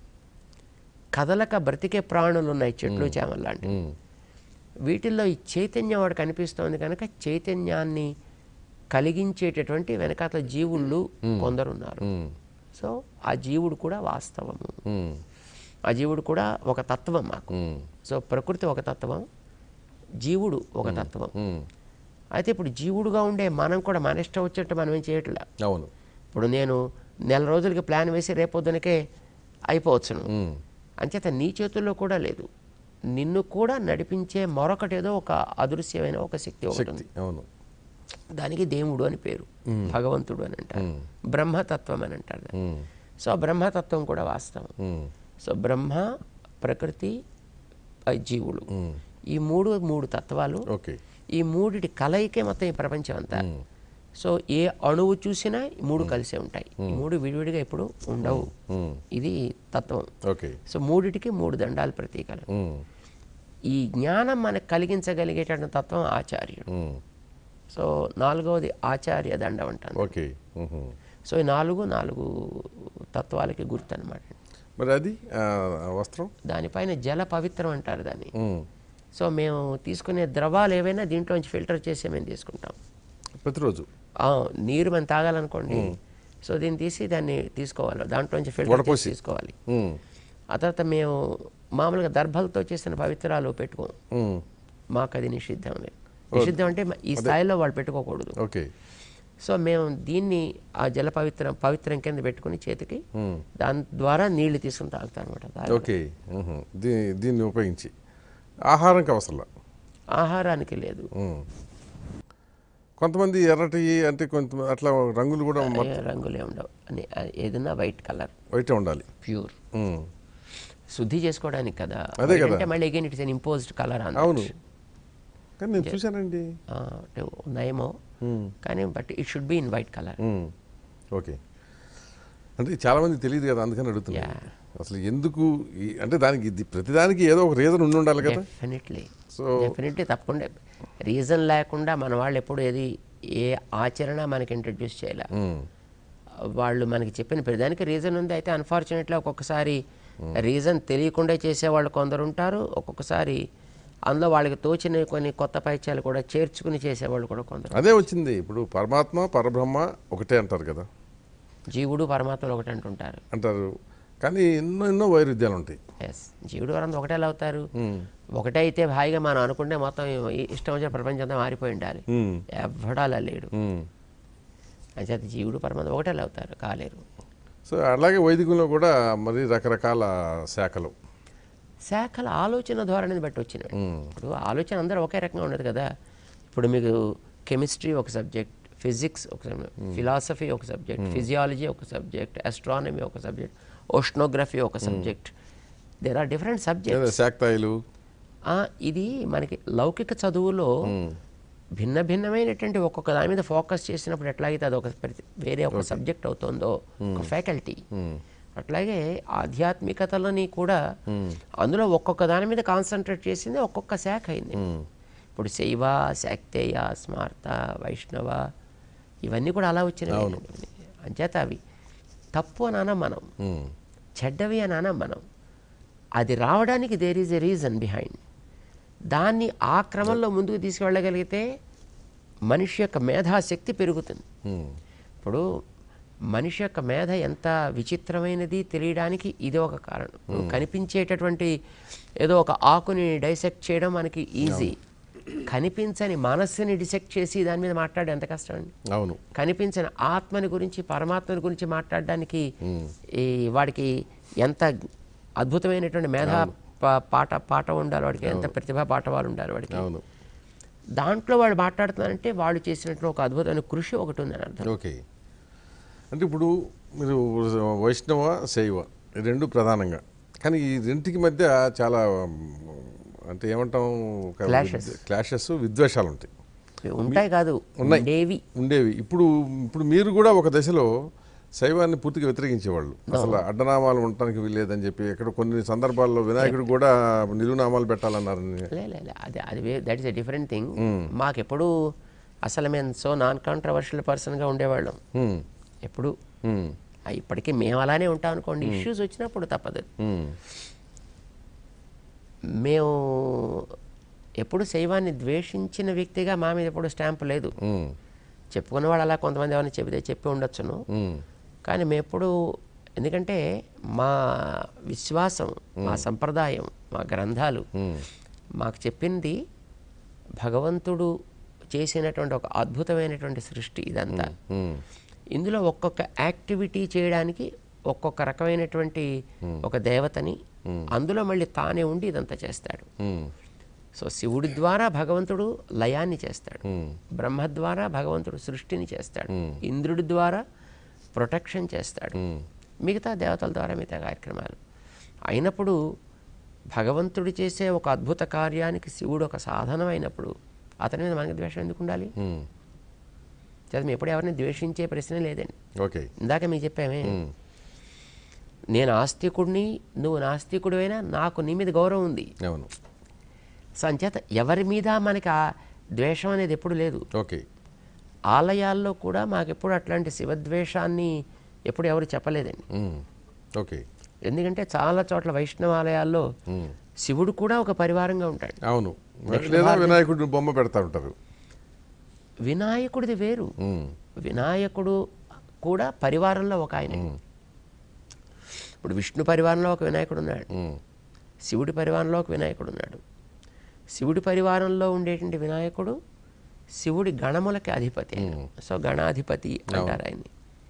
కదలక బ్రతికే ప్రాణులు ఉన్నాయి, చెట్లు చేమలు లాంటివి. వీటిల్లో ఈ చైతన్యం వాడు కనిపిస్తోంది కనుక చైతన్యాన్ని కలిగించేటటువంటి వెనకాతల జీవుళ్ళు కొందరున్నారు. సో ఆ జీవుడు కూడా వాస్తవము, ఆ జీవుడు కూడా ఒక తత్వం మాకు. సో ప్రకృతి ఒక తత్వం, జీవుడు ఒక తత్వం. అయితే ఇప్పుడు జీవుడుగా ఉండే మనం కూడా మన ఇష్టం వచ్చినట్టు మనం ఏం చేయట్లా. అవును. ఇప్పుడు నేను నెల రోజులకి ప్లాన్ వేసి రేపొద్దునకే అయిపోవచ్చును, అంచేత నీ చేతుల్లో కూడా లేదు. నిన్ను కూడా నడిపించే మరొకటేదో ఒక అదృశ్యమైన ఒక శక్తి ఒకటి ఉంది. అవును, దానికి దేవుడు అని పేరు, భగవంతుడు అని అంటారు, బ్రహ్మతత్వం అని అంటారు. సో బ్రహ్మతత్వం కూడా వాస్తవం. సో బ్రహ్మ, ప్రకృతి, జీవుడు, ఈ మూడు మూడు తత్వాలు. ఓకే, ఈ మూడిటి కలయికే మొత్తం ఈ ప్రపంచం అంతా. సో ఏ అణువు చూసినా మూడు కలిసే ఉంటాయి, ఈ మూడు విడివిడిగా ఎప్పుడు ఉండవు. ఇది తత్వం. ఓకే, సో మూడిటికి మూడు దండాలు ప్రతీకలు. ఈ జ్ఞానం మనకు కలిగించగలిగేటటువంటి తత్వం ఆచార్యుడు. సో నాలుగవది ఆచార్య దండం అంటాను. ఓకే. సో ఈ నాలుగు నాలుగు తత్వాలకి గుర్తు అనమాట. మరి అది వస్త్రం, దానిపైన జల పవిత్రం అంటారు దాన్ని. సో మేము తీసుకునే ద్రవాలు ఏవైనా దీంట్లోంచి ఫిల్టర్ చేసి మేము తీసుకుంటాం ప్రతిరోజు. నీరు మనం తాగాలనుకోండి, సో దీన్ని తీసి దాన్ని తీసుకోవాలి, దాంట్లోంచి ఫిల్టర్ చేసి తీసుకోవాలి. ఆ తర్వాత మేము మామూలుగా దర్భలతో చేసిన పవిత్రాలు పెట్టుకోం, మాకు అది నిషిద్ధం. నిషిద్ధం అంటే ఈ స్థాయిలో వాళ్ళు పెట్టుకోకూడదు. ఓకే. సో మేము దీన్ని ఆ జల పవిత్రం పవిత్రం కింద పెట్టుకుని చేతికి, దాని ద్వారా నీళ్లు తీసుకుని తాగుతాం అనమాట. ఓకే, దీన్ని ఉపయోగించి ఆహారంకి అవసరం, ఆహారానికి లేదు. కొంతమంది ఎర్రటి అంటే కొంత అట్లా రంగులు కూడా రంగులే ఉండవు, ఏదైనా వైట్ కలర్, వైట్ ఉండాలి, ప్యూర్, శుద్ధి చేసుకోవడానికి కదా. అదే కదా, అంటే మళ్ళీ again it's an imposed colour. అవును, కానీ నేను చూశానండి, నయమో కానీ, but it should be in white colour. Okay. అంటే చాలా మంది తెలియదు కదా, అందుకని అడుగుతున్నా అసలు ఎందుకు అంటే దానికి ప్రతిదానికి ఏదో ఒక రీజన్ ఉండి ఉండాలి కదా. డెఫినెట్లీ, సో డెఫినెట్లీ తప్పకుండా రీజన్ లేకుండా మన వాళ్ళు ఎప్పుడు ఏది ఏ ఆచరణ మనకి ఇంట్రడ్యూస్ చేయాలి. వాళ్ళు మనకి చెప్పిన ప్రతిదానికి రీజన్ ఉంది. అయితే అన్ఫార్చునేట్లీ ఒక్కొక్కసారి రీజన్ తెలియకుండా చేసేవాళ్ళు కొందరు ఉంటారు, ఒక్కొక్కసారి అందులో వాళ్ళకి తోచిన కొన్ని కొత్త పైత్యాలు కూడా చేర్చుకుని చేసేవాళ్ళు కూడా కొందరు. అదే వచ్చింది. ఇప్పుడు పరమాత్మ పరబ్రహ్మ ఒకటే అంటారు కదా, జీవుడు పరమాత్మలు ఒకటే అంటుంటారు అంటారు, కానీ ఎన్నో ఎన్నో వైరుధ్యాలు ఉంటాయి. ఎస్, జీవుడు పరమాత్మ ఒకటే ఎలా అవుతారు? ఒకటే అయితే హాయిగా మనం అనుకుంటే మొత్తం ఇష్టం వచ్చిన ప్రపంచం అంతా మారిపోయి ఉండాలి, ఎవడాలా లేడు. అయితే జీవుడు పరమాత్మ ఒకటే ఎలా అవుతారు? కాలేరు. సో అలాగే వైదికంలో కూడా మరి రకరకాల శాఖలు. శాఖల ఆలోచన ధోరణిని బట్టి వచ్చినవి. ఇప్పుడు ఆలోచన అందరూ ఒకే రకంగా ఉండదు కదా. ఇప్పుడు మీకు కెమిస్ట్రీ ఒక సబ్జెక్ట్, ఫిజిక్స్ ఒక సబ్జెక్ట్, ఫిలాసఫీ ఒక సబ్జెక్ట్, ఫిజియాలజీ ఒక సబ్జెక్ట్, ఆస్ట్రానమీ ఒక సబ్జెక్ట్, ఓషనోగ్రఫీ ఒక subject. There are different subjects. శాక్తాయిలు ఇది మనకి లౌకిక చదువులో భిన్న భిన్నమైనటువంటి ఒక్కొక్క దాని మీద ఫోకస్ చేసినప్పుడు ఎట్లాగైతే అది ఒక వేరే ఒక సబ్జెక్ట్ అవుతుందో ఒక ఫ్యాకల్టీ, అట్లాగే ఆధ్యాత్మికతలని కూడా అందులో ఒక్కొక్క దాని మీద కాన్సన్ట్రేట్ చేసింది ఒక్కొక్క శాఖ అయింది. ఇప్పుడు శైవ, శాక్తేయ, స్మార్త, వైష్ణవ ఇవన్నీ కూడా అలా వచ్చినవి. అంచేత అవి తప్పు అని అనం మనం, చెడ్డవి అని అనం మనం. అది రావడానికి there is a reason behind. దాన్ని ఆ క్రమంలో ముందుకు తీసుకువెళ్ళగలిగితే మనిషి యొక్క మేధాశక్తి పెరుగుతుంది. ఇప్పుడు మనిషి యొక్క మేధ ఎంత విచిత్రమైనది తెలియడానికి ఇది ఒక కారణం. కనిపించేటటువంటి ఏదో ఒక ఆకుని డైసెక్ట్ చేయడం మనకి ఈజీ, కనిపించని మనస్సుని డిసెక్ట్ చేసి దాని మీద మాట్లాడే ఎంత కష్టం అండి. అవును. కనిపించిన ఆత్మని గురించి, పరమాత్మని గురించి మాట్లాడడానికి ఈ వాడికి ఎంత అద్భుతమైనటువంటి మేధా పాట పాట ఉండాలి, వాడికి ఎంత ప్రతిభా పాఠవాలు ఉండాలి వాడికి. దాంట్లో వాడు మాట్లాడుతున్నారంటే వాళ్ళు చేసినట్లు ఒక అద్భుతమైన కృషి ఒకటి ఉందని అర్థం. ఓకే. అంటే ఇప్పుడు మీరు వైష్ణవ, శైవ ఈ రెండు ప్రధానంగా, కానీ ఈ రెంటికి మధ్య చాలా అంటే ఏమంటాం క్లాషెస్, విద్వేషాలు ఉంటాయి. ఉంటాయి కాదు, ఉండేవి ఉండేవి ఇప్పుడు ఇప్పుడు మీరు కూడా ఒక దశలో శైవాన్ని పూర్తిగా వ్యతిరేకించేవాళ్ళు. అసలు అడ్డనామాలు ఉండటానికి వీల్లేదని చెప్పి ఎక్కడ కొన్ని సందర్భాల్లో వినాయకుడు కూడా నిలునామాలు పెట్టాలన్నారు. అది అది that is a different thing. మాకెప్పుడు అసలు మేము సో నాన్ కాంట్రవర్షియల్ పర్సన్గా ఉండేవాళ్ళం ఎప్పుడు. ఇప్పటికీ మేము అలానే ఉంటాం అనుకోండి, ఇష్యూస్ వచ్చినప్పుడు తప్పదు. మేము ఎప్పుడు శైవాన్ని ద్వేషించిన వ్యక్తిగా మా మీద ఎప్పుడు స్టాంపు లేదు. చెప్పుకున్న వాళ్ళు అలా కొంతమంది ఎవరైనా చెబితే చెప్పి ఉండొచ్చును, కానీ మేము ఎప్పుడు, ఎందుకంటే మా విశ్వాసం, మా సంప్రదాయం, మా గ్రంథాలు మాకు చెప్పింది భగవంతుడు చేసినటువంటి ఒక అద్భుతమైనటువంటి సృష్టి ఇదంతా. ఇందులో ఒక్కొక్క యాక్టివిటీ చేయడానికి ఒక్కొక్క రకమైనటువంటి ఒక దేవతని, అందులో మళ్ళీ తానే ఉండి ఇదంతా చేస్తాడు. సో శివుడి ద్వారా భగవంతుడు లయాన్ని చేస్తాడు, బ్రహ్మ ద్వారా భగవంతుడు సృష్టిని చేస్తాడు, ఇంద్రుడి ద్వారా ప్రొటెక్షన్ చేస్తాడు, మిగతా దేవతల ద్వారా మిగతా కార్యక్రమాలు అయినప్పుడు భగవంతుడు చేసే ఒక అద్భుత కార్యానికి శివుడు ఒక సాధనం అయినప్పుడు అతని మీద మనకి ద్వేషం ఎందుకు ఉండాలి? చదివి మేము ఎప్పుడు ఎవరిని ద్వేషించే ప్రశ్న లేదండి. ఓకే, ఇందాక మీకు చెప్పామే, నేను ఆస్తికుడిని, నువ్వు నాస్తికుడివైనా నాకు నీ మీద గౌరవం ఉంది. అవును. సో అంచేత ఎవరి మీద మనకి ఆ ద్వేషం అనేది ఎప్పుడు లేదు. ఓకే. ఆలయాల్లో కూడా మాకెప్పుడు అట్లాంటి శివద్వేషాన్ని ఎప్పుడు ఎవరు చెప్పలేదండి. ఓకే. ఎందుకంటే చాలా చోట్ల వైష్ణవ ఆలయాల్లో శివుడు కూడా ఒక పరివారంగా ఉంటాడు. అవును. లేదా వినాయకుడు బొమ్మ పెడతా ఉంటారు. వినాయకుడిది వేరు, వినాయకుడు కూడా పరివారంలో ఒక ఆయన. ఇప్పుడు విష్ణు పరివారంలో ఒక వినాయకుడు ఉన్నాడు, శివుడి పరివారంలో ఒక వినాయకుడు ఉన్నాడు. శివుడి పరివారంలో ఉండేటువంటి వినాయకుడు శివుడి గణములకి అధిపతి, సో గణాధిపతి అంటారు ఆయన్ని.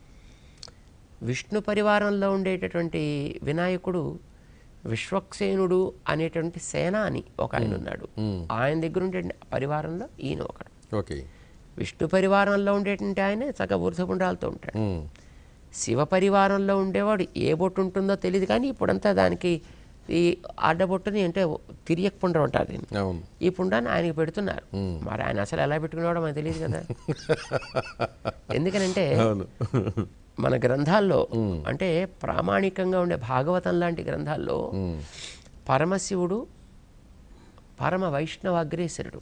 విష్ణు పరివారంలో ఉండేటటువంటి వినాయకుడు విశ్వక్సేనుడు అనేటువంటి సేన అని ఒక ఆయన ఉన్నాడు, ఆయన దగ్గర ఉండే పరివారంలో ఈయన ఒకడు. ఓకే. విష్ణు పరివారంలో ఉండేటువంటి ఆయన చక్కగా ఊర్ధపుండాలతో ఉంటాడు. శివ పరివారంలో ఉండేవాడు ఏ బొట్టు ఉంటుందో తెలియదు, కానీ ఇప్పుడంతా దానికి ఈ అడ్డబొట్టుని అంటే తిరియక్ పుండ్రం అంటారు దీన్ని, ఈ పుండాన్ని ఆయనకి పెడుతున్నారు. మరి ఆయన అసలు ఎలా పెట్టుకున్నాడో మనకు తెలియదు కదా. ఎందుకనంటే మన గ్రంథాల్లో అంటే ప్రామాణికంగా ఉండే భాగవతం లాంటి గ్రంథాల్లో పరమశివుడు పరమ వైష్ణవ అగ్రేసరుడు.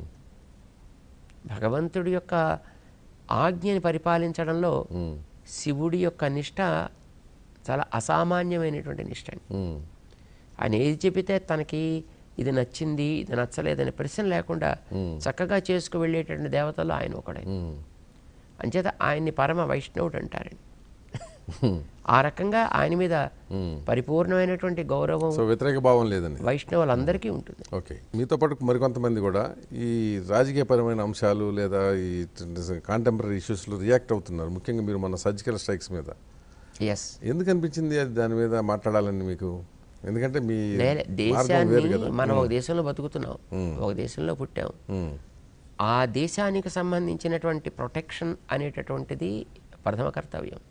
భగవంతుడి యొక్క ఆజ్ఞని పరిపాలించడంలో శివుడి యొక్క నిష్ఠ చాలా అసామాన్యమైనటువంటి నిష్ఠ. ఆయన ఏది చెబితే తనకి ఇది నచ్చింది, ఇది నచ్చలేదనే ప్రశ్న లేకుండా చక్కగా చేసుకు వెళ్ళేటువంటి దేవతల్లో ఆయన ఒకడే. అంచేత ఆయన్ని పరమ వైష్ణవుడు అంటారండి. ఆ రకంగా ఆయన మీద పరిపూర్ణమైనటువంటి గౌరవం, వ్యతిరేక భావం లేదని వైష్ణవులందరికీ ఉంటుంది. ఓకే. మీతో పాటు మరికొంతమంది కూడా ఈ రాజకీయపరమైన అంశాలు లేదా ఈ కాంటెంపరీ ఇష్యూస్లో రియాక్ట్ అవుతున్నారు. ముఖ్యంగా మీరు మన సర్జికల్ స్ట్రైక్స్ మీద ఎస్ ఎందుకు అనిపించింది అది దాని మీద మాట్లాడాలని మీకు? ఎందుకంటే మీ లే- మార్గం వేరు దేశాన్ని కదా. మనం ఒక దేశంలో బతుకుతున్నాం, ఒక దేశంలో పుట్టాం. ఉమ్, ఆ దేశానికి సంబంధించినటువంటి ప్రొటెక్షన్ అనేటటువంటిది ప్రథమ కర్తవ్యం.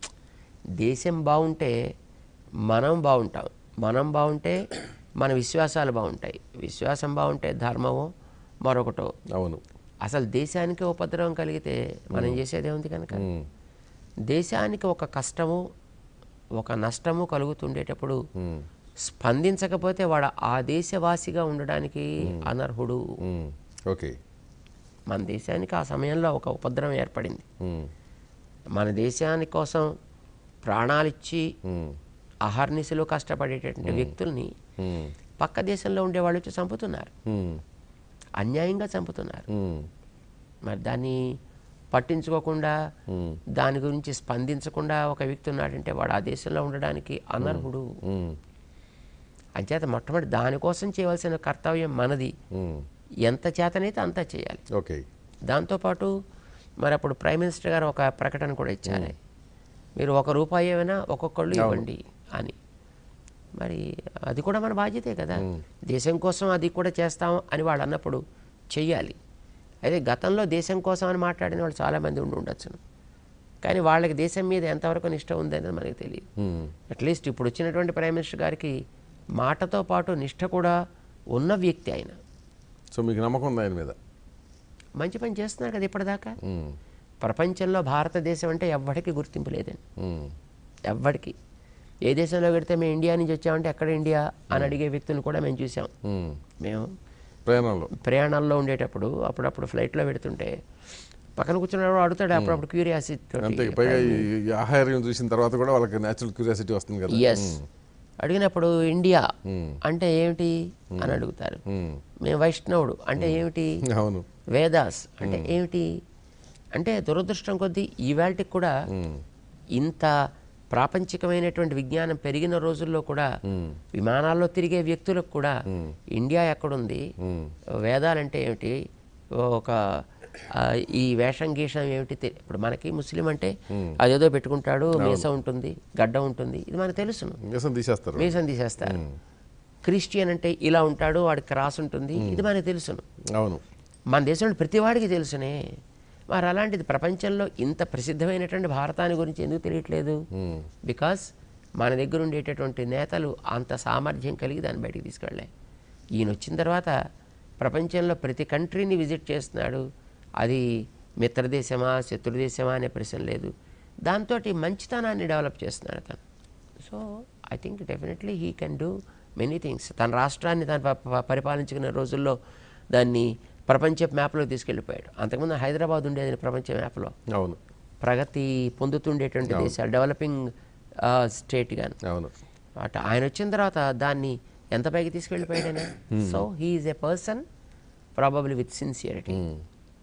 దేశం బాగుంటే మనం బాగుంటాం, మనం బాగుంటే మన విశ్వాసాలు బాగుంటాయి, విశ్వాసం బాగుంటే ధర్మమో మరొకటో. అవును. అసలు దేశానికి ఉపద్రవం కలిగితే మనం చేసేదే ఉంది కనుక ఉమ్, దేశానికి ఒక కష్టము ఒక నష్టము కలుగుతుండేటప్పుడు ఉమ్, స్పందించకపోతే వాడు ఆ దేశవాసిగా ఉండడానికి అనర్హుడు. ఉమ్, ఓకే. మన దేశానికి ఆ సమయంలో ఒక ఉపద్రవం ఏర్పడింది. ఉమ్, మన దేశాని కోసం ప్రాణాలిచ్చి ఉమ్, అహర్నిశలు కష్టపడేటటువంటి వ్యక్తుల్ని ఉమ్, పక్క దేశంలో ఉండేవాళ్ళు వచ్చి చంపుతున్నారు, ఉమ్, అన్యాయంగా చంపుతున్నారు. ఉమ్, మరి దాన్ని పట్టించుకోకుండా ఉమ్, దాని గురించి స్పందించకుండా ఒక వ్యక్తి ఉన్నాడంటే వాడు ఆ దేశంలో ఉండడానికి అనర్హుడు. ఉమ్, అంచేత మొట్టమొదటి దానికోసం చేయవలసిన కర్తవ్యం మనది. ఉమ్, ఎంత చేతనైతే అంత చేయాలి. ఓకే. దాంతోపాటు మరి అప్పుడు ప్రైమ్ మినిస్టర్ గారు ఒక ప్రకటన కూడా ఇచ్చారు, మీరు ఒక రూపాయి ఏమైనా ఒక్కొక్కళ్ళు ఇవ్వండి అని. మరి అది కూడా మన బాధ్యతే కదా, దేశం కోసం అది కూడా చేస్తాం అని వాళ్ళు అన్నప్పుడు చెయ్యాలి. అయితే గతంలో దేశం కోసం అని మాట్లాడిన వాళ్ళు చాలామంది ఉండి ఉండొచ్చును, కానీ వాళ్ళకి దేశం మీద ఎంతవరకు నిష్ట ఉందనేది మనకి తెలియదు. ఉమ్, అట్లీస్ట్ ఇప్పుడు వచ్చినటువంటి ప్రైమ్ మినిస్టర్ గారికి మాటతో పాటు నిష్ట కూడా ఉన్న వ్యక్తి ఆయన. సో మీకు నమ్మకం ఉంది ఆయన మీద? మంచి పని చేస్తున్నారు కదా ఇప్పటిదాకా. ఉమ్, ప్రపంచంలో భారతదేశం అంటే ఎవ్వడికి గుర్తింపు లేదండి, ఉమ్, ఎవ్వడికి. ఏ దేశంలో పెడితే మేము ఇండియా నుంచి వచ్చామంటే ఎక్కడ ఇండియా అని అడిగే వ్యక్తులను కూడా మేము చూసాం. ఉమ్, మేము ప్రయాణంలో ప్రయాణాల్లో ఉండేటప్పుడు అప్పుడప్పుడు ఫ్లైట్లో పెడుతుంటే పక్కన కూర్చున్నవాడు అడుగుతాడు అప్పుడప్పుడు క్యూరియాసిటీ. అంతే. పైగా ఈ ఆహార్యం చూసిన తర్వాత కూడా వాళ్ళకి న్యాచురల్ క్యూరియాసిటీ వస్తుంది కదా. ఎస్. అడిగినప్పుడు ఇండియా ఉమ్, అంటే ఏమిటి అని అడుగుతారు. ఉమ్, మేము వైష్ణవుడు అంటే ఏమిటి, అవును. వేదాస్ అంటే ఏమిటి. అంటే దురదృష్టం కొద్దీ ఈవేళకి కూడా ఉమ్, ఇంత ప్రాపంచికమైనటువంటి విజ్ఞానం పెరిగిన రోజుల్లో కూడా ఉమ్, విమానాల్లో తిరిగే వ్యక్తులకు కూడా ఇండియా ఎక్కడుంది, ఉమ్, వేదాలంటే ఏమిటి, ఒక ఆ, ఈ వేషం గీషం ఏమిటి తె- ఇప్పుడు మనకి ముస్లిం అంటే అదేదో పెట్టుకుంటాడు, మీస ఉంటుంది, గడ్డ ఉంటుంది, ఇది మనకు తెలుసును, మీసం తీసేస్తారు. మీసం తీసేస్తారు. క్రిస్టియన్ అంటే ఇలా ఉంటాడు, వాడికి క్రాస్ ఉంటుంది, ఇది మనకు తెలుసును. అవును. మన దేశంలో ప్రతి వాడికి తెలుసునే. మరి అలాంటిది ప్రపంచంలో ఇంత ప్రసిద్ధమైనటువంటి భారతాన్ని గురించి ఎందుకు తెలియట్లేదు? ఉమ్, బికాస్ మన దగ్గర ఉండేటటువంటి నేతలు అంత సామర్థ్యం కలిగి దాన్ని బయటికి తీసుకెళ్ళాయి. ఈయన వచ్చిన తర్వాత ప్రపంచంలో ప్రతి కంట్రీని విజిట్ చేస్తున్నాడు. అది మిత్రదేశమా శత్రుదేశమా అనే ప్రశ్న లేదు. దాంతో మంచితనాన్ని డెవలప్ చేస్తున్నాడు అతను. So I think definitely he can do many things. తన రాష్ట్రాన్ని తను ప- ప- పరిపాలించుకునే రోజుల్లో దాన్ని ప్రపంచ మ్యాప్లో తీసుకెళ్ళిపోయాడు. అంతకుముందు హైదరాబాద్ ఉండేది ప్రపంచ మ్యాప్లో, అవును. ప్రగతి పొందుతుండేటువంటి దేశాలు, డెవలపింగ్ స్టేట్ కానీ. అవును. అటు ఆయన వచ్చిన తర్వాత దాన్ని ఎంత పైకి తీసుకెళ్ళిపోయాడనే. So he is a person probably with sincerity. Um,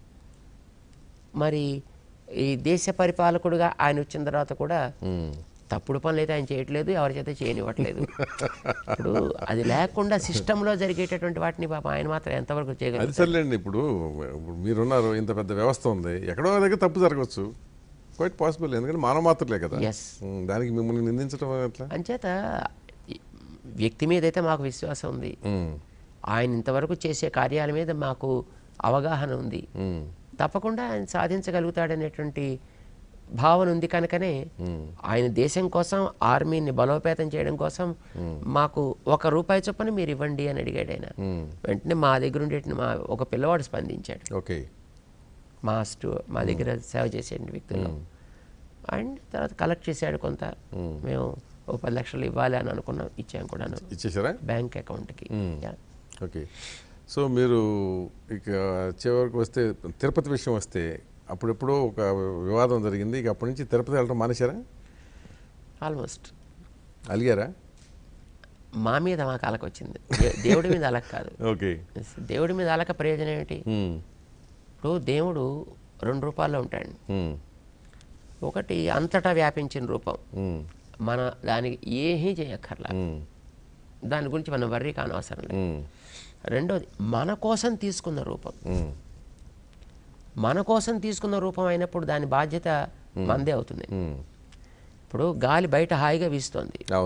మరి ఈ దేశ పరిపాలకుడుగా ఆయన వచ్చిన తర్వాత కూడా ఉమ్, తప్పుడు పనులు అయితే ఆయన చేయట్లేదు, ఎవరి చేత చేయనివ్వట్లేదు. ఇప్పుడు అది లేకుండా సిస్టంలో జరిగేటటువంటి వాటిని పాప ఆయన మాత్రం ఎంతవరకు అది చేయగలరు? సర్లేండి. ఇప్పుడు ఇప్పుడు మీరున్నారు, ఇంత పెద్ద వ్యవస్థ ఉంది, ఎక్కడో దగ్గర తప్పు జరగవచ్చు, క్వైట్ పాసిబుల్. ఎందుకంటే మానవ మాత్రలే కదా. ఎస్. ఉమ్, దానికి మిమ్మల్ని నిందించడం ఎట్లా? అంచేత ఈ వ్యక్తి మీద అయితే మాకు విశ్వాసం ఉంది, ఉమ్, ఆయన ఇంతవరకు చేసే కార్యాల మీద మాకు అవగాహన ఉంది, ఉమ్, తప్పకుండా ఆయన సాధించగలుగుతాడనేటువంటి భావన ఉంది. కనుకనే ఆయన దేశం కోసం ఆర్మీని బలోపేతం చేయడం కోసం మాకు ఒక రూపాయి చొప్పున మీరు ఇవ్వండి అని అడిగాడు ఆయన. ఉమ్, వెంటనే మా దగ్గర ఉండే మా ఒక పిల్లవాడు స్పందించాడు, ఓకే. మా స్టూ మా దగ్గర సేవ చేసే వ్యక్తులు. అండ్ తర్వాత కలెక్ట్ చేశాడు కొంత, మేము ఓ పది లక్షలు ఇవ్వాలి అని అనుకున్నాం, ఇచ్చాం కూడాను ఇచ్చేసారా బ్యాంక్ అకౌంట్కి. ఓకే. సో మీరు ఇక చివరికి వస్తే తిరుపతి విషయం వస్తే అప్పుడెప్పుడో ఒక వివాదం జరిగింది, ఇక అప్పటి నుంచి తిరుపతి వెళ్ళడం మానేశారా? ఆల్మోస్ట్. అలిగారా? మా మీద మాకు అలక వచ్చింది, దే- దేవుడి మీద అలక కాదు. ఓకే. దేవుడి మీద అలక ప్రయోజనం ఏమిటి? ఉమ్, ఇప్పుడు దేవుడు రెండు రూపాల్లో ఉంటాడు. ఉమ్, ఒకటి అంతటా వ్యాపించిన రూపం, ఉమ్, మన దానికి ఏమీ చేయక్కర్లా, ఉమ్, దాని గురించి మనం వర్రీ కానవసరం లేదు. ఉమ్, రెండోది మన కోసం తీసుకున్న రూపం. ఉమ్, మన కోసం తీసుకున్న రూపం అయినప్పుడు దాని బాధ్యత మందే అవుతుంది. ఉమ్, ఇప్పుడు గాలి బయట హాయిగా వీస్తోంది, అవును.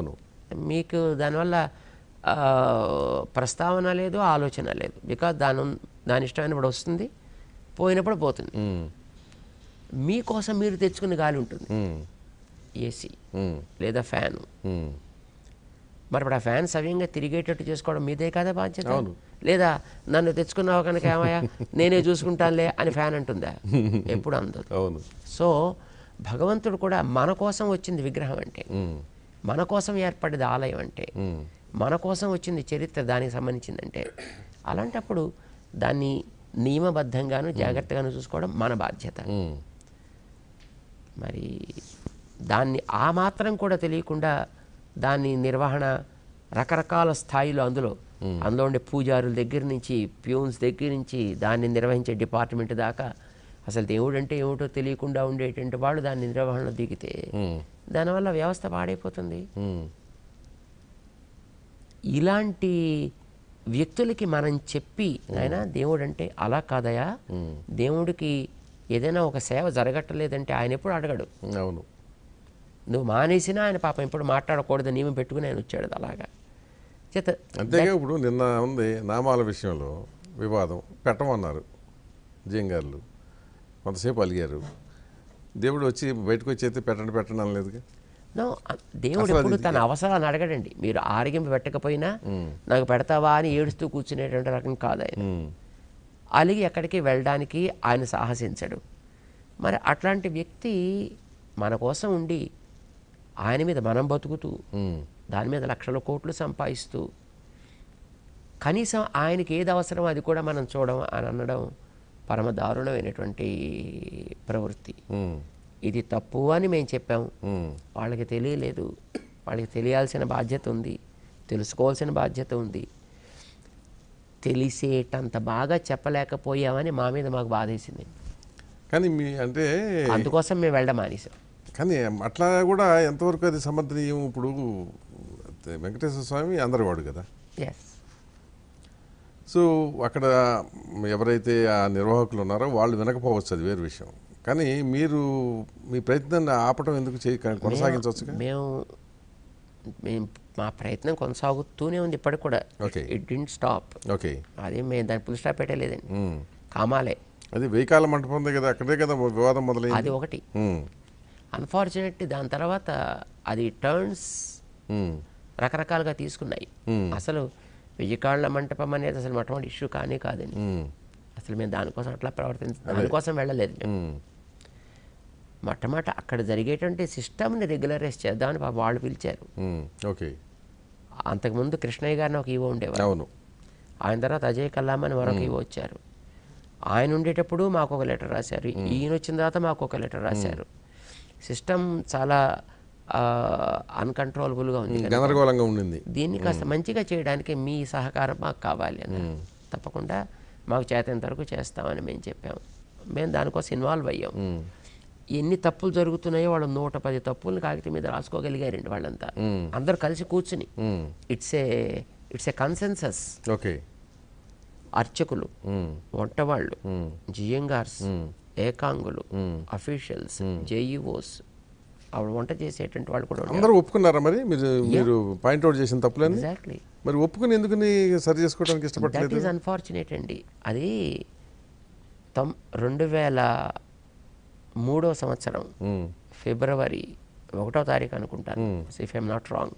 మీకు దానివల్ల ప్రస్తావన లేదు, ఆలోచన లేదు. బికాజ్ దాని దాని ఇష్టమైనప్పుడు వస్తుంది, పోయినప్పుడు పోతుంది. మీకోసం మీరు తెచ్చుకునే గాలి ఉంటుంది, ఏసీ లేదా ఫ్యాను. మరి ఇప్పుడు ఆ ఫ్యాన్ సవ్యంగా తిరిగేటట్టు చేసుకోవడం మీదే కదా బాధ్యత. లేదా నన్ను తెచ్చుకున్నావు కనుక ఏమయ్యా నేనే చూసుకుంటానులే అని ఫ్యాన్ అంటుందా? ఎప్పుడు అందదు. సో భగవంతుడు కూడా మన కోసం వచ్చింది విగ్రహం అంటే, మన కోసం ఏర్పడేది ఆలయం అంటే, మన కోసం వచ్చింది చరిత్ర దానికి సంబంధించిందంటే, అలాంటప్పుడు దాన్ని నియమబద్ధంగాను జాగ్రత్తగాను చూసుకోవడం మన బాధ్యత. మరి దాన్ని ఆ మాత్రం కూడా తెలియకుండా దాన్ని నిర్వహణ రకరకాల స్థాయిలో అందులో అందులో ఉండే పూజారుల దగ్గర నుంచి, ప్యూన్స్ దగ్గర నుంచి, దాన్ని నిర్వహించే డిపార్ట్మెంట్ దాకా అసలు దేవుడు అంటే ఏమిటో తెలియకుండా ఉండేటువంటి వాళ్ళు దాన్ని నిర్వహణలో దిగితే దానివల్ల వ్యవస్థ పాడైపోతుంది. ఇలాంటి వ్యక్తులకి మనం చెప్పి ఆయన దేవుడు అంటే అలా కాదయా, దేవుడికి ఏదైనా ఒక సేవ జరగట్లేదంటే ఆయన ఎప్పుడు అడగడు. అవును, నువ్వు మానేసినా ఆయన పాపం ఎప్పుడు మాట్లాడకూడదు నియమం పెట్టుకుని ఆయన వచ్చాడు. అలాగా చేత అంతేగా. ఇప్పుడు నిన్న ఉంది నామాల విషయంలో వివాదం పెట్టమన్నారు జయంగారులు, కొంతసేపు అలిగారు. దేవుడు వచ్చి బయటకు వచ్చి అయితే పెట్టండి పెట్టండి అనలేదుగా. నో, దేవుడు ఎప్పుడు తన అవసరాన్ని అడగడండి. మీరు ఆరోగ్యం పెట్టకపోయినా నాకు పెడతావా అని ఏడుస్తూ కూర్చునేటువంటి రకం కాదు ఆయన. అలిగి ఎక్కడికి వెళ్ళడానికి ఆయన సాహసించడు. మరి అట్లాంటి వ్యక్తి మన కోసం ఉండి ఆయన మీద మనం బతుకుతూ దాని మీద లక్షల కోట్లు సంపాదిస్తూ కనీసం ఆయనకి ఏది అవసరం అది కూడా మనం చూడడం అని అనడం పరమ దారుణమైనటువంటి ప్రవృత్తి. ఇది తప్పు అని మేము చెప్పాము, వాళ్ళకి తెలియలేదు. వాళ్ళకి తెలియాల్సిన బాధ్యత ఉంది, తెలుసుకోవాల్సిన బాధ్యత ఉంది. తెలిసేటంత బాగా చెప్పలేకపోయామని మా మీద మాకు బాధేసింది. కానీ మీ అంటే అందుకోసం మేము వెళ్ళడం మానేసాం. కానీ అట్లా కూడా ఎంతవరకు అది సమర్థనీయం? ఇప్పుడు వెంకటేశ్వర స్వామి అందరి వాడు కదా. ఎస్. సో అక్కడ ఎవరైతే ఆ నిర్వాహకులు ఉన్నారో వాళ్ళు వినకపోవచ్చు, అది వేరు విషయం. కానీ మీరు మీ ప్రయత్నాన్ని ఆపటం ఎందుకు చేయ కొనసాగించవచ్చు? మేము మేము మా ప్రయత్నం కొనసాగుతూనే ఉంది ఇప్పటికి కూడా. It didn't stop. ఓకే, అదే మేము దాన్ని ఫుల్ స్టాప్ పెట్టలేదండి. కామాలే అది వెయ్యికాల మంటపం ఉంది కదా, అక్కడే కదా వివాదం మొదలైంది. అది ఒకటి. అన్ఫార్చునేట్లీ దాని తర్వాత అది టర్న్స్ రకరకాలుగా తీసుకున్నాయి. అసలు వెయ్యికాళ్ళ మంటపం అనేది అసలు మొట్టమొదటి ఇష్యూ కానీ కాదండి. అసలు మేము దానికోసం అట్లా ప్రవర్తించ దానికోసం వెళ్ళలేదు మేము. మొట్టమొదట అక్కడ జరిగేటువంటి సిస్టమ్ని రెగ్యులరైజ్ చేద్దామని పాపం వాళ్ళు పిలిచారు. ఓకే. అంతకుముందు కృష్ణయ్య గారిని ఒక ఈవో ఉండేవారు. అవును. ఆయన తర్వాత అజయ్ కల్లాం అని మరొక ఈవో వచ్చారు. ఆయన ఉండేటప్పుడు మాకు ఒక లెటర్ రాశారు, ఈయన వచ్చిన తర్వాత మాకు ఒక లెటర్ రాశారు. సిస్టమ్ చాలా అన్కంట్రోలబుల్గా ఉంది, గందరగోళంగా ఉండింది. దీన్ని కాస్త మంచిగా చేయడానికి మీ సహకారం మాకు కావాలి అని. తప్పకుండా మాకు చేతనంత వరకు చేస్తామని మేము చెప్పాము. మేము దానికోసం ఇన్వాల్వ్ అయ్యాం. ఎన్ని తప్పులు జరుగుతున్నాయో వాళ్ళు నూట పది తప్పులను కాగితం మీద రాసుకోగలిగారండి వాళ్ళంతా, అందరు కలిసి కూర్చుని. It's a it's a consensus. Okay. అర్చకులు, వంటవాళ్ళు, జియంగార్స్, ఏకాంగులు, అఫీషియల్స్, జేఈఓస్, ఆవిడ వంట చేసేటువంటి వాళ్ళు కూడా అందరూ ఒప్పుకున్నారా? మరి మీరు మీరు పాయింట్అవుట్ చేసిన తప్పులని ఎగ్జాక్ట్లీ మరి ఒప్పుకుని ఎందుకు సరి చేసుకోవడానికి ఇష్టపడలేదు? దట్ ఈస్ అన్ఫార్చునేట్ అండి. అది తొమ్ రెండు వేల మూడో సంవత్సరం ఫిబ్రవరి ఒకటో తారీఖు అనుకుంటాను, ఇఫ్ ఐఎమ్ నాట్ రాంగ్.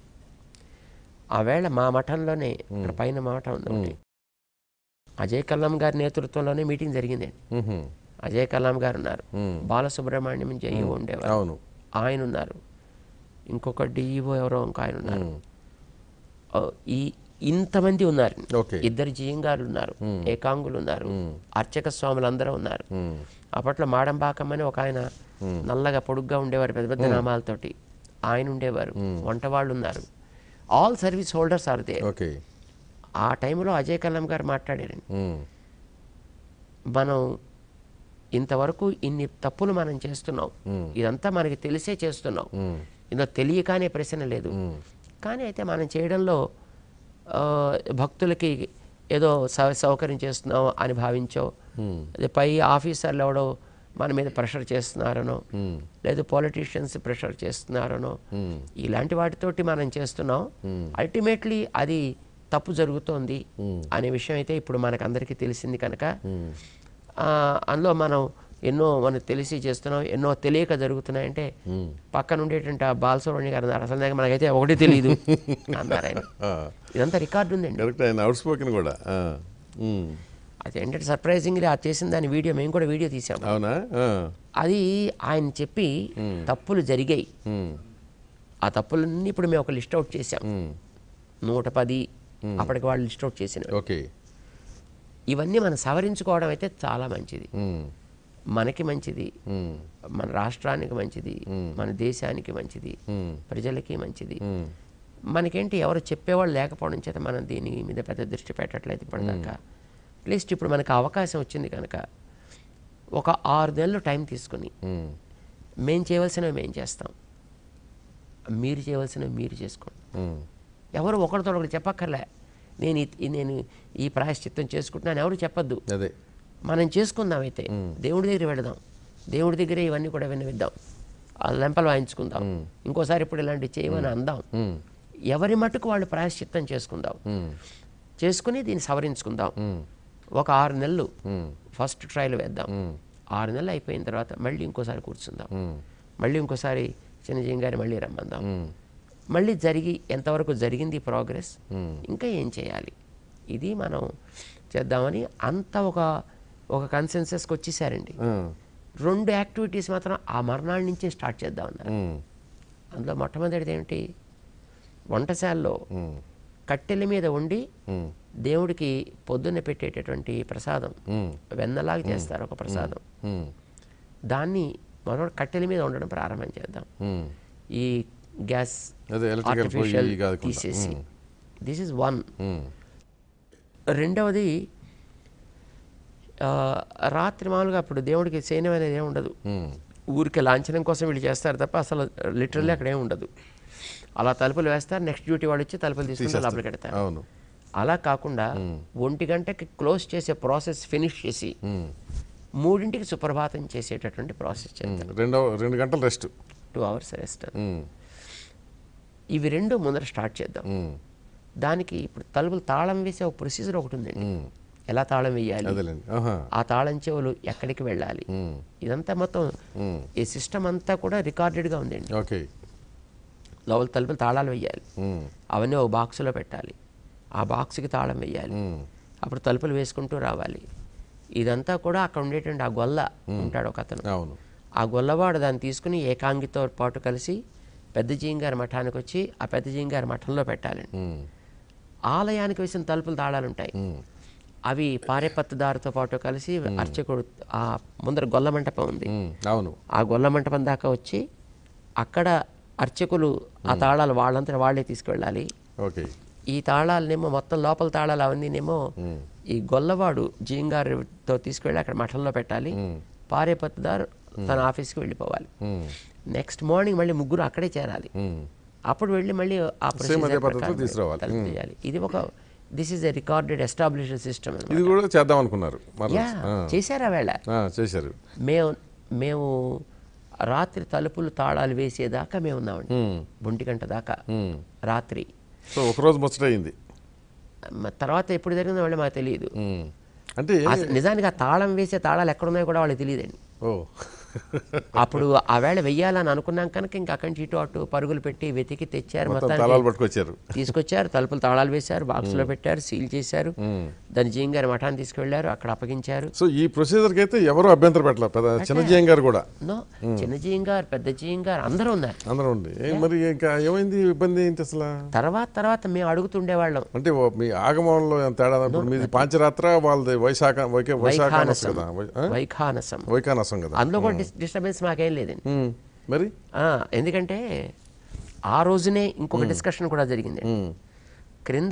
ఆ వేళ మా మఠంలోనే ఇక్కడ పైన మఠం ఉంది, అజయ్ కల్లాం గారి నేతృత్వంలోనే మీటింగ్ జరిగింది. అజయ్ కల్లాం గారు ఉన్నారు, బాలసుబ్రహ్మణ్యం జేఈఓ ఉండేవారు, ఆయన ఉన్నారు, ఇంకొక డిఈఓ ఎవరో ఇంకో ఆయన ఉన్నారు. ఈ ఇంతమంది ఉన్నారు. ఇద్దరు జియంగారు ఉన్నారు, ఏకాంగులు ఉన్నారు, అర్చక స్వాములు అందరూ ఉన్నారు. అప్పట్లో మాడంబాకం అని ఒక ఆయన నల్లగా పొడుగ్గా ఉండేవారు, పెద్ద పెద్ద నామాలతోటి ఆయన ఉండేవారు, వంట వాళ్ళు ఉన్నారు. All service holders are they. ఆ టైంలో అజయ్ కల్లాం గారు మాట్లాడారండి, మనం ఇంతవరకు ఇన్ని తప్పులు మనం చేస్తున్నాం, ఇదంతా మనకి తెలిసే చేస్తున్నాం, ఇందులో తెలియకానే ప్రశ్న లేదు. కానీ అయితే మనం చేయడంలో భక్తులకి ఏదో సౌకర్యం చేస్తున్నాం అని భావించో, పై ఆఫీసర్లు ఎవడో మన మీద ప్రెషర్ చేస్తున్నారనో లేదు పొలిటీషియన్స్ ప్రెషర్ చేస్తున్నారనో ఇలాంటి వాటితోటి మనం చేస్తున్నాం. అల్టిమేట్లీ అది తప్పు జరుగుతోంది అనే విషయం అయితే ఇప్పుడు మనకందరికీ తెలిసింది కనుక అందులో మనం ఎన్నో మనకు తెలిసి చేస్తున్నాం, ఎన్నో తెలియక జరుగుతున్నాయంటే పక్కన ఉండేటువంటి ఆ బాలసుబ్రహ్మణ్యం గారు అన్నారు అసలు మనకైతే ఒకటి తెలియదు అన్నారు ఆయన. ఇదంతా రికార్డు ఉందండి కూడా. అది ఏంటంటే సర్ప్రైజింగ్లీ ఆ చేసిన దాని వీడియో మేము కూడా వీడియో తీసాము. అవునా? అది ఆయన చెప్పి తప్పులు జరిగాయి. ఆ తప్పులన్నీ ఇప్పుడు మేము ఒక లిస్ట్ అవుట్ చేసాం. నూట పది అప్పటికి వాళ్ళు లిస్ట్ అవుట్ చేసినారు. ఓకే. ఇవన్నీ మనం సవరించుకోవడం అయితే చాలా మంచిది, మనకి మంచిది, మన రాష్ట్రానికి మంచిది, మన దేశానికి మంచిది, ప్రజలకి మంచిది. మనకేంటి ఎవరు చెప్పేవాళ్ళు లేకపోవడం చేత మనం దీని మీద పెద్ద దృష్టి పెట్టట్లేదు ఇప్పటిదాకా. అట్లీస్ట్ ఇప్పుడు మనకు అవకాశం వచ్చింది కనుక ఒక ఆరు నెలలు టైం తీసుకుని మేము చేయవలసినవి మేము చేస్తాం, మీరు చేయవలసినవి మీరు చేసుకోండి. ఎవరు ఒకరితో ఒకరు చెప్పక్కర్లే నేను నేను ఈ ప్రాయశ్చిత్తం చేసుకుంటున్నాను ఎవరు చెప్పద్దు. అదే మనం చేసుకుందాం. అయితే దేవుడి దగ్గర వెళదాం, దేవుడి దగ్గరే ఇవన్నీ కూడా విన్నవిద్దాం, ఆ లెంపలు వాయించుకుందాం, ఇంకోసారి ఇప్పుడు ఇలాంటివి చేయమని అందాం. ఎవరి మటుకు వాళ్ళు ప్రాయశ్చిత్తం చేసుకుందాం, చేసుకుని దీన్ని సవరించుకుందాం. ఒక ఆరు నెలలు ఫస్ట్ ట్రయల్ వేద్దాం. ఆరు నెలలు అయిపోయిన తర్వాత మళ్ళీ ఇంకోసారి కూర్చుందాం, మళ్ళీ ఇంకోసారి చిన్నజీయం గారి మళ్ళీ రమ్మందాం, మళ్ళీ జరిగి ఎంతవరకు జరిగింది ప్రోగ్రెస్, ఇంకా ఏం చేయాలి ఇది మనం చేద్దామని అంత ఒక ఒక కన్సెన్సస్కి వచ్చేసారండి. రెండు యాక్టివిటీస్ మాత్రం ఆ మర్నాడు నుంచే స్టార్ట్ చేద్దామన్నారు. అందులో మొట్టమొదటిది ఏమిటి, వంటశాలలో కట్టెల మీద వండి దేవుడికి పొద్దున్న పెట్టేటటువంటి ప్రసాదం వెన్నలాగా చేస్తారు ఒక ప్రసాదం, దాన్ని మనం కట్టెల మీద ఉండడం ప్రారంభం చేద్దాం. ఈ గ్యాస్ ఆర్టిఫిషియల్ తీసేసి దిస్ ఇస్ వన్. రెండవది రాత్రి మామూలుగా అప్పుడు దేవుడికి సైన్యం అనేది ఏమి ఉండదు, ఊరికే లాంఛనం కోసం వీళ్ళు చేస్తారు తప్ప అసలు లిటరల్లీ అక్కడ ఏమి ఉండదు. అలా తలుపులు వేస్తారు, నెక్స్ట్ డ్యూటీ వాళ్ళు వచ్చి తలుపులు తీసుకుని లోపలికి పెడతారు. అలా కాకుండా ఒంటి గంటకి క్లోజ్ చేసే ప్రాసెస్ ఫినిష్ చేసి మూడింటికి సుప్రభాతం చేసేటటువంటి ప్రాసెస్ చేస్తారు. రెండు రెండు గంటల రెస్ట్, టూ అవర్స్ రెస్ట్. ఇవి రెండు ముందర స్టార్ట్ చేద్దాం. దానికి ఇప్పుడు తలుపులు తాళం వేసే ఒక ప్రొసీజర్ ఒకటి ఉందండి, ఎలా తాళం వేయాలి, ఆ తాళం చెవులు ఎక్కడికి వెళ్ళాలి, ఇదంతా మొత్తం ఈ సిస్టమ్ అంతా కూడా రికార్డెడ్గా ఉందండి. లోపల తలుపులు తాళాలు వేయాలి, అవన్నీ ఒక బాక్సులో పెట్టాలి, ఆ బాక్స్కి తాళం వేయాలి, అప్పుడు తలుపులు వేసుకుంటూ రావాలి. ఇదంతా కూడా అక్కడ ఉండేటువంటి ఆ గొల్ల ఉంటాడు ఒక అతను, ఆ గొల్లవాడు దాన్ని తీసుకుని ఏకాంగితో పాటు కలిసి పెద్ద జీంగారి మఠానికి వచ్చి ఆ పెద్ద జీంగారి మఠంలో పెట్టాలండి. ఆలయానికి వేసిన తలుపులు తాళాలు ఉంటాయి, అవి పారేపత్తుదారుతో పాటు కలిసి అర్చకుడు ఆ ముందర గొల్ల మంటపం ఉంది, ఆ గొల్ల మంటపం దాకా వచ్చి అక్కడ అర్చకులు ఆ తాళాలు వాళ్ళంతా వాళ్ళే తీసుకువెళ్ళాలి. ఈ తాళాలనేమో మొత్తం లోపల తాళాలు అవన్నీనేమో ఈ గొల్లవాడు జీంగారితో తీసుకువెళ్ళి అక్కడ మఠంలో పెట్టాలి, పారేపత్తుదారు తన ఆఫీస్కి వెళ్ళిపోవాలి. నెక్స్ట్ మార్నింగ్ మళ్ళీ ముగ్గురు అక్కడే చేరాలి, అప్పుడు వెళ్ళి మళ్ళీ ఆ చేయాలి. ఇది ఒక this is a recorded established system. ఇది కూడా చేద్దాం అనుకున్నారు, చేశారా వేళ చేశారు. మేము మేము రాత్రి తలుపులు తాళాలు వేసేదాకా మేము ఉన్నామండి, ఒంటి గంట దాకా రాత్రి. సో ఒకరోజు ముచ్చటయింది, తర్వాత ఎప్పుడు జరిగిందో వాళ్ళు మాకు తెలియదు. అంటే నిజానికి ఆ తాళం వేసే తాళాలు ఎక్కడున్నాయో కూడా వాళ్ళకి తెలియదండి. అప్పుడు ఆ వేళ వెయ్యాలని అనుకున్నాం కనుక ఇంకా అక్కడి నుంచి ఇటు అటు పరుగులు పెట్టి వెతికి తెచ్చారు, పట్టుకొచ్చారు, తీసుకొచ్చారు, తలుపులు తాళాలు వేశారు, బాక్స్లో పెట్టారు, సీల్ చేశారు, దాని జీయం గారి మఠాన్ని తీసుకువెళ్ళారు, అక్కడ అప్పగించారు. సో ఈ ప్రొసీజర్కి అయితే ఎవరు అభ్యంతరం పెట్టలేదు, చిన్న జీయం గారు కూడా, చిన్న జీయం గారు పెద్ద జీయం గారు అందరూ ఉన్నారు, అందరూ ఉంది. మరి ఇంకా ఏమైంది ఇబ్బంది ఏంటి అసలు? తర్వాత తర్వాత మేము అడుగుతుండేవాళ్ళం, అంటే మీ ఆగమంలో తేడా, మీది పాంచరాత్ర, వాళ్ళది వైశాఖ వైఖానసం వైఖానసం వైఖానసం కదా, అందులో కూడా డిస్టర్బెన్స్ మాకేం లేదండి. మరి ఎందుకంటే ఆ రోజునే ఇంకొక డిస్కషన్ కూడా జరిగింది. క్రింద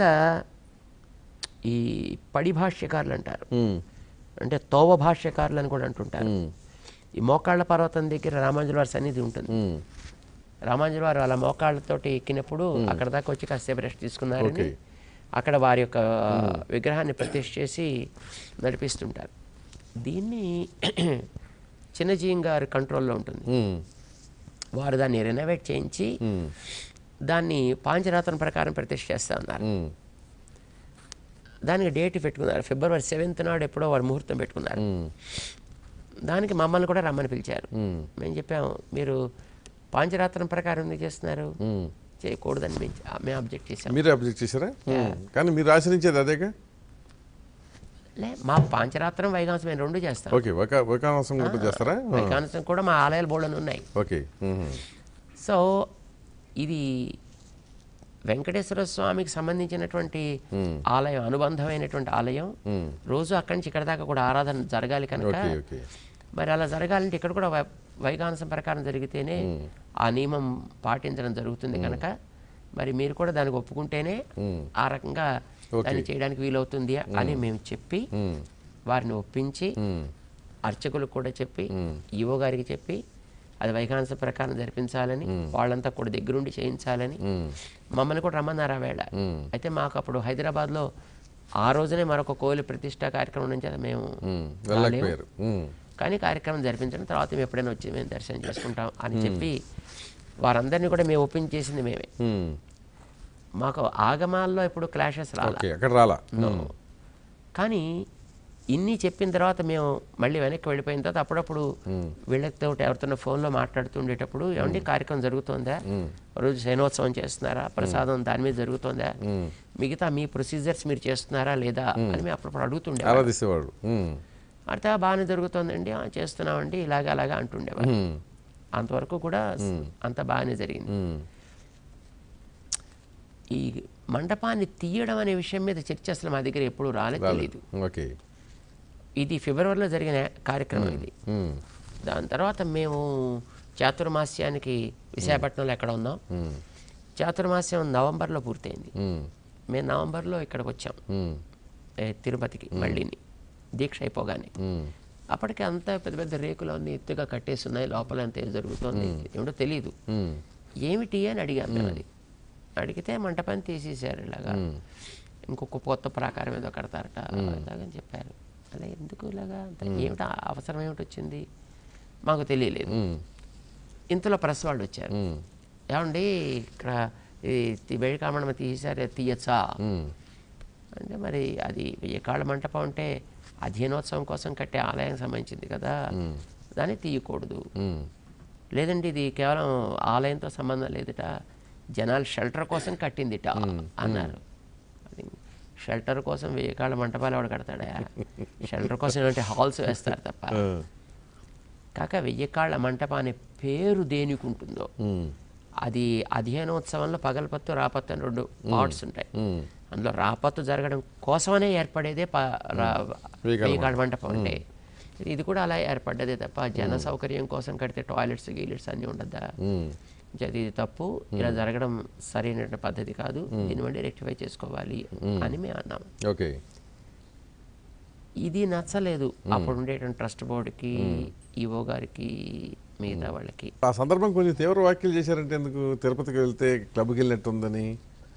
ఈ పడి భాష్యకారులు అంటారు, అంటే తోవ భాష్యకారులు అని కూడా అంటుంటారు. ఈ మోకాళ్ళ పర్వతం దగ్గర రామాంజుల వారి సన్నిధి ఉంటుంది. రామాంజుల వారు అలా మోకాళ్ళతోటి ఎక్కినప్పుడు అక్కడ దాకా వచ్చి కాసేపు రెస్ట్ తీసుకున్నారని అక్కడ వారి యొక్క విగ్రహాన్ని ప్రతిష్ఠ చేసి నడిపిస్తుంటారు. దీన్ని చిన్నజీయం గారి కంట్రోల్లో ఉంటుంది. వారు దాన్ని రెనోవేట్ చేయించి దాన్ని పాంచరాత్రం ప్రకారం ప్రతిష్ఠ చేస్తా ఉన్నారు. దానికి డేట్ పెట్టుకున్నారు, ఫిబ్రవరి సెవెంత్ నాడు ఎప్పుడో వారు ముహూర్తం పెట్టుకున్నారు. దానికి మమ్మల్ని కూడా రమ్మని పిలిచారు. మేము చెప్పాము, మీరు పాంచరాత్రం ప్రకారం ఎందుకు చేస్తున్నారు, చేయకూడదని మేము మేము అబ్జెక్ట్ చేసాం. మీరు అబ్జెక్ట్ చేశారా? కానీ మీరు ఆచరించేది అదేగా. లే, మా పాంచరాత్రం వైకాంసం మేము రెండు చేస్తాం. ఓకే, వైకాంసం కూడా చేస్తారా? వైకాంసం కూడా మా ఆలయాలు బోర్డులు ఉన్నాయి. ఓకే. సో ఇది వెంకటేశ్వర స్వామికి సంబంధించినటువంటి ఆలయం, అనుబంధమైనటువంటి ఆలయం. రోజు అక్కడి నుంచి ఇక్కడ దాకా కూడా ఆరాధన జరగాలి కనుక మరి అలా జరగాలంటే ఇక్కడ కూడా వైకాంసం ప్రకారం జరిగితేనే ఆ నియమం పాటించడం జరుగుతుంది కనుక మరి మీరు కూడా దానికి ఒప్పుకుంటేనే ఆ రకంగా దాన్ని చేయడానికి వీలవుతుంది అని మేము చెప్పి వారిని ఒప్పించి అర్చకులకు కూడా చెప్పి ఈవో గారికి చెప్పి అది వైకాంస ప్రకారం జరిపించాలని, వాళ్ళంతా కూడా దగ్గరుండి చేయించాలని మమ్మల్ని కూడా రమ్మన్నారు ఆ వేళ. అయితే మాకు అప్పుడు హైదరాబాద్లో ఆ రోజునే మరొక కోయిల ప్రతిష్ఠా కార్యక్రమం నుంచి మేము కానీ కార్యక్రమం జరిపించడం తర్వాత మేము ఎప్పుడైనా వచ్చి మేము దర్శనం చేసుకుంటాం అని చెప్పి వారందరినీ కూడా మేము ఒప్పించేసింది మేమే. మాకు ఆగమాల్లో ఇప్పుడు క్లాషెస్ రాలా. కానీ ఇన్ని చెప్పిన తర్వాత మేము మళ్ళీ వెనక్కి వెళ్ళిపోయిన తర్వాత అప్పుడప్పుడు వీళ్ళతో ఎవరితో ఫోన్లో మాట్లాడుతుండేటప్పుడు ఏమంటే కార్యక్రమం జరుగుతుందా, రోజు శయనోత్సవం చేస్తున్నారా, ప్రసాదం దాని మీద జరుగుతుందా, మిగతా మీ ప్రొసీజర్స్ మీరు చేస్తున్నారా లేదా అని మేము అప్పుడప్పుడు అడుగుతుండేవాడు. అంటే బాగానే జరుగుతుందండి, చేస్తున్నామండి, ఇలాగ అలాగా అంటుండేవాడు. అంతవరకు కూడా అంత బాగానే జరిగింది. ఈ మండపాన్ని తీయడం అనే విషయం మీద చర్చ అసలు మా దగ్గర ఎప్పుడు రాలేదు, తెలియదు. ఇది ఫిబ్రవరిలో జరిగిన కార్యక్రమం ఇది. దాని తర్వాత మేము చాతుర్మాస్యానికి విశాఖపట్నంలో ఎక్కడ ఉన్నాం. చాతుర్మాస్యం నవంబర్లో పూర్తయింది. మేము నవంబర్లో ఇక్కడికి వచ్చాం తిరుపతికి మళ్ళీని దీక్ష అయిపోగానే. అప్పటికి అంతా పెద్ద పెద్ద రేకులు అన్నీ ఎత్తుగా కట్టేసి ఉన్నాయి, లోపల అంత ఏం జరుగుతుంది ఏమిటో తెలియదు. ఏమిటి అని అడిగాను. అది అడిగితే మంటపాన్ని తీసేసారు, ఇలాగా ఇంకొక కొత్త ప్రాకారం ఏదో కడతారట అలాగని చెప్పారు. అలా ఎందుకు ఇలాగా అంత ఏమిటో అవసరం ఏమిటి వచ్చింది మాకు తెలియలేదు. ఇంతలో ప్రెస్ వాళ్ళు వచ్చారు. ఏమండి ఇక్కడ ఈ బయట కామడం తీసేసారు, తీయచ్చా అంటే మరి అది వెయ్యి కాళ్ళ మంటపం అంటే అధ్యయనోత్సవం కోసం కట్టే ఆలయానికి సంబంధించింది కదా, దాన్ని తీయకూడదు. లేదండి ఇది కేవలం ఆలయంతో సంబంధం లేదట, జనాలు షెల్టర్ కోసం కట్టిందిట అన్నారు. అది షెల్టర్ కోసం వెయ్యి కాళ్ళ మంటపాలు ఎవడు కడతాడా, షెల్టర్ కోసం ఏమంటే హాల్స్ వేస్తారు తప్ప. కాక వెయ్యి కాళ్ళ మంటపం అనే పేరు దేనికి ఉంటుందో, అది అధ్యయనోత్సవంలో పగలపత్తు రాపత్తు అని రెండు పార్ట్స్ ఉంటాయి. అందులో రాపత్తు జరగడం కోసమనే ఏర్పడేదే వెయ్యి కాళ్ళ మంటపం అంటే. ఇది కూడా అలా ఏర్పడ్డదే తప్ప జన సౌకర్యం కోసం కడితే టాయిలెట్స్ గీలెట్స్ అన్నీ ఉండద్దా, ఇది తప్పు, ఇలా జరగడం సరైన పద్ధతి కాదు, దీన్ని మళ్ళీ రెక్టిఫై చేసుకోవాలి అని మేము అన్నాము. ఓకే, ఇది నచ్చలేదు అప్పుడు ఉండేటువంటి ట్రస్ట్ బోర్డుకి, ఈవో గారికి, మిగతా వాళ్ళకి. ఆ సందర్భం కొంచెం తీవ్ర వ్యాఖ్యలు చేశారంటే ఎందుకు, తిరుపతికి వెళ్తే క్లబ్కి వెళ్ళినట్టుందని,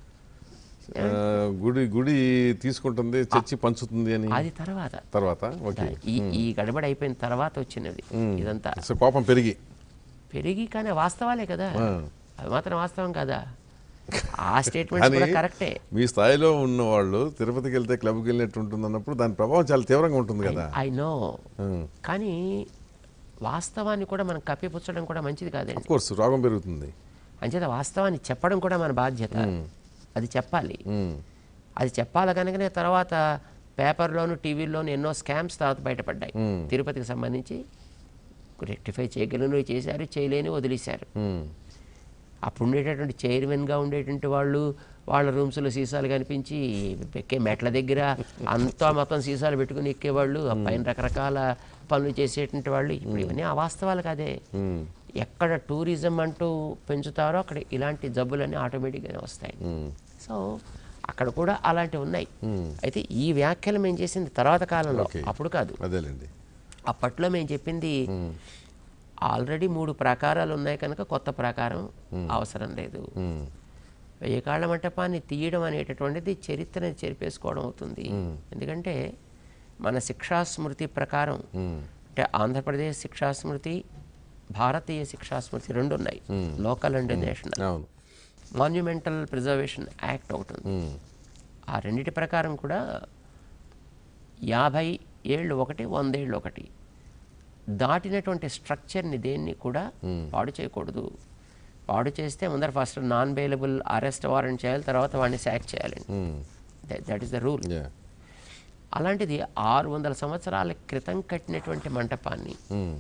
గుడి గుడి తీసుకుంటుంది, చర్చి పంచుతుంది అని. అది తర్వాత తర్వాత ఈ ఈ గడబడి అయిపోయిన తర్వాత వచ్చినది ఇదంతా. కోపం పెరిగి పెరిగి కానీ వాస్తవాలే కదా, అది మాత్రం వాస్తవం కదా. ఆ స్టేట్మెంట్ కూడా కరెక్టే. మీ స్థాయిలో ఉన్న వాళ్ళు తిరుపతికి వెళ్తే క్లబ్కి వెళ్ళినట్టు ఉంటుంది అన్నప్పుడు దాని ప్రభావం చాలా తీవ్రంగా ఉంటుంది కదా. ఐ నో, కానీ వాస్తవాన్ని కూడా మనం కప్పిపుచ్చడం కూడా మంచిది కాదండి. ఆఫ్ కోర్స్ రోగం పెరుగుతుంది. అంచేత వాస్తవాన్ని చెప్పడం కూడా మన బాధ్యత, అది చెప్పాలి. అది చెప్పాలి కనుకనే తర్వాత పేపర్లోను టీవీలోను ఎన్నో స్కామ్స్ తర్వాత బయటపడ్డాయి తిరుపతికి సంబంధించి. రెక్టిఫై చేయగలను చేశారు, చేయలేని వదిలేశారు. అప్పుడు ఉండేటటువంటి చైర్మన్గా ఉండేటువంటి వాళ్ళు వాళ్ళ రూమ్స్లో సీసాలు కనిపించి ఎక్కే మెట్ల దగ్గర అంతా మొత్తం సీసాలు పెట్టుకుని ఎక్కేవాళ్ళు, ఆ పైన రకరకాల పనులు చేసేటువంటి వాళ్ళు. ఇప్పుడు ఇవన్నీ అవాస్తవాలు కాదే. ఎక్కడ టూరిజం అంటూ పెంచుతారో అక్కడ ఇలాంటి జబ్బులన్నీ ఆటోమేటిక్గానే వస్తాయి. సో అక్కడ కూడా అలాంటివి ఉన్నాయి. అయితే ఈ వ్యాఖ్యలు మేము చేసింది తర్వాత కాలంలో, అప్పుడు కాదు. అదేలేండి, అప్పట్లో మేము చెప్పింది ఆల్రెడీ మూడు ప్రాకారాలు ఉన్నాయి కనుక కొత్త ప్రాకారం అవసరం లేదు. వెయ్యి కాళ్ళ మంటపాన్ని తీయడం అనేటటువంటిది చరిత్రని చెరిపేసుకోవడం అవుతుంది. ఎందుకంటే మన శిక్షా స్మృతి ప్రకారం అంటే ఆంధ్రప్రదేశ్ శిక్షా స్మృతి, భారతీయ శిక్షా స్మృతి రెండు ఉన్నాయి, local and national. Monumental preservation act ఒకటి ఉంది. ఆ రెండిటి ప్రకారం కూడా యాభై ఏళ్ళు ఒకటి, వందేళ్ళు ఒకటి, దాటినటువంటి స్ట్రక్చర్ని దేన్ని కూడా పాడు చేయకూడదు. పాడు చేస్తే ముందర first non bailable arrest warrant చేయాలి, తర్వాత వాడిని శాక్ చేయాలండి. That is the rule. అలాంటిది ఆరు వందల సంవత్సరాల క్రితం కట్టినటువంటి మంటపాన్ని,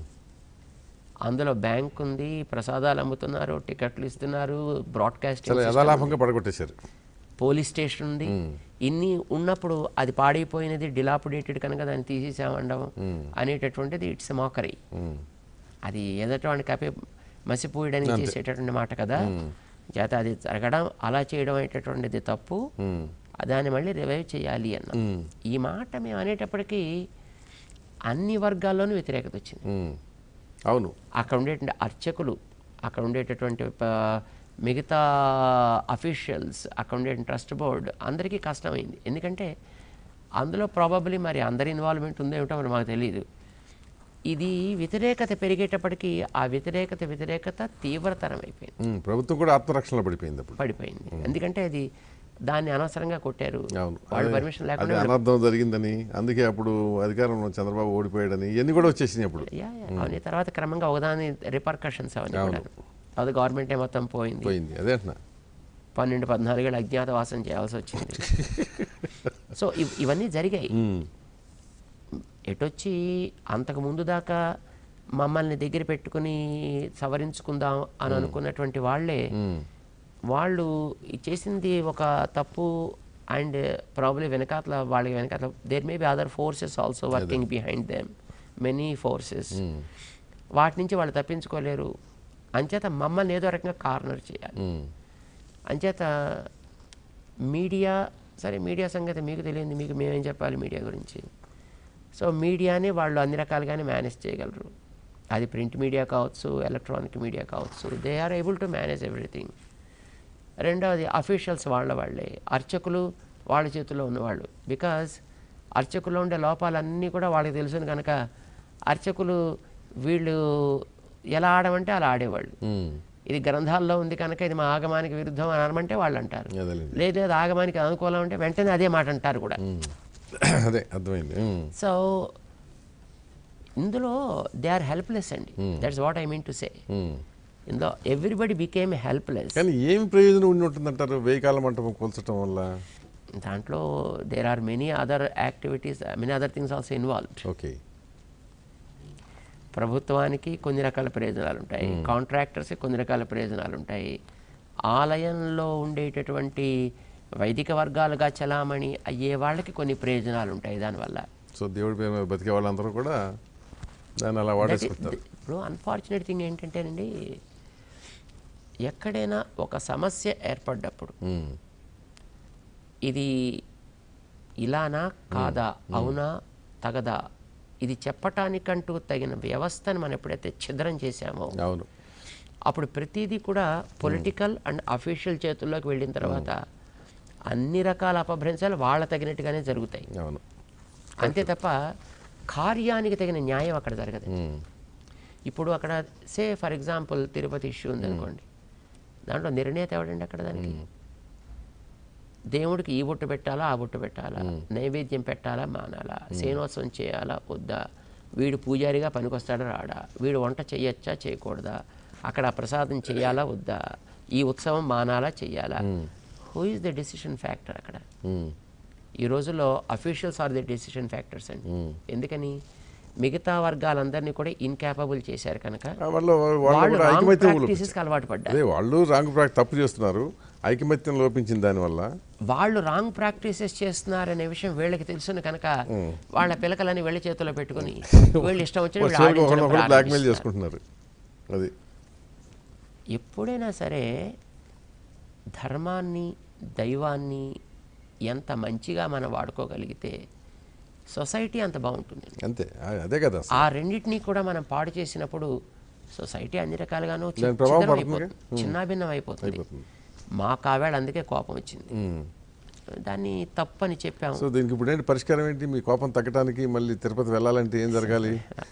అందులో బ్యాంక్ ఉంది, ప్రసాదాలు అమ్ముతున్నారు, టికెట్లు ఇస్తున్నారు, బ్రాడ్కాస్టింగ్ పడగొట్టేశారు, పోలీస్ స్టేషన్ ఉంది, ఇన్ని ఉన్నప్పుడు అది పాడైపోయినది, డిలాపిడేటెడ్ కనుక దాన్ని తీసేసామండం అనేటటువంటిది ఇట్స్ మాకరీ. అది ఎదటవాడిని కపే మసిపోయడానికి చేసేటటువంటి మాట కదా. చేత అది జరగడం, అలా చేయడం అనేటటువంటిది తప్పు, దాన్ని మళ్ళీ రివైవ్ చేయాలి అన్న ఈ మాట మేము అనేటప్పటికీ అన్ని వర్గాల్లోనూ వ్యతిరేకత వచ్చింది. అవును, అక్కడ ఉండేటువంటి అర్చకులు, అక్కడ ఉండేటటువంటి మిగతా అఫీషియల్స్, అక్కడ ఉండే ట్రస్ట్ బోర్డ్ అందరికీ కష్టమైంది. ఎందుకంటే అందులో ప్రాబబ్లీ మరి అందరి ఇన్వాల్వ్మెంట్ ఉందేమిటో మరి మాకు తెలియదు. ఇది వ్యతిరేకత పెరిగేటప్పటికీ ఆ వ్యతిరేకత వ్యతిరేకత తీవ్రతరం అయిపోయింది. ప్రభుత్వం కూడా ఆత్మరక్షణలో పడిపోయింది పడిపోయింది ఎందుకంటే అది దాన్ని అనవసరంగా కొట్టారు, వాళ్ళు పర్మిషన్ లేకుండా అనర్థం జరిగిందని, అందుకే అప్పుడు అధికారంలో చంద్రబాబు ఓడిపోయాడని ఇవన్నీ కూడా వచ్చేసినాయి అప్పుడు. అవన్నీ తర్వాత క్రమంగా ఒకదాని రిపర్కషన్స్ అవన్నీ కూడా అది గవర్నమెంటే మొత్తం పోయింది పోయింది అదే పన్నెండు పద్నాలుగేళ్ళు అజ్ఞాతవాసం చేయాల్సి వచ్చింది. సో ఇవన్నీ జరిగాయి. ఎటొచ్చి అంతకు ముందు దాకా మమ్మల్ని దగ్గర పెట్టుకుని సవరించుకుందాం అని అనుకున్నటువంటి వాళ్ళే వాళ్ళు చేసింది ఒక తప్పు. అండ్ ప్రాబ్లీ వెనకాతల వాళ్ళకి వెనకాతల there may be other forces also working behind them, many forces. వాటి నుంచి వాళ్ళు తప్పించుకోలేరు. అంచేత మమ్మల్ని ఏదో రకంగా కార్నర్ చేయాలి. అంచేత మీడియా, సరే మీడియా సంగతి మీకు తెలియదు, మీకు మేమేం చెప్పాలి మీడియా గురించి. సో మీడియాని వాళ్ళు అన్ని రకాలుగానే మేనేజ్ చేయగలరు. అది ప్రింట్ మీడియా కావచ్చు, ఎలక్ట్రానిక్ మీడియా కావచ్చు, they are able to manage everything. రెండవది అఫీషియల్స్ వాళ్ళ వాళ్ళే, అర్చకులు వాళ్ళ చేతుల్లో ఉన్నవాళ్ళు. బికాజ్ అర్చకుల్లో ఉండే లోపాలన్నీ కూడా వాళ్ళకి తెలుసును కనుక అర్చకులు వీళ్ళు ఎలా ఆడమంటే అలా ఆడేవాళ్ళు. ఇది గ్రంథాల్లో ఉంది కనుక ఇది మా ఆగమానికి విరుద్ధం అని అనమంటే వాళ్ళు అంటారు, లేదు లేదు ఆగమానికి అనుకూలం అంటే వెంటనే అదే మాట అంటారు కూడా. అదే అర్థమైంది. సో ఇందులో దే ఆర్ హెల్ప్లెస్ అండి, that's what I mean to say. ఇందులో ఎవ్రీబడి బికేమ్ హెల్ప్లెస్. కానీ ఏం ప్రయోజనం ఉండి ఉంటుందంటారు వెయ్యి కాలం మంటపం కూల్చడం వల్ల? దాంట్లో there are many other activities, many other things also involved. Okay, ప్రభుత్వానికి కొన్ని రకాల ప్రయోజనాలు ఉంటాయి, కాంట్రాక్టర్స్కి కొన్ని రకాల ప్రయోజనాలు ఉంటాయి, ఆలయంలో ఉండేటటువంటి వైదిక వర్గాలుగా చలామణి అయ్యే వాళ్ళకి కొన్ని ప్రయోజనాలు ఉంటాయి దానివల్ల. సో దేవుడి పేరు బతికే వాళ్ళందరూ కూడా దాన్ని అలా వాడేసుకుంటారు. ఇప్పుడు అన్ఫార్చునేట్ థింగ్ ఏంటంటేనండి, ఎక్కడైనా ఒక సమస్య ఏర్పడ్డప్పుడు ఇది ఇలానా కాదా, అవునా తగదా, ఇది చెప్పటానికంటూ తగిన వ్యవస్థను మనం ఎప్పుడైతే ఛిద్రం చేశామో అవును అప్పుడు ప్రతిదీ కూడా పొలిటికల్ అండ్ అఫీషియల్ చేతుల్లోకి వెళ్ళిన తర్వాత అన్ని రకాల అపభ్రంశాలు వాళ్ళ తగినట్టుగానే జరుగుతాయి. అవును, అంతే తప్ప కార్యానికి తగిన న్యాయం అక్కడ జరగదు. ఇప్పుడు అక్కడ say for example Tirupati issue ఉందనుకోండి, దాంట్లో నిర్ణేత ఎవడండి అక్కడ? దానికి దేవుడికి ఈ బొట్టు పెట్టాలా ఆ బొట్టు పెట్టాలా, నైవేద్యం పెట్టాలా మానాలా, సేనోత్సవం చేయాలా వద్దా, వీడు పూజారిగా పనికొస్తాడా రాడా, వీడు వంట చేయొచ్చా చేయకూడదా, అక్కడ ప్రసాదం చేయాలా వద్దా, ఈ ఉత్సవం మానాలా చెయ్యాలా, who is the decision factor అక్కడ? ఈ రోజుల్లో officials are the decision factors అండి. ఎందుకని? మిగతా వర్గాలందరినీ కూడా ఇన్కాపబుల్ చేశారు కనుక అలవాటు పడ్డారు. వాళ్ళు రాంగ్ ప్రాక్టీస్ తప్పు చేస్తున్నారు, ఐకమత్యం లోపించింది దానివల్ల. వాళ్ళు రాంగ్ ప్రాక్టీసెస్ చేస్తున్నారనే విషయం వీళ్ళకి తెలుసును కనుక వాళ్ళ పిలకలని వెళ్ళి చేతుల్లో పెట్టుకుని వీళ్ళు ఇష్టం వచ్చిన బ్లాక్మెయిల్ చేసుకుంటున్నారు. అది ఎప్పుడైనా సరే ధర్మాన్ని దైవాన్ని ఎంత మంచిగా మనం వాడుకోగలిగితే సొసైటీ అంత బాగుంటుంది. అంతే, అదే కదా. ఆ రెండింటినీ కూడా మనం పాడు చేసినప్పుడు సొసైటీ అన్ని రకాలుగాను చిన్నాభిన్నం అయిపోతుంది. మా కావేళ అందుకే కోపం వచ్చింది. దాన్ని తప్పని చెప్పాము. సో దీనికి ఇప్పుడు ఏంటి పరిష్కారం ఏంటి? మీ కోపం తగ్గడానికి మళ్ళీ తిరుపతి వెళ్ళాలంటే ఏం జరగాలి?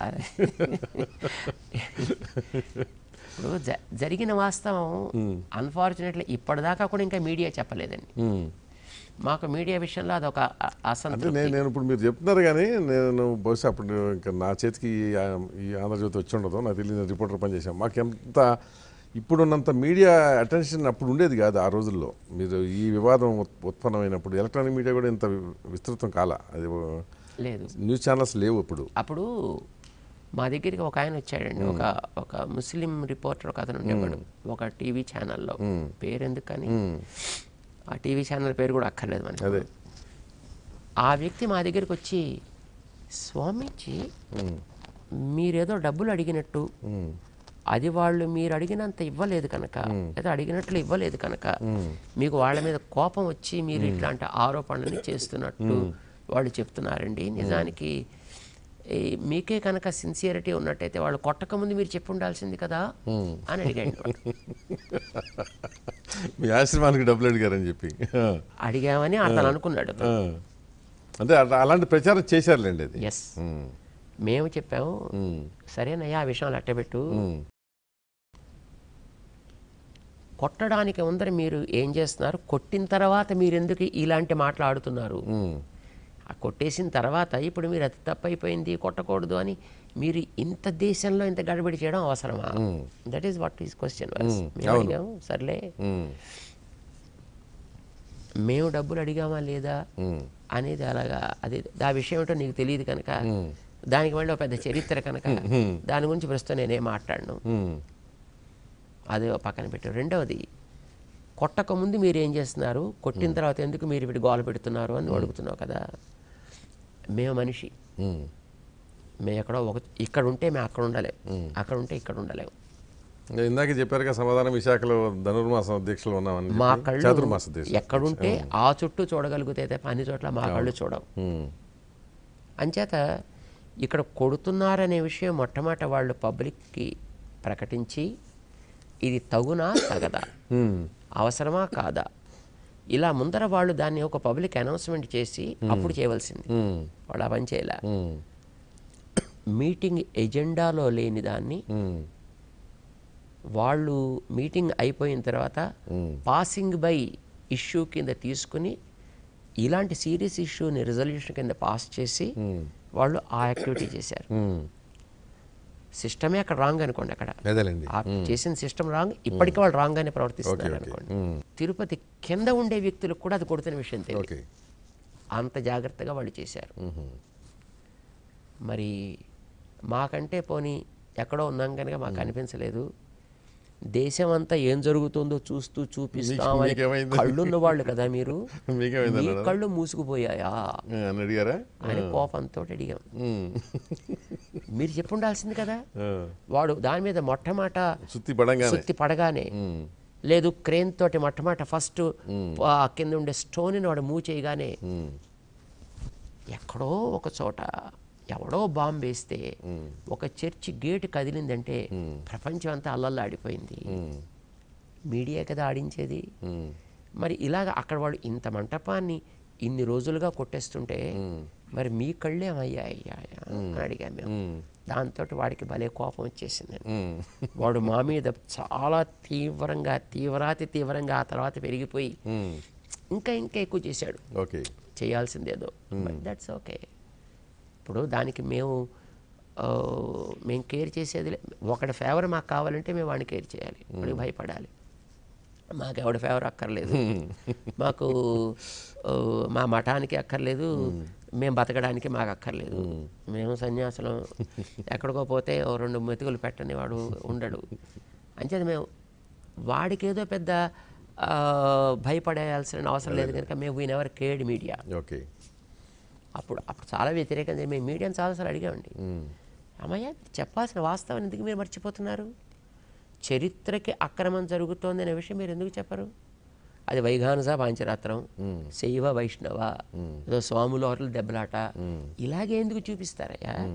ఇప్పుడు జ జరిగిన వాస్తవం అన్ఫార్చునేట్లీ ఇప్పటిదాకా కూడా ఇంకా మీడియా చెప్పలేదండి. మాకు మీడియా విషయంలో అదొక అసంతృప్తి. నేను నేను ఇప్పుడు మీరు చెప్తున్నారు కానీ నేను బహుశా అప్పుడు ఇంకా నా చేతికి ఈ ఆంధ్రజ్యోతి వచ్చి ఉండదు, నాకు తెలియదు, రిపోర్టర్ పనిచేసాం. మాకు ఎంత ఇప్పుడున్నంత మీడియా అటెన్షన్ అప్పుడు ఉండేది కాదు ఆ రోజుల్లో. మీరు ఈ వివాదం ఉత్పన్నమైనప్పుడు ఎలక్ట్రానిక్ మీడియా కూడా ఇంత విస్తృతం కాల, అది లేదు, న్యూస్ ఛానల్స్ లేవు అప్పుడు. అప్పుడు మా దగ్గరికి ఒక ఆయన వచ్చాడండి, ఒక ఒక ముస్లిం రిపోర్టర్ ఒక అతను ఉండేవాడు ఒక టీవీ ఛానల్లో. పేరెందుకు కానీ ఆ టీవీ ఛానల్ పేరు కూడా అక్కర్లేదు మనకి. ఆ వ్యక్తి మా దగ్గరికి వచ్చి, స్వామీజీ మీరేదో డబ్బులు అడిగినట్టు, అది వాళ్ళు మీరు అడిగినంత ఇవ్వలేదు కనుక, లేదా అడిగినట్లు ఇవ్వలేదు కనుక మీకు వాళ్ళ మీద కోపం వచ్చి మీరు ఇట్లాంటి ఆరోపణలు చేస్తున్నట్టు వాళ్ళు చెప్తున్నారండి. నిజానికి మీకే కనుక సిన్సియరిటీ ఉన్నట్టయితే వాళ్ళు కొట్టకముందు మీరు చెప్పి ఉండాల్సింది కదా అని అడిగాడు. మీ ఆశ్రమానికి డబ్బులు అడిగారని చెప్పి అడిగామని అతను అనుకున్నాడు. అంటే అలాంటి ప్రచారం చేశారులేండి అది. ఎస్, మేము చెప్పాము, సరేనయ్యా ఆ విషయాలు అట్టబెట్టు, కొట్టడానికి ముందర మీరు ఏం చేస్తున్నారు, కొట్టిన తర్వాత మీరు ఎందుకు ఇలాంటి మాట్లాడుతున్నారు, ఆ కొట్టేసిన తర్వాత ఇప్పుడు మీరు అది తప్పైపోయింది కొట్టకూడదు అని మీరు ఇంత దేశంలో ఇంత గడబడి చేయడం అవసరమా? That is what is question. మేము అడిగాము, సర్లే మేము డబ్బులు అడిగామా లేదా అనేది అలాగా, అది ఆ విషయం ఏంటో నీకు తెలియదు కనుక దానికి మళ్ళీ ఒక పెద్ద చరిత్ర కనుక దాని గురించి ప్రస్తుతం నేనేం మాట్లాడను, అది పక్కన పెట్టారు. రెండవది, కొట్టక ముందు మీరు ఏం చేస్తున్నారు, కొట్టిన తర్వాత ఎందుకు మీరు వీటి గోల పెడుతున్నారు అని అడుగుతున్నావు కదా. మేము మనిషి, మేము ఎక్కడో ఒక ఇక్కడ ఉంటే మేము అక్కడ ఉండలేము, అక్కడ ఉంటే ఇక్కడ ఉండలేము. ఇందాక చెప్పారుగా సమాధానం, విశాఖలో ధనుర్మాసం దీక్షలు ఉన్నామని. మా కళ్ళు ఎక్కడుంటే ఆ చుట్టూ చూడగలిగితే తప్ప అన్ని చోట్ల మా కళ్ళు చూడవు. అంచేత ఇక్కడ కొడుతున్నారనే విషయం మొట్టమొదట వాళ్ళు పబ్లిక్కి ప్రకటించి ఇది తగునా తగదా, అవసరమా కాదా, ఇలా ముందర వాళ్ళు దాన్ని ఒక పబ్లిక్ అనౌన్స్మెంట్ చేసి అప్పుడు చేయవలసింది. వాళ్ళు ఆ పని చేయలే. మీటింగ్ ఎజెండాలో లేని దాన్ని వాళ్ళు మీటింగ్ అయిపోయిన తర్వాత పాసింగ్ బై ఇష్యూ కింద తీసుకుని ఇలాంటి సీరియస్ ఇష్యూని రిజల్యూషన్ కింద పాస్ చేసి వాళ్ళు ఆ యాక్టివిటీ చేశారు. సిస్టమే అక్కడ రాంగ్ అనుకోండి, అక్కడ చేసిన సిస్టమ్ రాంగ్, ఇప్పటికీ వాళ్ళు రాంగ్ గానే ప్రవర్తిస్తున్నారు అనుకోండి. తిరుపతి కింద ఉండే వ్యక్తులకు కూడా అది కొడుతున్న విషయం తెలియదు, అంత జాగ్రత్తగా వాళ్ళు చేశారు. మరి మాకంటే పోనీ ఎక్కడో ఉన్నాం కనుక మాకు అనిపించలేదు, దేశం అంతా ఏం జరుగుతుందో చూస్తూ చూపిస్తామని కళ్ళున్న వాళ్ళు కదా మీరు, మీ కళ్ళు మూసుకుపోయాయా అని కోపంతో అడిగాం. మీరు చెప్పుండాల్సింది కదా. వాడు దాని మీద మొట్టమొదట సుత్తి పడగానే, లేదు క్రేన్ తోటి మొట్టమొదట ఫస్ట్ కింద ఉండే స్టోన్ని వాడు మూవ్ చేయగానే ఎక్కడో ఒక చోట ఎవడో బాంబు వేస్తే ఒక చర్చి గేటు కదిలిందంటే ప్రపంచం అంతా అల్లల్లాడిపోయింది. మీడియా కదా ఆడించేది. మరి ఇలాగ అక్కడ వాడు ఇంత మంటపాన్ని ఇన్ని రోజులుగా కొట్టేస్తుంటే మరి మీ కళ్ళేమయ్యాయ్యా అని అడిగాం మేము. దాంతో వాడికి భలే కోపం వచ్చేసింది. వాడు మా మీద చాలా తీవ్రంగా తీవ్రాతి తీవ్రంగా ఆ తర్వాత పెరిగిపోయి ఇంకా ఇంకా ఎక్కువ చేశాడు. చేయాల్సిందేదో, బట్ దట్స్ ఓకే. ఇప్పుడు దానికి మేము మేము కేర్ చేసేది ఒకటి ఫేవర్ మాకు కావాలంటే మేము వాడిని కేర్ చేయాలి, వాడికి భయపడాలి. మాకు ఎవడి ఫేవర్ అక్కర్లేదు, మాకు మా మఠానికి అక్కర్లేదు, మేము బతకడానికి మాకు అక్కర్లేదు. మేము సన్యాసులం, ఎక్కడికో పోతే ఓ రెండు మెతుకులు పెట్టని వాడు ఉండడు. అంచేది మేము వాడికి ఏదో పెద్ద భయపడేయాల్సిన అవసరం లేదు కనుక మేము we never cared media. Okay. అప్పుడు అప్పుడు చాలా వ్యతిరేకంగా మేము మీడియాని చాలాసార్లు అడిగామండి, అమ్మయ్య చెప్పాల్సిన వాస్తవం ఎందుకు మీరు మర్చిపోతున్నారు, చరిత్రకి అక్రమం జరుగుతోంది అనే విషయం మీరు ఎందుకు చెప్పరు, అది వైఘానస పాంచరాత్రం, శైవ వైష్ణవ, ఏదో స్వాముల హోటల్ దెబ్బలాట, ఇలాగే ఎందుకు చూపిస్తారయ్యా?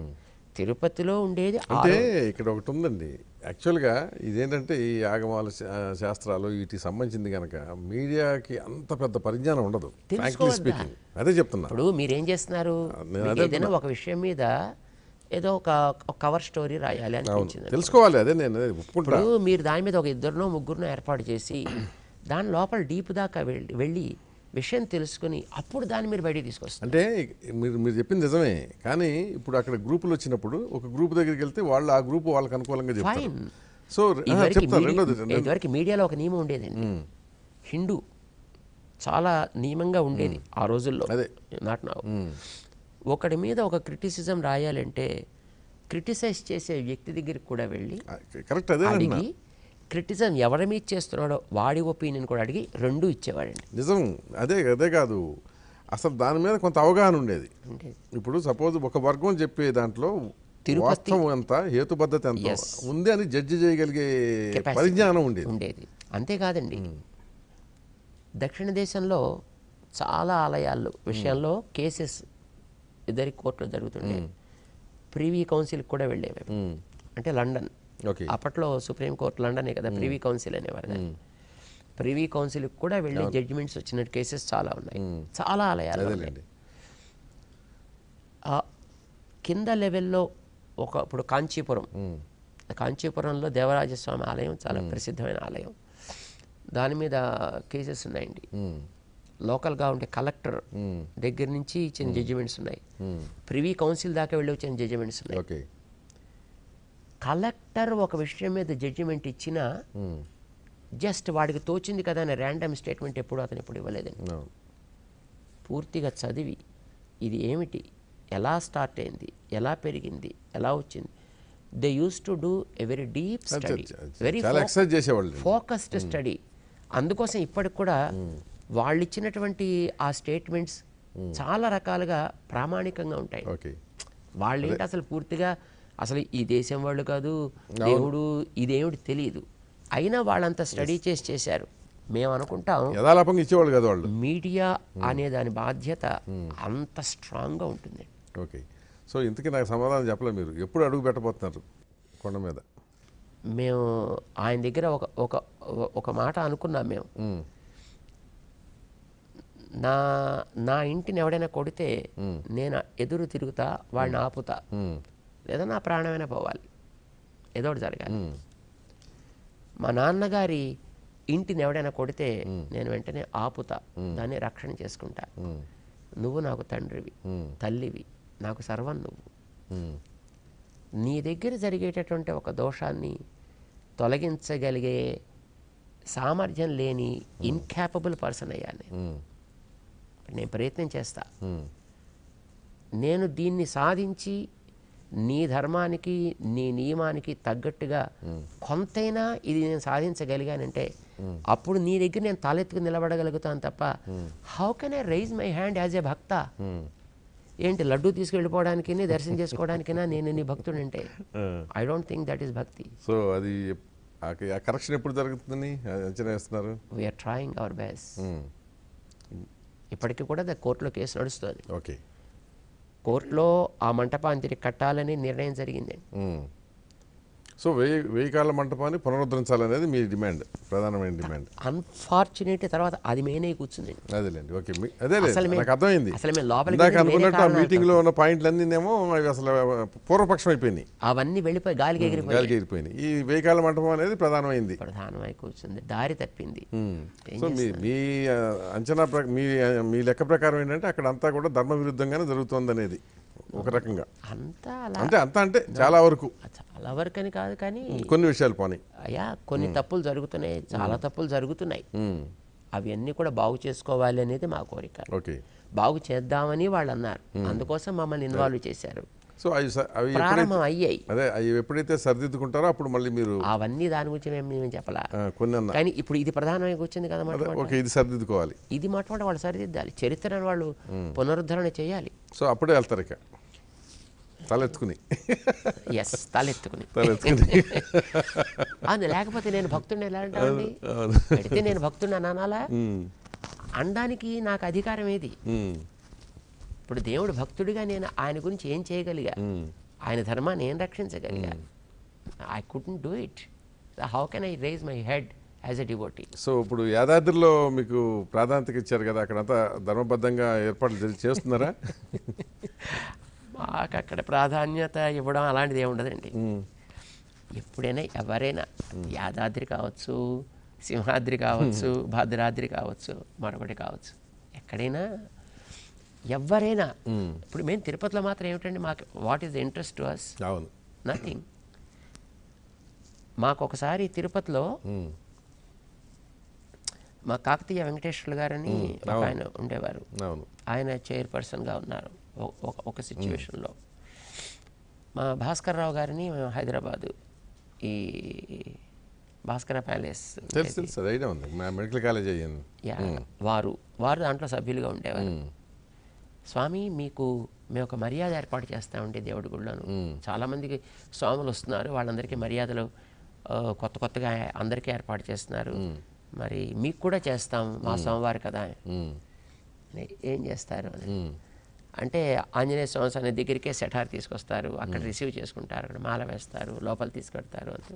తిరుపతిలో ఉండేది అంటే ఇక్కడ ఒకటి ఉందండి యాక్చువల్గా ఇదేంటంటే ఈ ఆగమాల శా- శాస్త్రాలు వీటికి సంబంధించింది కనుక మీడియాకి అంత పెద్ద పరిజ్ఞానం ఉండదు ఫ్రాంక్లీ స్పీకింగ్. అదే చెప్తున్నా. ఇప్పుడు మీరేం చేస్తున్నారు, నేను మీకు అదే ఏదైనా ఒక విషయం మీద ఏదో ఒక కవర్ స్టోరీ రాయాలి అనిపించింది, తెలుసుకోవాలి. అదే నేను అదే ఒప్పుకుంటా. ఇప్పుడు మీరు దాని మీద ఒక ఇద్దరినో ముగ్గురునో ఏర్పాటు చేసి దాని లోపల డీప్ దాకా వెళ్ళి వెళ్ళి విషయం తెలుసుకుని అప్పుడు దాన్ని మీరు బయటికి తీసుకొస్తారు. అంటే మీరు మీరు చెప్పింది నిజమే, కానీ ఇప్పుడు అక్కడ గ్రూపులు వచ్చినప్పుడు ఒక గ్రూప్ దగ్గరికి వెళ్తే వాళ్ళు ఆ గ్రూప్ వాళ్ళకి అనుకూలంగా చెప్తారు. ఫైన్. సో చెప్తాను. రెండోది ఇదివరకు మీడియాలో ఒక నియమం ఉండేదండి, హిందూ చాలా నియమంగా ఉండేది ఆ రోజుల్లో. అదే నాట్ నౌ. ఒకడి మీద ఒక క్రిటిసిజం రాయాలంటే క్రిటిసైజ్ చేసే వ్యక్తి దగ్గరికి కూడా వెళ్ళి కరెక్ట్ అదే అడిగి క్రిటిసిజం ఎవరి మీద చేస్తున్నాడో వాడి ఒపీనియన్ కూడా అడిగి రెండు ఇచ్చేవాడండి. నిజం. అదే అదే కాదు, అసలు దాని మీద కొంత అవగాహన ఉండేది. ఇప్పుడు సపోజ్ ఒక వర్గం చెప్పే దాంట్లో వాస్తవం ఎంత, హేతుబద్ధత ఎంత ఉంది అని జడ్జి చేయగలిగే పరిజ్ఞానం ఉండేది ఉండేది అంతేకాదండి, దక్షిణ దేశంలో చాలా ఆలయాలు విషయంలో కేసెస్ ఇద్దరి కోర్టులో జరుగుతుండే, ప్రివీ కౌన్సిల్కి కూడా వెళ్ళేవి. అంటే లండన్, అప్పట్లో సుప్రీం కోర్టు లండనే కదా, ప్రివీ కౌన్సిల్ అనేవారు. ప్రివీ కౌన్సిల్కి కూడా వెళ్ళి జడ్జిమెంట్స్ వచ్చిన కేసెస్ చాలా ఉన్నాయి, చాలా ఆలయాలు ఉన్నాయి. కింద లెవెల్లో ఒక ఇప్పుడు కాంచీపురం, కాంచీపురంలో దేవరాజస్వామి ఆలయం చాలా ప్రసిద్ధమైన ఆలయం, దాని మీద కేసెస్ ఉన్నాయండి. లోకల్గా ఉండే కలెక్టర్ దగ్గర నుంచి ఇచ్చిన జడ్జిమెంట్స్ ఉన్నాయి, ప్రివీ కౌన్సిల్ దాకా వెళ్ళి వచ్చిన జడ్జిమెంట్స్ ఉన్నాయి. కలెక్టర్ ఒక విషయం మీద జడ్జిమెంట్ ఇచ్చినా జస్ట్ వాడికి తోచింది కదా అని ర్యాండమ్ స్టేట్మెంట్ ఎప్పుడు అతను ఎప్పుడు ఇవ్వలేదండి. పూర్తిగా చదివి ఇది ఏమిటి, ఎలా స్టార్ట్ అయింది, ఎలా పెరిగింది, ఎలా వచ్చింది. They use to do a very deep study, very focused study. అందుకోసం ఇప్పటికి కూడా వాళ్ళు ఇచ్చినటువంటి ఆ స్టేట్మెంట్స్ చాలా రకాలుగా ప్రామాణికంగా ఉంటాయి. వాళ్ళు ఏంటి అసలు పూర్తిగా అసలు ఈ దేశం వాళ్ళు కాదు, దేవుడు ఇదేమిటి తెలియదు, అయినా వాళ్ళంతా స్టడీ చేసి చేశారు. మేము అనుకుంటాం ఇచ్చేవాళ్ళు కదా వాళ్ళు. మీడియా అనే దాని బాధ్యత అంత స్ట్రాంగ్గా ఉంటుంది. ఓకే. సో ఇంతకీ నాకు సమాధానం చెప్పలేదు. మీరు ఎప్పుడు అడుగు పెట్టబోతున్నారు కొండ మీద? మేము ఆయన దగ్గర ఒక ఒక ఒక మాట అనుకున్నాం. మేము నా నా ఇంటిని ఎవడైనా కొడితే నేను ఎదురు తిరుగుతా, వాడిని ఆపుతా, లేదా నా ప్రాణమైనా పోవాలి, ఏదో ఒకటి జరగాలి. మా నాన్నగారి ఇంటిని ఎవడైనా కొడితే నేను వెంటనే ఆపుతా, దాన్ని రక్షణ చేసుకుంటా. నువ్వు నాకు తండ్రివి, తల్లివి, నాకు సర్వం నువ్వు. నీ దగ్గర జరిగేటటువంటి ఒక దోషాన్ని తొలగించగలిగే సామర్థ్యం లేని ఇన్క్యాపబుల్ పర్సన్ అయ్యాను. నేను ప్రయత్నం చేస్తా, నేను దీన్ని సాధించి నీ ధర్మానికి నీ నియమానికి తగ్గట్టుగా కొంతైనా ఇది నేను సాధించగలిగానంటే అప్పుడు నీ దగ్గర నేను తలెత్తుకు నిలబడగలుగుతాను తప్ప how can I raise my hand as a bhakta? ఏంటి లడ్డూ తీసుకెళ్ళిపోవడానికి దర్శనం చేసుకోవడానికైనా నేను నీ భక్తుడు అంటే I don't think that is bhakti. So అది కరెక్షన్ ఎప్పుడు జరుగుతుందని అంచనా వేస్తున్నారు? We are trying our best. ఇప్పటికీ కూడా కోర్టులో కేసు నడుస్తుంది. ఓకే. కోర్టులో ఆ మంటపాన్ని తిరిగి కట్టాలని నిర్ణయం జరిగిందండి. సో వెయ్యి వెయ్యి కాళ్ళ మంటపాన్ని పునరుద్ధరించాలనేది మీ డిమాండ్, ప్రధానమైన డిమాండ్. అన్ఫార్చునేట్ తర్వాత అది మెయిన్ కూర్చుంది. అదేలేండి. ఓకే. అదే నాకు అర్థమైంది. అసలు మేము లోపలికి అనుకున్నట్టు ఆ మీటింగ్ లో ఉన్న పాయింట్లన్నీనేమో అవి అసలు పూర్వపక్షం అయిపోయినాయి, అవన్నీ వెళ్ళిపోయి గాలికి ఎగిరిపోయి గాలికి ఎగిరిపోయినాయి. ఈ వెయ్యి కాళ్ళ మంటపం అనేది ప్రధానమైంది, ప్రధానమై కూర్చుంది, దారి తప్పింది. సో మీ మీ అంచనా మీ మీ లెక్క ప్రకారం ఏంటంటే అక్కడ అంతా కూడా ధర్మ విరుద్ధంగానే జరుగుతుంది అనేది ఒక రకంగా. అంతా అంటే అంతా అంటే చాలా వరకు, చాలా వరకు అని కాదు కానీ కొన్ని విషయాలు పోనీ అయ్యా, కొన్ని తప్పులు జరుగుతున్నాయి, చాలా తప్పులు జరుగుతున్నాయి. అవి అన్నీ కూడా బాగు చేసుకోవాలి అనేది మా కోరిక. ఓకే. బాగు చేద్దామని వాళ్ళు అన్నారు, అందుకోసం మమ్మల్ని ఇన్వాల్వ్ చేశారు. సో అవి అవి ప్రారంభం అయ్యాయి. అదే అవి ఎప్పుడైతే సరిదిద్దుకుంటారో అప్పుడు మళ్ళీ మీరు అవన్నీ దాని గురించి మేము మేము చెప్పాలా కొన్ని, కానీ ఇప్పుడు ఇది ప్రధానమై వచ్చింది కదా, ఓకే, ఇది సరిదిద్దుకోవాలి, ఇది మొట్టమొదటి వాళ్ళు సరిదిద్దాలి, చరిత్రను వాళ్ళు పునరుద్ధరణ చేయాలి. సో అప్పుడే వెళ్తారు ఇక తలెత్తుకుని. ఎస్, తలెత్తుకుని తలెత్తుకుని అది లేకపోతే నేను భక్తుడిని ఎలా అంటానండి? పెడితే నేను భక్తుడిని అనాలా? అనడానికి నాకు అధికారం ఏది? ఇప్పుడు దేవుడు భక్తుడిగా నేను ఆయన గురించి ఏం చేయగలిగా? ఆయన ధర్మాన్ని ఏం రక్షించగలిగా? I couldn't do it. How can I raise my head as a devotee? So ఇప్పుడు యాదాద్రిలో మీకు ప్రాధాన్యత ఇచ్చారు కదా, అక్కడంతా ధర్మబద్ధంగా ఏర్పాట్లు చే- చేస్తున్నారా? మాకు అక్కడ ప్రాధాన్యత ఇవ్వడం అలాంటిది ఏమి ఉండదండి. ఎప్పుడైనా ఎవరైనా యాదాద్రి కావచ్చు, సింహాద్రి కావచ్చు, భద్రాద్రి కావచ్చు, మరొకటి కావచ్చు, ఎక్కడైనా ఎవరైనా, ఇప్పుడు మేము తిరుపతిలో మాత్రం ఏమిటండి, మాకు what is the interest to us? అవును. నథింగ్. మాకు ఒకసారి తిరుపతిలో మా కాకతీయ వెంకటేశ్వర్లు గారని ఒక ఆయన ఉండేవారు. అవును. ఆయన చైర్పర్సన్గా ఉన్నారు ఒక ఒక సిచ్యువేషన్లో. మా భాస్కర్రావు గారిని మేము హైదరాబాదు ఈ భాస్కర ప్యాలెస్ తెలుసు తెలుసు అది ఐడియా ఉంది, మా మెడికల్ కాలేజ్ అయ్యాను. యా వారు వారు దాంట్లో సభ్యులుగా ఉండేవారు. స్వామి మీకు మేము ఒక మర్యాద ఏర్పాటు చేస్తామంటే దేవుడి గుళ్ళోను, చాలామందికి స్వాములు వస్తున్నారు, వాళ్ళందరికీ మర్యాదలు ఆ, కొత్త కొత్తగా అందరికీ ఏర్పాటు చేస్తున్నారు, మరి మీకు కూడా చేస్తాం మా సోమవారం కదా. ఏం చేస్తారు అని అంటే ఆంజనేయ స్వామి అనే దగ్గరికే సెటార్ తీసుకొస్తారు, అక్కడ రిసీవ్ చేసుకుంటారు, అక్కడ మాల వేస్తారు, లోపల తీసుకెడతారు అంటే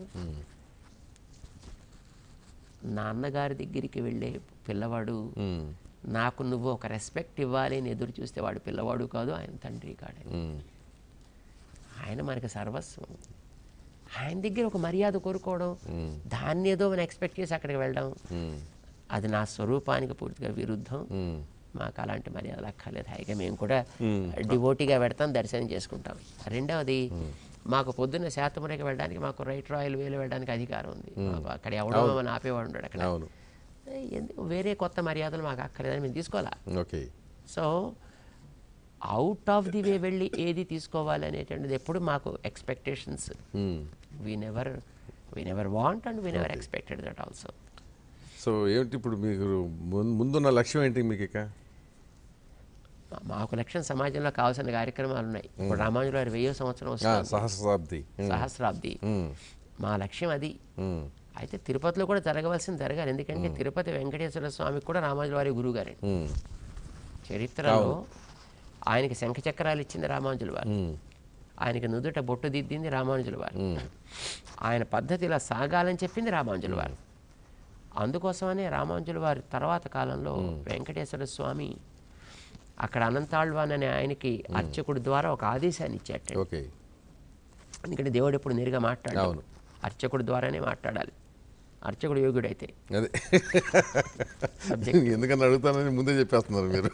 నాన్నగారి దగ్గరికి వెళ్ళే పిల్లవాడు నాకు నువ్వు ఒక రెస్పెక్ట్ ఇవ్వాలి అని ఎదురు చూస్తే వాడు పిల్లవాడు కాదు, ఆయన తండ్రి కాడు. ఆయన మనకి సర్వస్వం. ఆయన దగ్గర ఒక మర్యాద కోరుకోవడం, దాన్ని ఏదో మనం ఎక్స్పెక్ట్ చేసి అక్కడికి వెళ్ళడం, అది నా స్వరూపానికి పూర్తిగా విరుద్ధం. మాకు అలాంటి మర్యాదలు అక్కర్లేదు. హాయిగా మేము కూడా డివోటీగా పెడతాం, దర్శనం చేసుకుంటాం. రెండవది, మాకు పొద్దున్న శాతమురికి వెళ్ళడానికి, మాకు రైట్ రాయల్ వేలు వెళ్ళడానికి అధికారం ఉంది. మాకు అక్కడ ఎవడో మనం ఆపేవాడు ఉన్నాడు అక్కడ. ఎందుకు వేరే కొత్త మర్యాదలు మాకు అక్కర్లేదని మేము తీసుకోవాలా? Okay. So out of the way వెళ్ళి ఏది తీసుకోవాలి అనేటువంటిది ఎప్పుడు మాకు expectations. We never we never want and we never expected that also. So ఏమిటి ఇప్పుడు మీకు ముం- ముందున్న లక్ష్యం ఏంటి మీకు? ఇక మాకు లక్ష్యం సమాజంలో కావాల్సిన కార్యక్రమాలు ఉన్నాయి. ఇప్పుడు రామానుజుల వారి వెయ్యో సంవత్సరం ఆ, వస్తుంది, సహస్రాబ్ది. సహస్రాబ్ది. మా లక్ష్యం అది. అయితే తిరుపతిలో కూడా జరగవలసింది జరగాలి. ఎందుకంటే తిరుపతి వెంకటేశ్వర స్వామికి కూడా రామానుజుల వారి గురువు గారు. చరిత్రలో ఆయనకి శంఖ చక్రాలు ఇచ్చింది రామానుజుల వారు, ఆయనకి నుదుట బొట్టు దిద్దింది రామానుజుల వారు, ఆయన పద్ధతి ఇలా సాగాలని చెప్పింది రామానుజుల వారు. అందుకోసమనే రామానుజుల వారి తర్వాత కాలంలో వెంకటేశ్వర స్వామి అక్కడ అనంతాళ్వాన్ అనే ఆయనకి అర్చకుడి ద్వారా ఒక ఆదేశాన్ని ఇచ్చాట. ఓకే. ఎందుకంటే దేవుడు ఎప్పుడు నేరుగా మాట్లాడాలి, అర్చకుడి ద్వారానే మాట్లాడాలి, అర్చకుడు యోగ్యుడైతే. అదే ఎందుకని అడుగుతానని ముందే చెప్పేస్తున్నారు మీరు.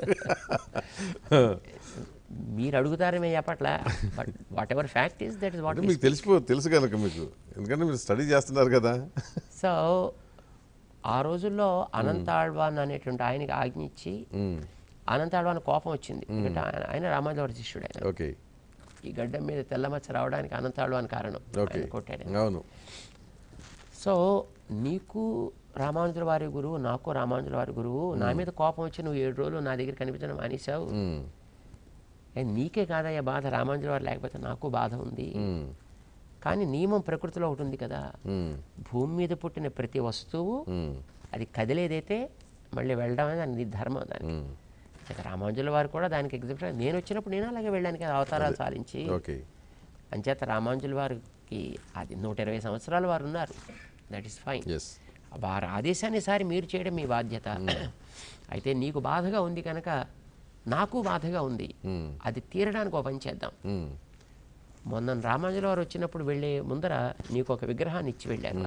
మీరు అడుగుతారు మేము చెప్పట్లా, but whatever fact is that is what మీకు తెలిసిపో తెలుసు కనుక మీకు, ఎందుకంటే మీరు స్టడీ చేస్తున్నారు కదా. సో ఆ రోజుల్లో అనంతాళ్వాన్ అనేటువంటి ఆయనకి ఆజ్ఞ ఇచ్చి, అనంతాళ్వాన్ కోపం వచ్చింది, ఎందుకంటే ఆయన ఆయన రామానుజుల వారి శిష్యుడు. ఆయన ఓకే. ఈ గడ్డం మీద తెల్లమచ్చ రావడానికి అనంతాళ్వాన్ కారణం, ఆయన కొట్టాడు. అవును. సో నీకు రామానుజుల వారి గురువు, నాకు రామానుజుల వారి గురువు, నా మీద కోపం వచ్చి నువ్వు ఏడు రోజులు నా దగ్గర కనిపించడం మానేశావు. నీకే కాదయ్యా బాధ, రామానుజుల వారు లేకపోతే నాకు బాధ ఉంది. కానీ నియమం ప్రకృతిలో ఒకటి ఉంది కదా, భూమి మీద పుట్టిన ప్రతి వస్తువు అది కదిలేదైతే మళ్ళీ వెళ్ళడం అనేది దాని ధర్మం. దానికి రామానుజుల వారు కూడా దానికి ఎగ్జిబిషన్. నేను వచ్చినప్పుడు నేను అలాగే వెళ్ళాను కదా అవతారాలు సాధించి. అంచేత రామానుజుల వారికి అది నూట ఇరవై సంవత్సరాలు వారు ఉన్నారు, దట్ ఈస్ ఫైన్. వారి ఆదేశాన్ని సారి మీరు చేయడం మీ బాధ్యత. అయితే నీకు బాధగా ఉంది కనుక నాకు బాధగా ఉంది, అది తీరడానికి ఒక పని చేద్దాం. మొన్న రామానుజుల వారు వచ్చినప్పుడు వెళ్ళే ముందర నీకు ఒక విగ్రహాన్ని ఇచ్చి వెళ్ళారు.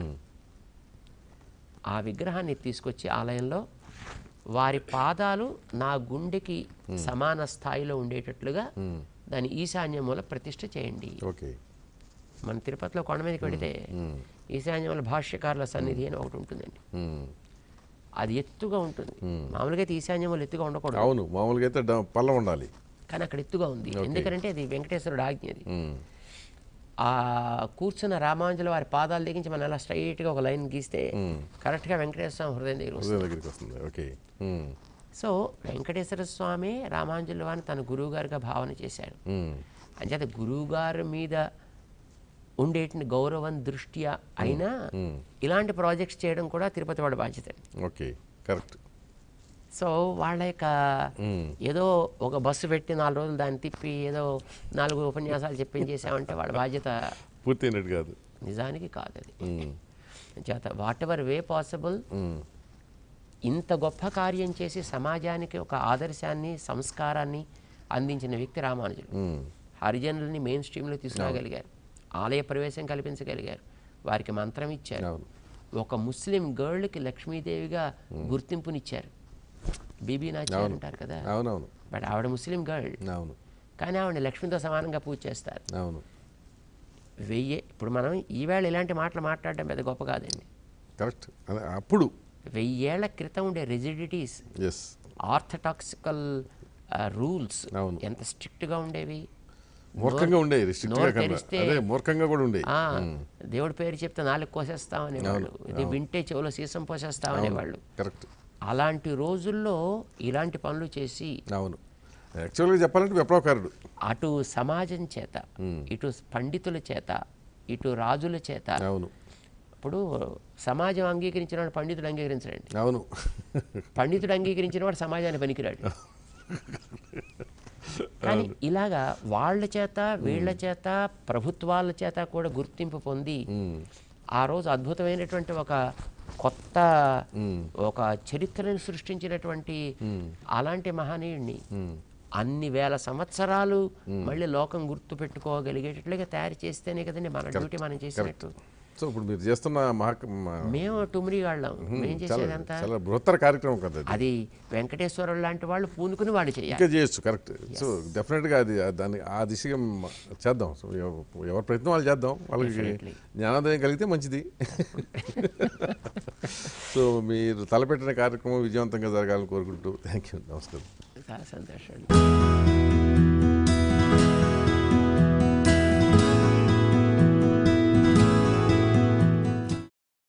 ఆ విగ్రహాన్ని తీసుకొచ్చి ఆలయంలో వారి పాదాలు నా గుండెకి సమాన స్థాయిలో ఉండేటట్లుగా దాని ఈశాన్యమూల ప్రతిష్ఠ చేయండి. మన తిరుపతిలో కొండ మీదకి వెళితే ఈశాన్యమూల భాష్యకారుల సన్నిధి అని ఒకటి ఉంటుందండి. అది ఎత్తుగా ఉంటుంది. మామూలుగా అయితే ఈశాన్యమూల ఎత్తుగా ఉండకూడదు. అవును, మామూలుగా అయితే పల్లం ఉండాలి, కానీ అక్కడ ఎత్తుగా ఉంది. ఎందుకంటే అది వెంకటేశ్వరుడు ఆజ్ఞ. అది ఆ కూర్చున్న రామానుజుల వారి పాదాల దగ్గర మనం అలా స్ట్రైట్గా ఒక లైన్ గీస్తే కరెక్ట్గా వెంకటేశ్వర స్వామి హృదయం దగ్గరికి వస్తుంది. ఓకే. సో వెంకటేశ్వర స్వామి రామానుజుల వారిని తన గురువు గారిగా భావన చేశాడు. అంచేత గురువు గారి మీద ఉండేటువంటి గౌరవం దృష్ట్యా అయినా ఇలాంటి ప్రాజెక్ట్స్ చేయడం కూడా తిరుపతి వాడి బాధ్యత. Okay, correct. సో వాళ్ళ యొక్క ఏదో ఒక బస్సు పెట్టి నాలుగు రోజులు దాన్ని తిప్పి ఏదో నాలుగు ఉపన్యాసాలు చెప్పించేసామంటే వాళ్ళ బాధ్యత పూర్తయినట్టు కాదు, నిజానికి కాదు అది. చేత వాట్ ఎవర్ వే పాసిబుల్ ఇంత గొప్ప కార్యం చేసి సమాజానికి ఒక ఆదర్శాన్ని సంస్కారాన్ని అందించిన వ్యక్తి రామానుజులు. హరిజనులని మెయిన్ స్ట్రీమ్లో తీసుకురాగలిగారు, ఆలయ ప్రవేశం కల్పించగలిగారు, వారికి మంత్రం ఇచ్చారు, ఒక ముస్లిం గర్ల్కి లక్ష్మీదేవిగా గుర్తింపునిచ్చారు. బీబీ నాచ్యార్ అంటారు కదా, అవునవును, బట్ ఆవిడ ముస్లిం గర్ల్, అవును, కానీ ఆవిడ లక్ష్మితో సమానంగా పూజ చేస్తారు. అవును. వెయ్యి ఇప్పుడు మనం ఈవేళ ఇలాంటి మాటలు మాట్లాడడం పెద్ద గొప్ప కాదండి. కరెక్ట్. అప్పుడు వెయ్యేళ్ల క్రితం ఉండే రెజిడిటీస్, ఎస్, ఆర్థడాక్సికల్ రూల్స్ అవును, ఎంత స్ట్రిక్ట్గా ఉండేవి, మూర్ఖంగా ఉండేవి, నోరు తెరిస్తే మూర్ఖంగా కూడా ఉండేవి. దేవుడి పేరు చెప్తే నాలుగు కోసేస్తామనేవాళ్ళు, ఇది వింటే చెవులో సీసం పోసేస్తామనేవాళ్ళు. కరెక్ట్. అలాంటి రోజుల్లో ఇలాంటి పనులు చేసి, అవును, యాక్చువల్గా చెప్పాలంటే విప్లవకారుడు. అటు సమాజం చేత, ఇటు పండితుల చేత, ఇటు రాజుల చేత. అవును. ఇప్పుడు సమాజం అంగీకరించిన వాడు పండితుడు అంగీకరించడండి. అవును. పండితుడు అంగీకరించిన వాడు సమాజాన్ని పనికిరాడు. కానీ ఇలాగా వాళ్ళ చేత వీళ్ళ చేత ప్రభుత్వాల చేత కూడా గుర్తింపు పొంది ఆ రోజు అద్భుతమైనటువంటి ఒక కొత్త ఒక చరిత్రను సృష్టించినటువంటి అలాంటి మహనీయుడిని అన్ని వేల సంవత్సరాలు మళ్ళీ లోకం గుర్తు పెట్టుకోగలిగేటట్లుగా తయారు చేస్తేనే కదండి మన డ్యూటీ మనం చేసినట్టు. సో ఇప్పుడు మీరు చేస్తున్న మేము టుమిరి వాళ్ళం, మేము చేసేదంతా చాలా బృహత్తర కార్యక్రమం కదా అది. వెంకటేశ్వరుడు లాంటి వాళ్ళు పూనుకుని వాళ్ళు చేయాలి, ఇంకా చేయొచ్చు. కరెక్ట్. సో డెఫినెట్గా అది దాన్ని ఆ దిశగా చేద్దాం. సో ఎవరి ప్రయత్నం వాళ్ళు చేద్దాం, వాళ్ళకి జ్ఞానోదయం కలిగితే మంచిది. సో మీరు తలపెట్టిన కార్యక్రమం విజయవంతంగా జరగాలని కోరుకుంటూ థ్యాంక్ యూ, నమస్కారం. చాలా సంతోషం.